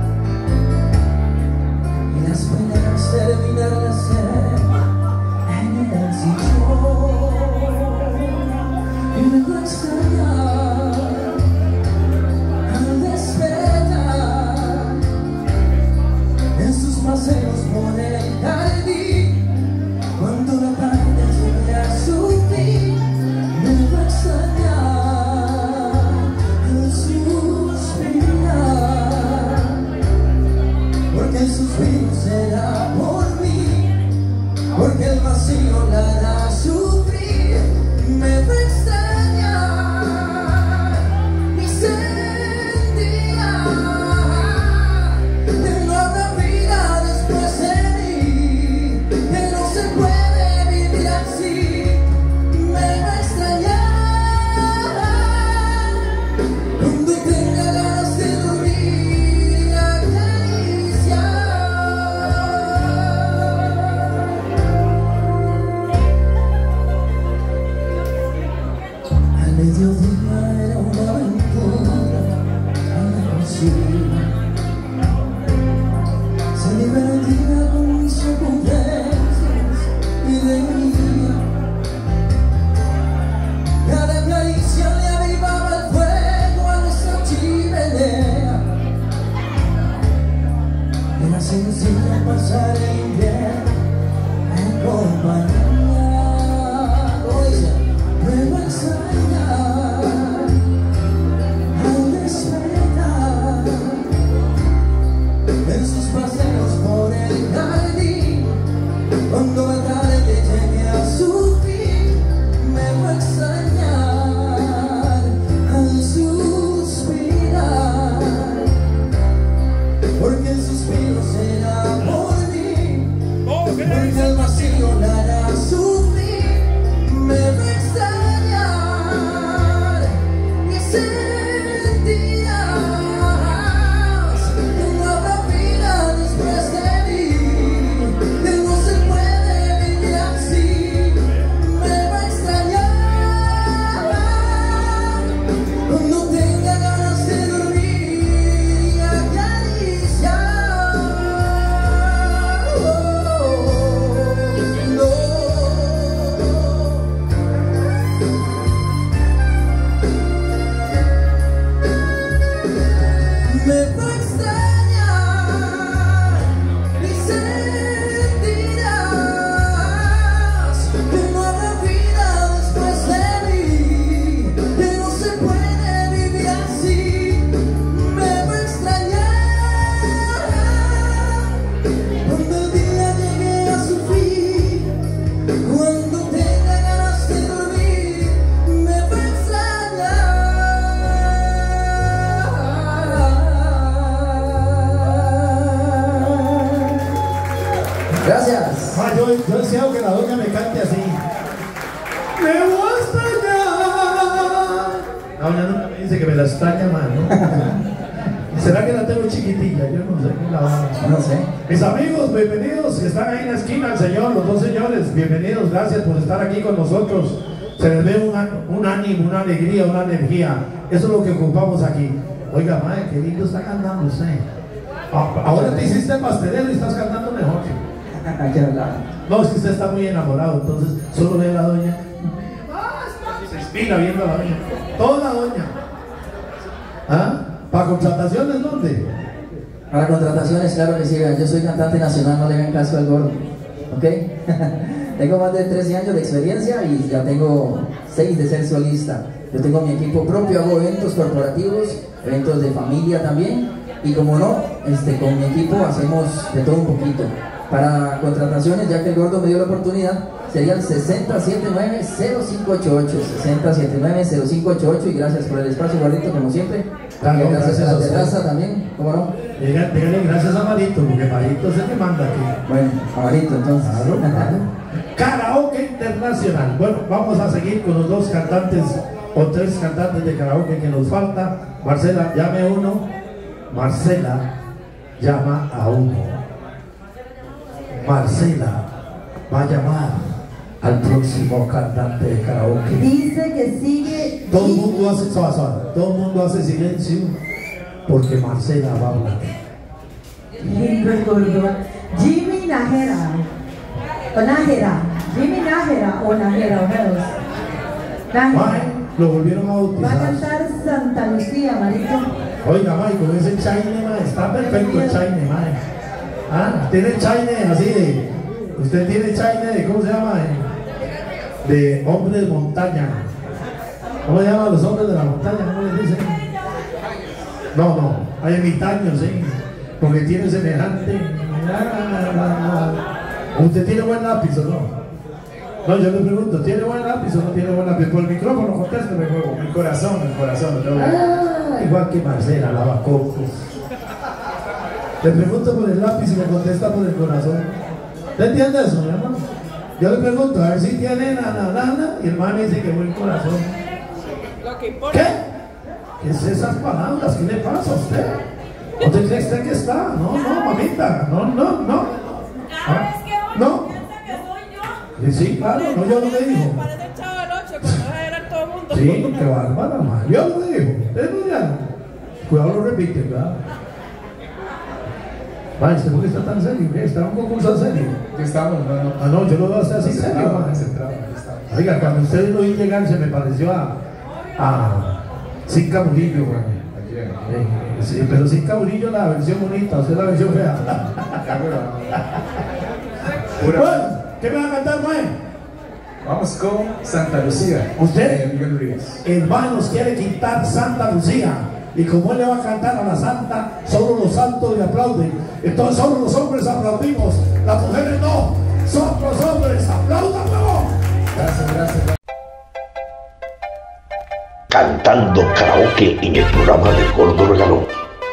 y las penas terminarlas en el sillón, y luego extrañar al despertar en sus paseos por el jardín. Cuando la tarde llega a su fin, me va a extrañar al suspirar, porque el suspiro será por mí, porque el vacío la hará sufrir. Me va a extrañar y sentirá que no habrá vida después de mí, que no se puede vivir así. Me va a extrañar cuando tenga ganas de dormir y acariciar. Cuando la tarde llegue a su fin, me va a extrañar al suspirar, porque el suspiro será por mí, porque el vacío la hará sufrir. Me va a extrañar y sentirás que no habrá vida después de mí, que no se puede vivir así. Me va a extrañar cuando tenga ganas de dormir y acariciar. No. Me va a extrañar y sentirás que no habrá vida después de mí, que no se puede vivir así. Me va a extrañar cuando el día llegue a su fin, cuando tenga ganas de dormir. Me va a Gracias. Yo deseo que la doña me cante así. Me voy a extrañar. La doña nunca me dice que me la extraña más, ¿no? ¿Será que la tengo chiquitilla? Yo no sé qué la va a... No sé. Mis amigos, bienvenidos, que están ahí en la esquina, el señor, los dos señores, bienvenidos, gracias por estar aquí con nosotros. Se les ve un ánimo, una alegría, una energía. Eso es lo que ocupamos aquí. Oiga, madre, qué lindo está cantando usted. Ahora te hiciste pastelero y estás cantando mejor. No, es que usted está muy enamorado, entonces solo ve a la doña. Se inspira viendo a la doña. Toda la doña. ¿Ah? ¿Para contrataciones dónde? Para contrataciones, claro que sí. Yo soy cantante nacional, no le hagan caso al gordo. ¿Ok? Tengo más de 13 años de experiencia y ya tengo 6 de ser solista. Yo tengo mi equipo propio, hago eventos corporativos, eventos de familia también. Y como no, con mi equipo hacemos de todo un poquito. Para contrataciones, ya que el gordo me dio la oportunidad, sería el 6079-0588, 6079-0588, y gracias por el espacio, gordito, como siempre. Claro, gracias a la terraza también, ¿cómo no? Dígale gracias a Marito, porque Marito es el que manda aquí. Bueno, a Marito, entonces. Claro. Karaoke internacional. Bueno, vamos a seguir con los dos cantantes o 3 cantantes de karaoke que nos falta. Marcela, llame a uno. Marcela llama a uno. Marcela va a llamar al próximo cantante de karaoke. Dice que sigue. Todo el mundo hace todo el mundo hace silencio porque Marcela va a hablar. Jimmy Nájera. O Nájera. Jimmy Nájera o Nájera, o menos. Nájera. Lo volvieron a Va a bautizar. cantar Santa Lucía, Marito. Oiga, Mike, con ese chaine, está perfecto el chaine, Mike. Ah, tiene chaine así de. Usted tiene chaine de, ¿cómo se llama? De hombre de montaña. ¿Cómo se llaman los hombres de la montaña? ¿Cómo les dicen? No, hay ermitaños, sí. Porque tiene semejante. ¿Usted tiene buen lápiz o no? No, yo le pregunto, ¿tiene buen lápiz o no tiene buen lápiz? Por el micrófono, contésteme, juego. El corazón. Igual que Marcela, lavacocos. Le pregunto por el lápiz y me contesta por el corazón. ¿Te entiendes eso, mi hermano? Yo le pregunto, a ver si tiene nana, y el man dice que buen corazón. ¿Qué? ¿Qué es esas palabras? ¿Qué le pasa a usted? ¿Dónde cree usted que está? No, mamita, no. ¿Ah? ¿No? Sí, claro, no, yo lo digo. Parece el Chavo del 8 cuando era todo el mundo. Sí, qué bárbara, man. Yo lo digo. Ustedes no ya. Cuidado, lo repiten, ¿verdad? Vaya, ¿por qué está tan serio? ¿Qué? ¿Está un concurso serio? ¿Qué estamos? No. Ah, no, yo lo veo así serio, man. Oiga, cuando ustedes lo oí llegar se me pareció a Cinca Murillo, man. Sí, pero Cinca Murillo la versión bonita, usted la versión fea. Bueno, ¿qué me va a cantar, man? Vamos con Santa Lucía. ¿Usted? Miguel Ríos. El man nos quiere quitar Santa Lucía. Y como él le va a cantar a la santa, solo los santos le aplauden. Entonces solo los hombres aplaudimos, las mujeres no. Nosotros cantando karaoke en el programa del Gordo Regalón.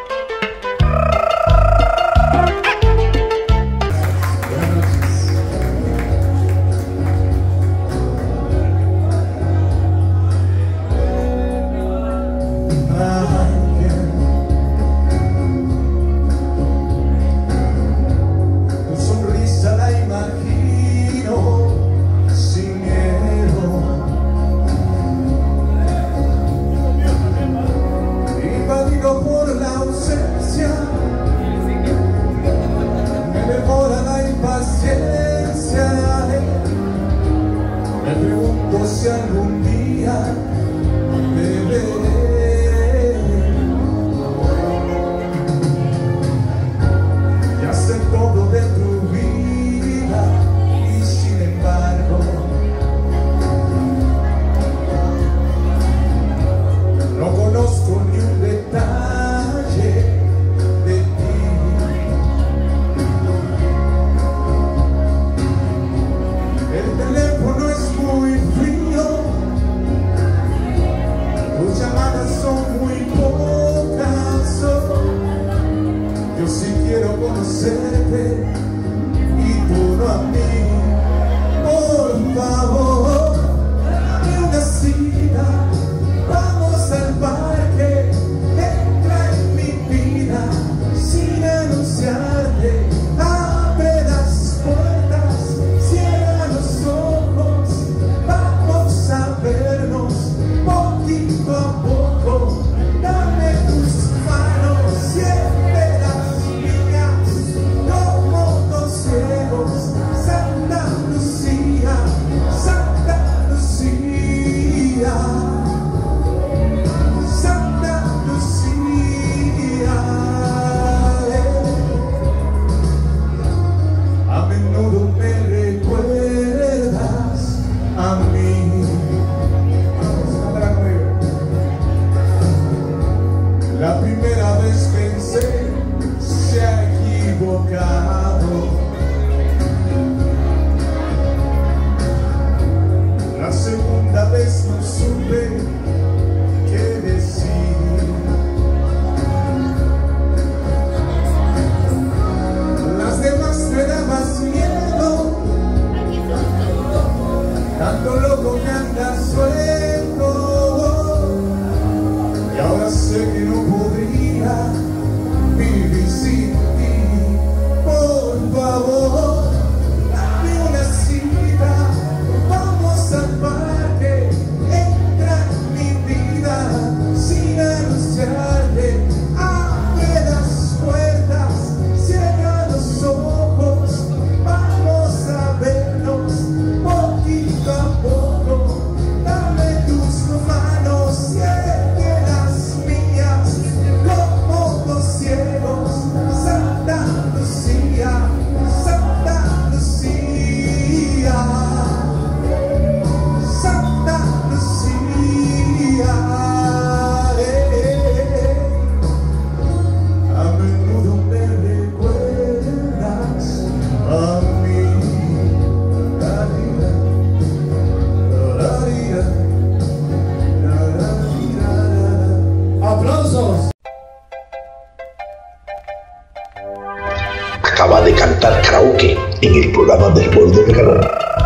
Acaba de cantar karaoke en el programa del Gordo Regalón.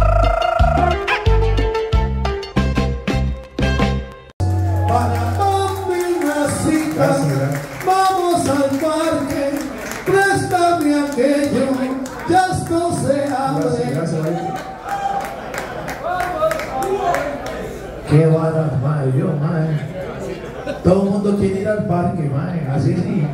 Vamos al parque, préstame aquello, ya esto se abre. Qué vara, madre, yo, madre. Todo el mundo quiere ir al parque, madre, así sí.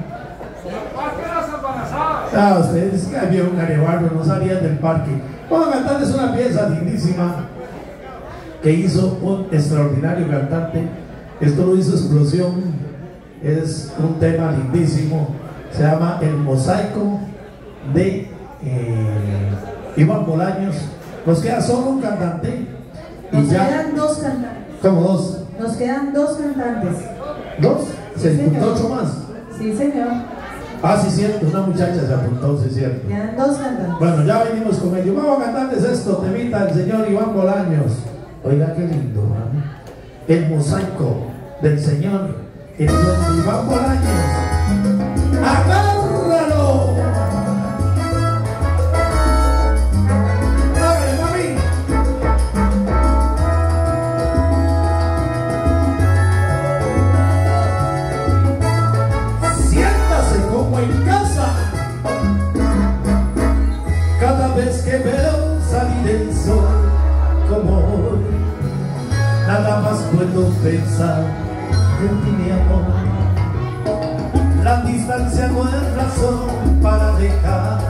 Ah, ustedes que había un carebarro, no salían del parque. Vamos a cantarles una pieza lindísima que hizo un extraordinario cantante. Esto lo hizo Explosión. Es un tema lindísimo, se llama El Mosaico de Iván Bolaños. Nos queda solo un cantante y nos ya quedan dos cantantes. ¿Cómo dos? Nos quedan dos cantantes. ¿Dos? ¿Se Sí, apuntó señor. 8 más? Sí, señor. Ah, sí, cierto, una muchacha se apuntó, sí, cierto. Quedan dos cantantes. Bueno, ya venimos con ellos. Vamos a cantarles esto, temita el señor Iván Bolaños. Oiga, qué lindo, ¿no? El Mosaico. del Señor, el duende Iván Bolaños. ¡Agárralo! ¡Dale, mami! Siéntase como en casa. Cada vez que veo salir el sol como hoy, nada más puedo pensar en ti, mi amor. La distancia no es razón para dejar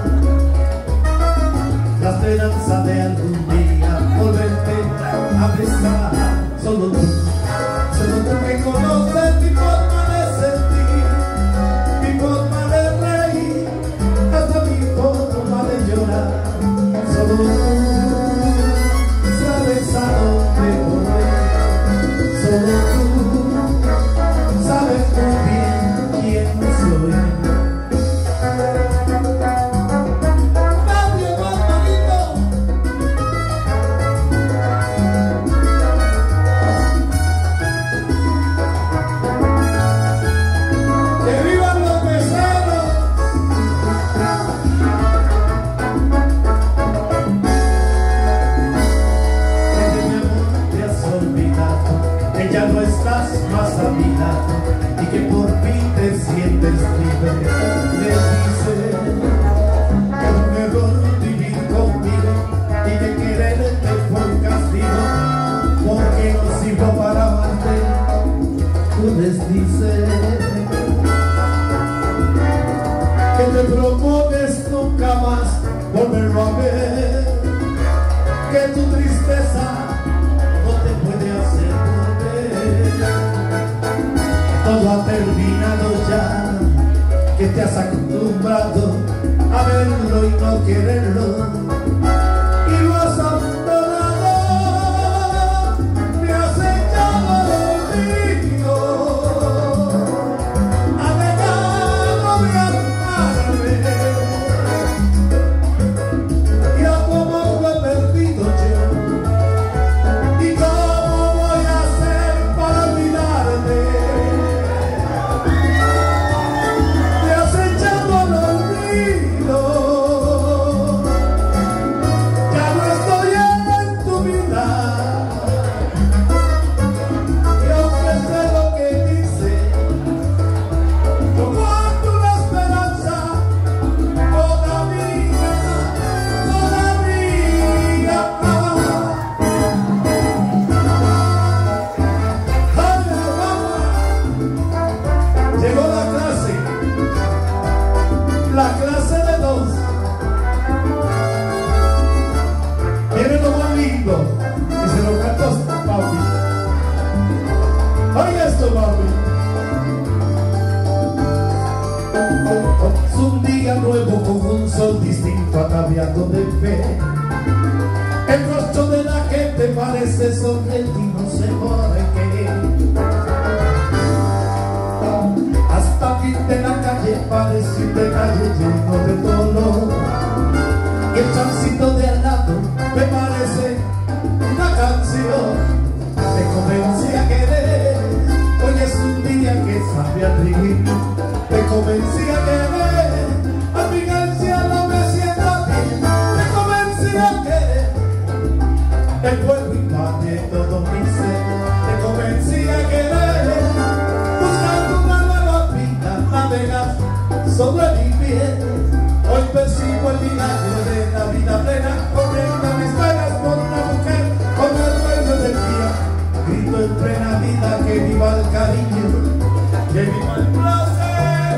la esperanza de algún día volverte a besar. Solo tú que conoces mi forma de sentir, mi forma de reír, hasta mi forma de llorar. Solo tú sabes a dónde volver. Solo tú sabes muy bien quién soy. Nadie más bonito. ¡Que vivan los meseros! Que de mi amor te has olvidado, que ya no estás más a mi lado y que por fin te sientes libre. Le dice que es mejor vivir conmigo y que quererte fue un castigo porque no sirvo para amarte. Tú les dices que te propones nunca más volverlo a ver, que tu tristeza no te puede hacer volver. Todo ha terminado ya, que te has acostumbrado a verlo y no quererlo, y lo has abandonado. Me has echado al olvido, has dejado de amarme, y a tu amor lo he perdido yo. ¿Y cómo voy a hacer para olvidarte? Te has echado al olvido, ya no estoy en tu vida. Y aunque sé lo que dice, no guardo una esperanza todavía, todavía. ¡Ay, mamá! Llegó la clase de dos. Viene lo más lindo, y se lo cantó papi. Oiga esto, papi. Es un día nuevo con un sol distinto ataviado de fe. El rostro de la gente parece sonreír y no sé por qué. Hasta el fin de la calle parece de calle lleno de dolor. Y el chancito de al lado me parece una canción. Me comencé a querer, hoy es un día que sabe a ritmo. Me comencé a querer, al final el cielo me sienta bien. Me comencé a querer, el pueblo invade todo mi ser. Me comencé a querer, buscando una nueva vida, navegar sobre mi piel. Hoy percibo el milagro de la vida plena, corriendo mis penas por una mujer, con el dueño del día. Grito en plena vida que viva el cariño, que viva el placer.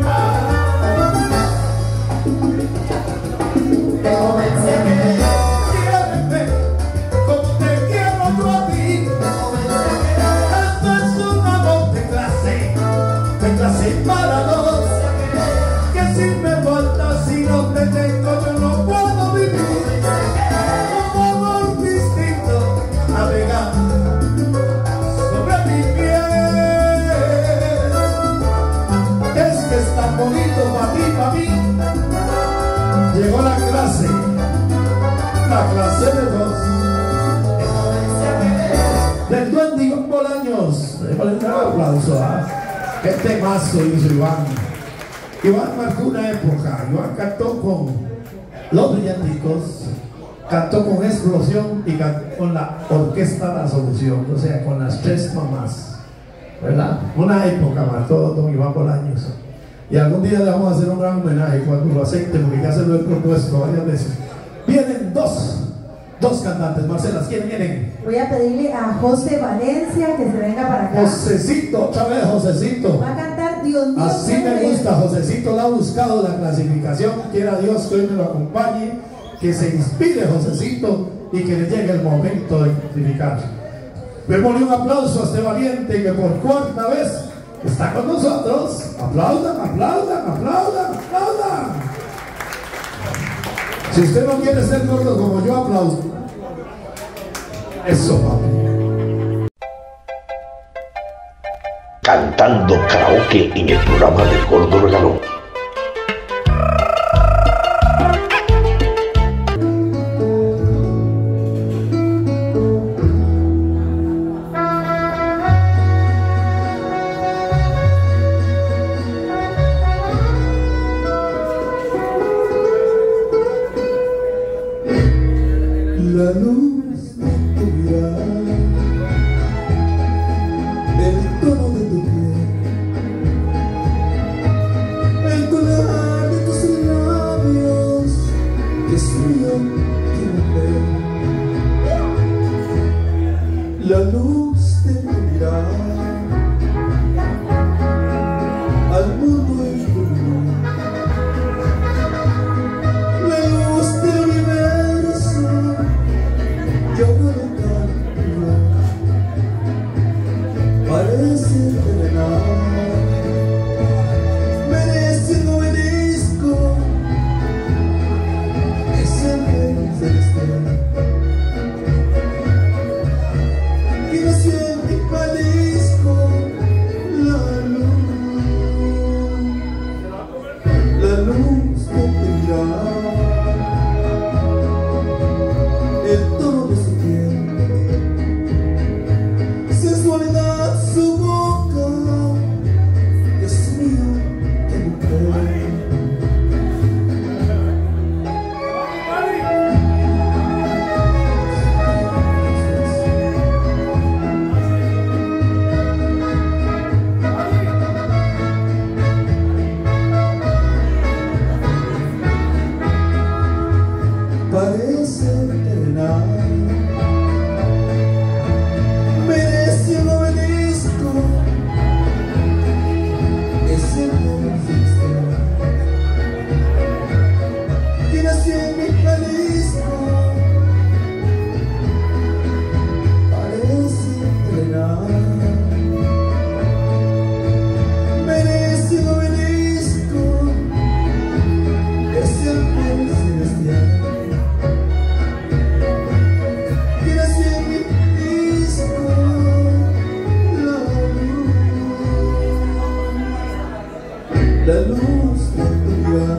Te comencé a querer, quiéreme como te quiero yo a ti. Esto es un amor de clase para dos. Que si me faltas, si no te tengo, yo no puedo vivir. Un amor distinto, navegando sobre mi piel. Es que es tan bonito para mí. Llegó la clase de dos. Del duende Iván Bolaños. años. Démosle un aplauso. Qué temazo hizo Iván. Iván marcó una época. Iván cantó con Los Brillanticos, cantó con Explosión y cantó con la Orquesta La Solución, o sea, con las tres mamás, ¿verdad? Una época marcó don Iván Bolaños. Y algún día le vamos a hacer un gran homenaje cuando lo acepte, porque ya se lo he propuesto varias veces. Vienen dos cantantes. Marcela, ¿quién vienen? Voy a pedirle a José Valencia que se venga para acá. Josecito, otra vez Josecito. Va a cantar Dios mío. Así me gusta, Josecito la ha buscado la clasificación. Quiera Dios que hoy me lo acompañe, que se inspire Josecito y que le llegue el momento de clasificar. Démosle un aplauso a este valiente que por cuarta vez está con nosotros. Aplaudan, aplaudan, aplaudan, aplaudan. Si usted no quiere ser gordo como yo, aplauso. Eso, papi. Cantando karaoke en el programa del Gordo Regalón. La luz de tu mirada, el tono de tu piel, el color de tus labios, Dios mío, qué mujer. La luz de tu mirada, al mundo ilumina, la luz del universo. Yo no lo canto, parece terrenal, merece un obelisco, es el rey celestial, que nació en mi Jalisco, la luz de tu mirada. El tono de su piel, sensualidad su boca, Dios mío, qué mujer. Parece terrenal, merece un obelisco, es el rey celestial, que nació en mi Jalisco. Parece terrenal, merece un obelisco, es el rey celestial. La luz de tu mirada,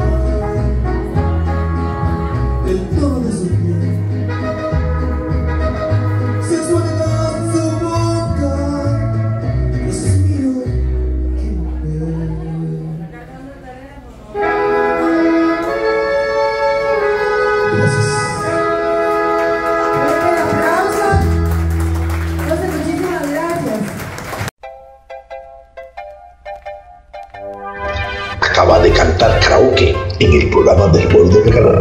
el tono de su piel, sensualidad su boca, Dios mío, qué mujer. Gracias. Un aplauso. José, muchísimas gracias. Acaba de cantar karaoke en el programa del Gordo Regalón.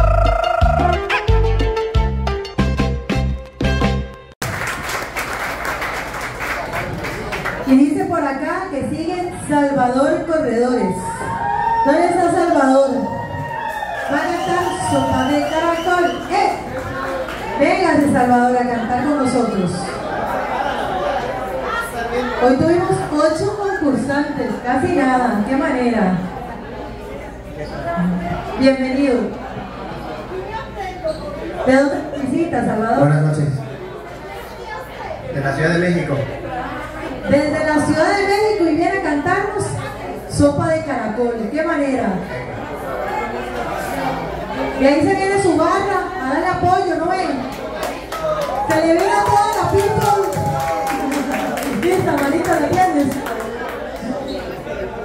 Y dice por acá que siguen Salvador Corredores. ¿Dónde está Salvador? Va a cantar Sopa de Caracol. Véngase Salvador a cantar con nosotros. Hoy tuvimos 8 concursantes, casi nada, qué manera. Bienvenido. ¿De dónde visitas, Salvador? Buenas noches. De la Ciudad de México. Desde la Ciudad de México y viene a cantarnos Sopa de Caracol, qué manera. Y ahí se viene su barra a darle apoyo, ¿no ven? Se le viene a toda la people.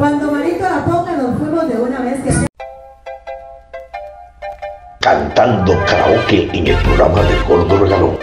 Cuando Marito la ponga, nos fuimos de una vez que... Cantando karaoke en el programa del Gordo Regalón.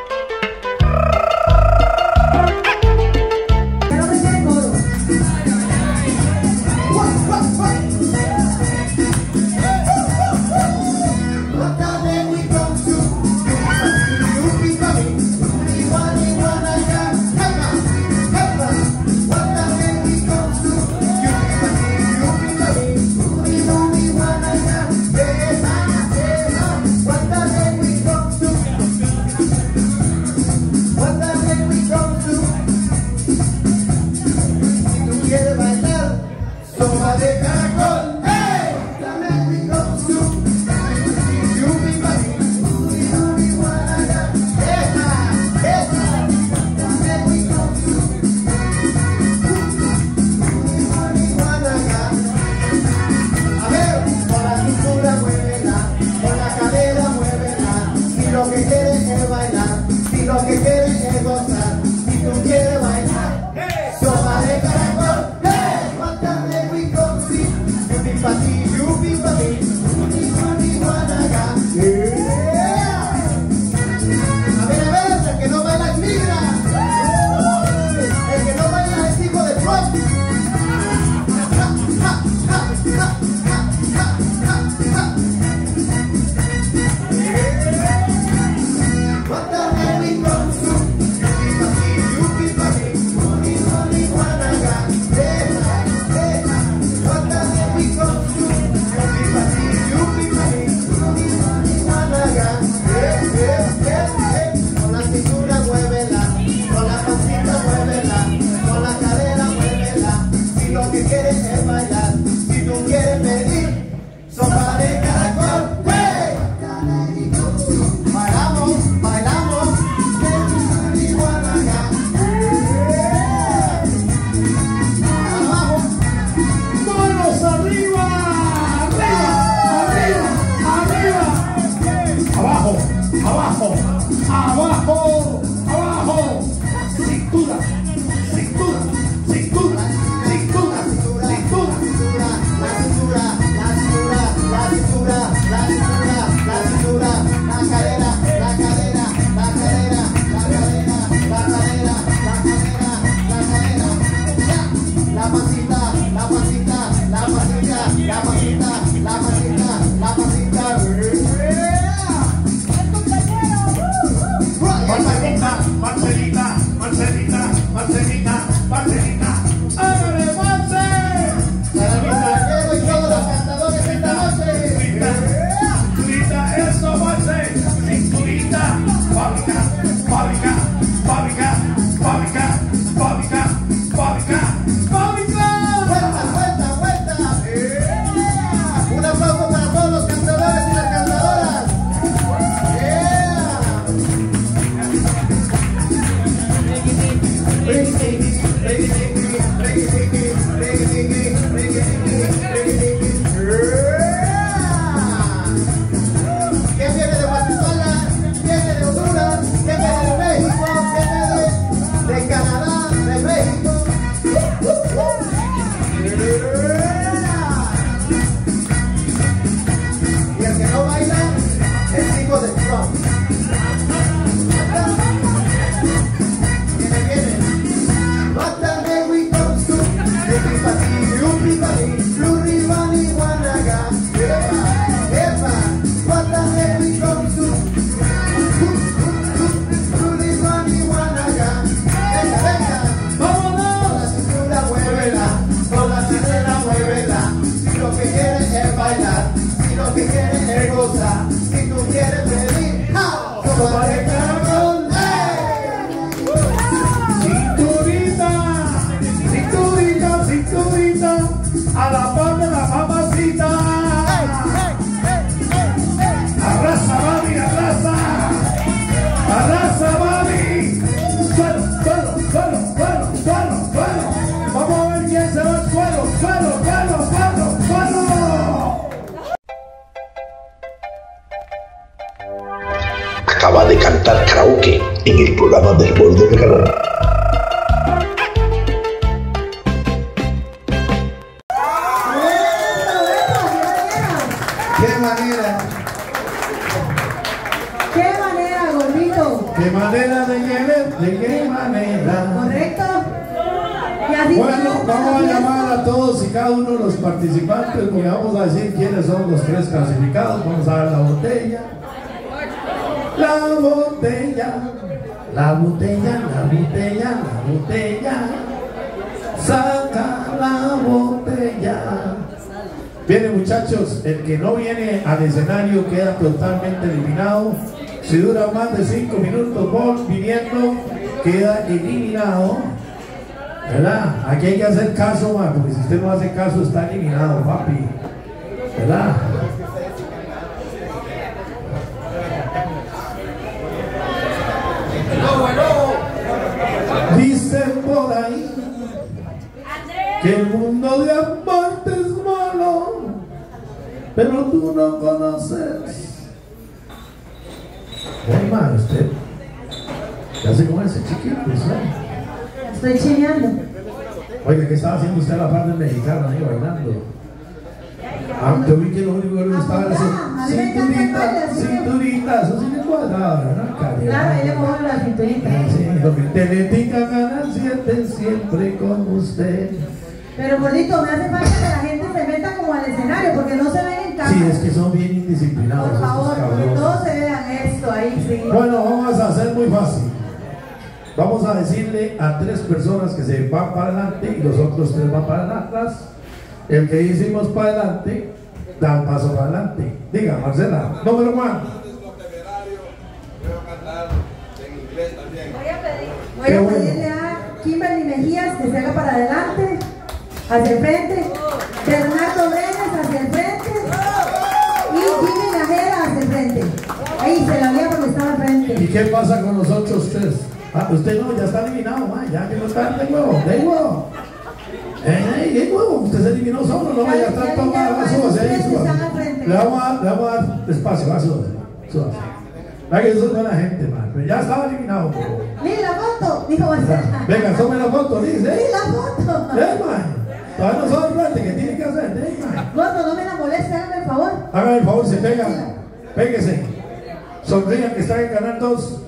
Acaba de cantar karaoke en el programa del Gordo Regalón. ¿Qué manera de querer? ¿De qué manera? ¿Correcto? Y así bueno, vamos a llamar a todos y cada uno de los participantes, porque vamos a decir quiénes son los 3 clasificados. Vamos a dar la botella. La botella. La botella, la botella, la botella. Saca la botella. Bien, muchachos, el que no viene al escenario queda totalmente eliminado. Si dura más de 5 minutos viniendo, queda eliminado. ¿Verdad? Aquí hay que hacer caso, man, porque si usted no hace caso está eliminado, papi. ¿Verdad? Dicen por ahí que el mundo de amarte es malo, pero tú no conoces. Hermano, usted ¿qué hace con ese chiquito? Estoy chineando. Oiga, ¿qué estaba haciendo usted a la parte mexicana ahí bailando? Te vi que lo único que estaba haciendo cinturita, eso sí me cuadraba, ¿no? Claro, ahí le pongo la cinturita. Sí, lo que Teletica ganan siempre con usted. Pero gordito, me hace falta que la gente se meta como al escenario, porque no se ven en cámara. Sí, es que son bien indisciplinados. Por favor, que todos se vean esto ahí, sí. Bueno, vamos a hacer muy fácil. Vamos a decirle a 3 personas que se van para adelante y los otros 3 van para atrás. El que hicimos para adelante, da un paso para adelante. Diga, Marcela, número 1. Voy a pedirle a Kimberly Mejías que se haga para adelante, hacia el frente, Bernardo Brenes hacia el frente y Jimmy Najera hacia el frente. Ahí se la veía porque estaba al frente. ¿Y qué pasa con los otros 3? Ah, usted no, ya está eliminado, ya que no está de nuevo, de nuevo. De nuevo, usted se eliminó solo, no vaya a estar tomando, súbase ahí, súbase. Le vamos a dar despacio, súbase. Vaya que eso es buena gente, man, pero ya estaba eliminado. Liz, la foto, dijo Marcela. Venga, tome la foto, Liz, Liz, la foto. Todavía no sabe el frente, ¿qué tiene que hacer? Gordo, no me la moleste, hágame el favor. Hágame el favor, se pega, péguese. Sonrían que están en Canal 2.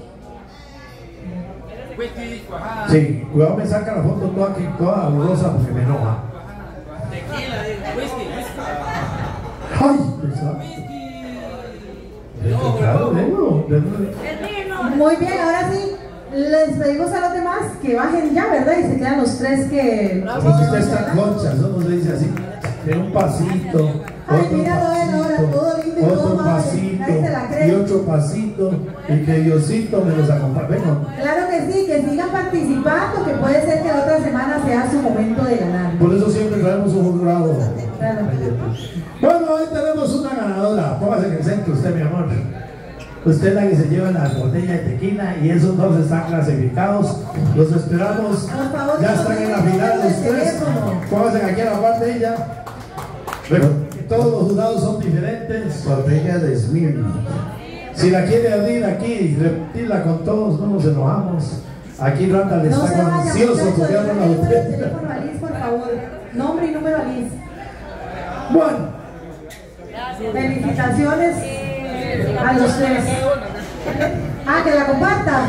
Sí, cuidado, me saca la foto toda aquí, toda borrosa porque me enoja. Ay, muy bien, ahora sí, les pedimos a los demás que bajen ya, ¿verdad? Y se quedan los 3 que... Porque usted está concha, eso no se dice así. De un pasito. Ay, míralo él ahora, todo lindo y todo pasito, y otro pasito, y que Diosito me los acompañe. Claro que sí, que sigan participando, que puede ser que la otra semana sea su momento de ganar. Por eso siempre traemos un jurado. Claro. Bueno, hoy tenemos una ganadora. Póngase en el centro usted, mi amor. Usted es la que se lleva la botella de tequila y esos 2 están clasificados. Los esperamos. Por favor, ya están en la final los 3. Póngase aquí a la parte de ella. Todos los jurados son diferentes. Botella de Smirnoff. Si la quiere abrir aquí y repetirla con todos, no nos enojamos. Aquí Randall no está ansioso porque abra la botella. Teléfono a Liz, por favor. Nombre y número a Liz. Bueno. Felicitaciones a los 3. Ah, que la comparta.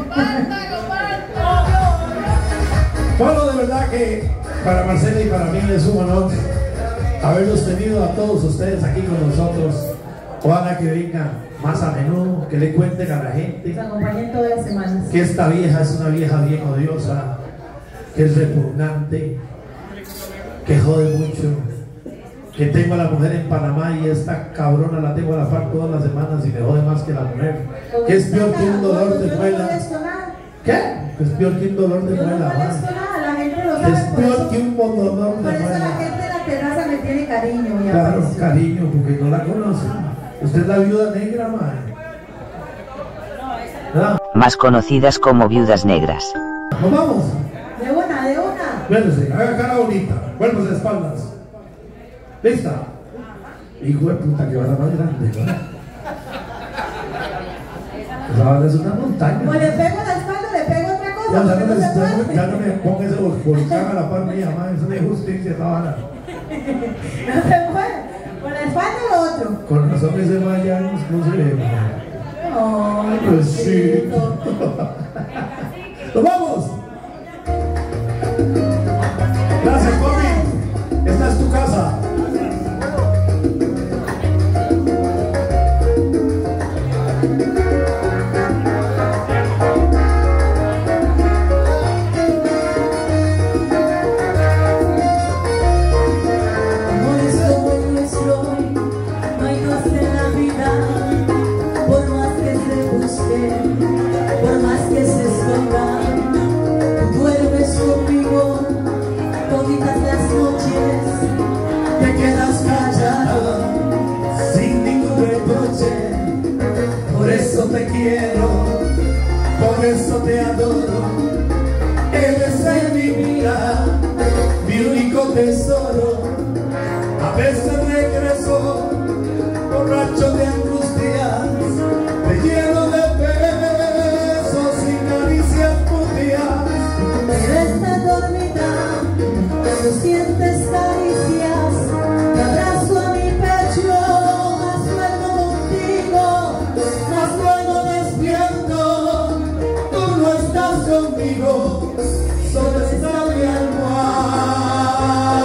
Bueno, de verdad que para Marcela y para mí es un honor haberlos tenido a todos ustedes aquí con nosotros. Ojalá que vengan más a menudo, que le cuenten a la gente. Nos acompañen todas las semanas. Que esta vieja es una vieja bien odiosa, que es repugnante, que jode mucho, que tengo a la mujer en Panamá y esta cabrona la tengo a la par todas las semanas y me jode más que la mujer. Que es peor que un dolor de muela. ¿Qué? Es peor que un dolor de muela. Es peor que un dolor de muela. Por eso la gente de la terraza me tiene cariño. Claro, cariño, porque no la conoce. Usted es la viuda negra, man. Más conocidas como viudas negras. ¿Nos vamos? De una. Véndese, haga cara bonita. Vuelvas de espaldas. ¿Lista? Hijo de puta, que va a la más grande, ¿no? Esa es una montaña. Pues le pego la espalda, le pego otra cosa. Ya no me ponga ese volcán a la par mía, man. Eso no es justicia, esa vara. No se puede. Con la espalda o lo otro. Con razón ese man ya no se ve. Ay, pues sí. ¡Nos vamos! Gracias, Cory. Esta es tu casa. Por más que se esconda, tú duermes conmigo toditas las noches, Te quedas callado sin ningún reproche. Por eso te quiero, por eso te adoro. Eres en mi vida mi único tesoro. A veces regreso borracho de angustias, te lleno de besos y caricias pudias. pero estás dormida, cuando sientes caricias, te abrazo a mi pecho, más duermo contigo, Más luego despierto, tú no estás conmigo, solo está mi almohada.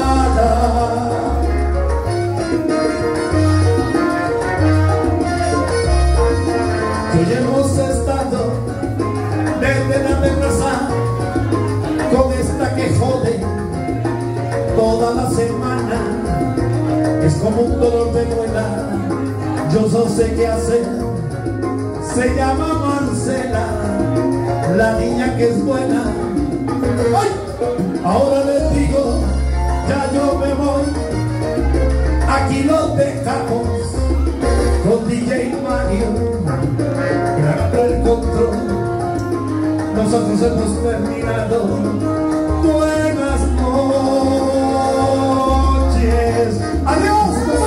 Hoy hemos estado desde la terraza con esta que jode toda la semana. Es como un dolor de muela, yo no sé qué hacer. Se llama Marcela, la niña que es buena. ¡Ay! Ahora les digo, ya yo me voy. Aquí los dejamos con DJ Mario, que agarra el control. Nosotros hemos terminado. Buenas noches. Adiós.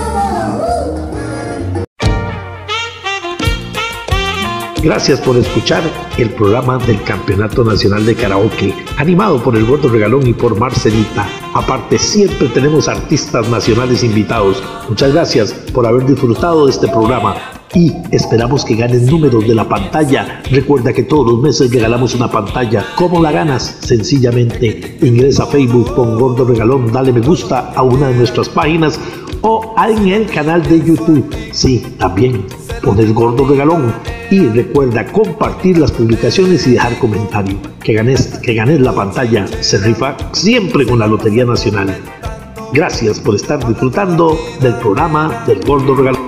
Gracias por escuchar el programa del Campeonato Nacional de Karaoke, animado por el Gordo Regalón y por Marcelita. Aparte, siempre tenemos artistas nacionales invitados. Muchas gracias por haber disfrutado de este programa y esperamos que ganen números de la pantalla. Recuerda que todos los meses regalamos una pantalla. ¿Cómo la ganas? Sencillamente ingresa a Facebook, pon Gordo Regalón, dale me gusta a una de nuestras páginas o en el canal de YouTube. Sí, también pon el Gordo Regalón. Y recuerda compartir las publicaciones y dejar comentario. Que ganes la pantalla. Se rifa siempre con la Lotería Nacional. Gracias por estar disfrutando del programa del Gordo Regalón.